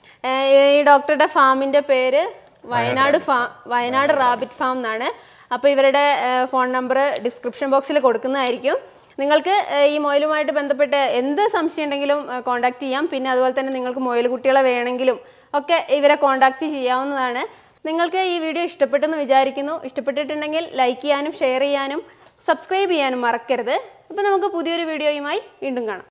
S1: ഈ ഡോക്ടറുടെ ഫാമിൻ്റെ പേര് Wayanad farm Wayanad rabbit farm എന്നാണ്. അപ്പോൾ ഇവരുടെ ഫോൺ നമ്പർ ഡിസ്ക്രിപ്ഷൻ ബോക്സിൽ കൊടുക്കുന്നതായിരിക്കും. നിങ്ങൾക്ക് ഈ മൊയിലുമായിട്ട് ബന്ധപ്പെട്ട് എന്ത് സംശയം ഉണ്ടെങ്കിലും കോൺടാക്റ്റ് ചെയ്യാം. പിന്നെ അതുപോലെ തന്നെ നിങ്ങൾക്ക് മൊയിൽ കുട്ടികളെ വേണമെങ്കിലും ഒക്കെ ഇവരെ കോൺടാക്റ്റ് ചെയ്യാവുന്നതാണ്. നിങ്ങൾക്ക് ഈ വീഡിയോ ഇഷ്ടപ്പെട്ടെന്ന് വിചാരിക്കുന്നു. ഇഷ്ടപ്പെട്ടിട്ടുണ്ടെങ്കിൽ ലൈക്ക് ചെയ്യാനും ഷെയർ ചെയ്യാനും സബ്സ്ക്രൈബ് ചെയ്യാനും മറക്കരുത്. അപ്പോൾ നമുക്ക് പുതിയൊരു വീഡിയോയുമായി വീണ്ടും കാണാം.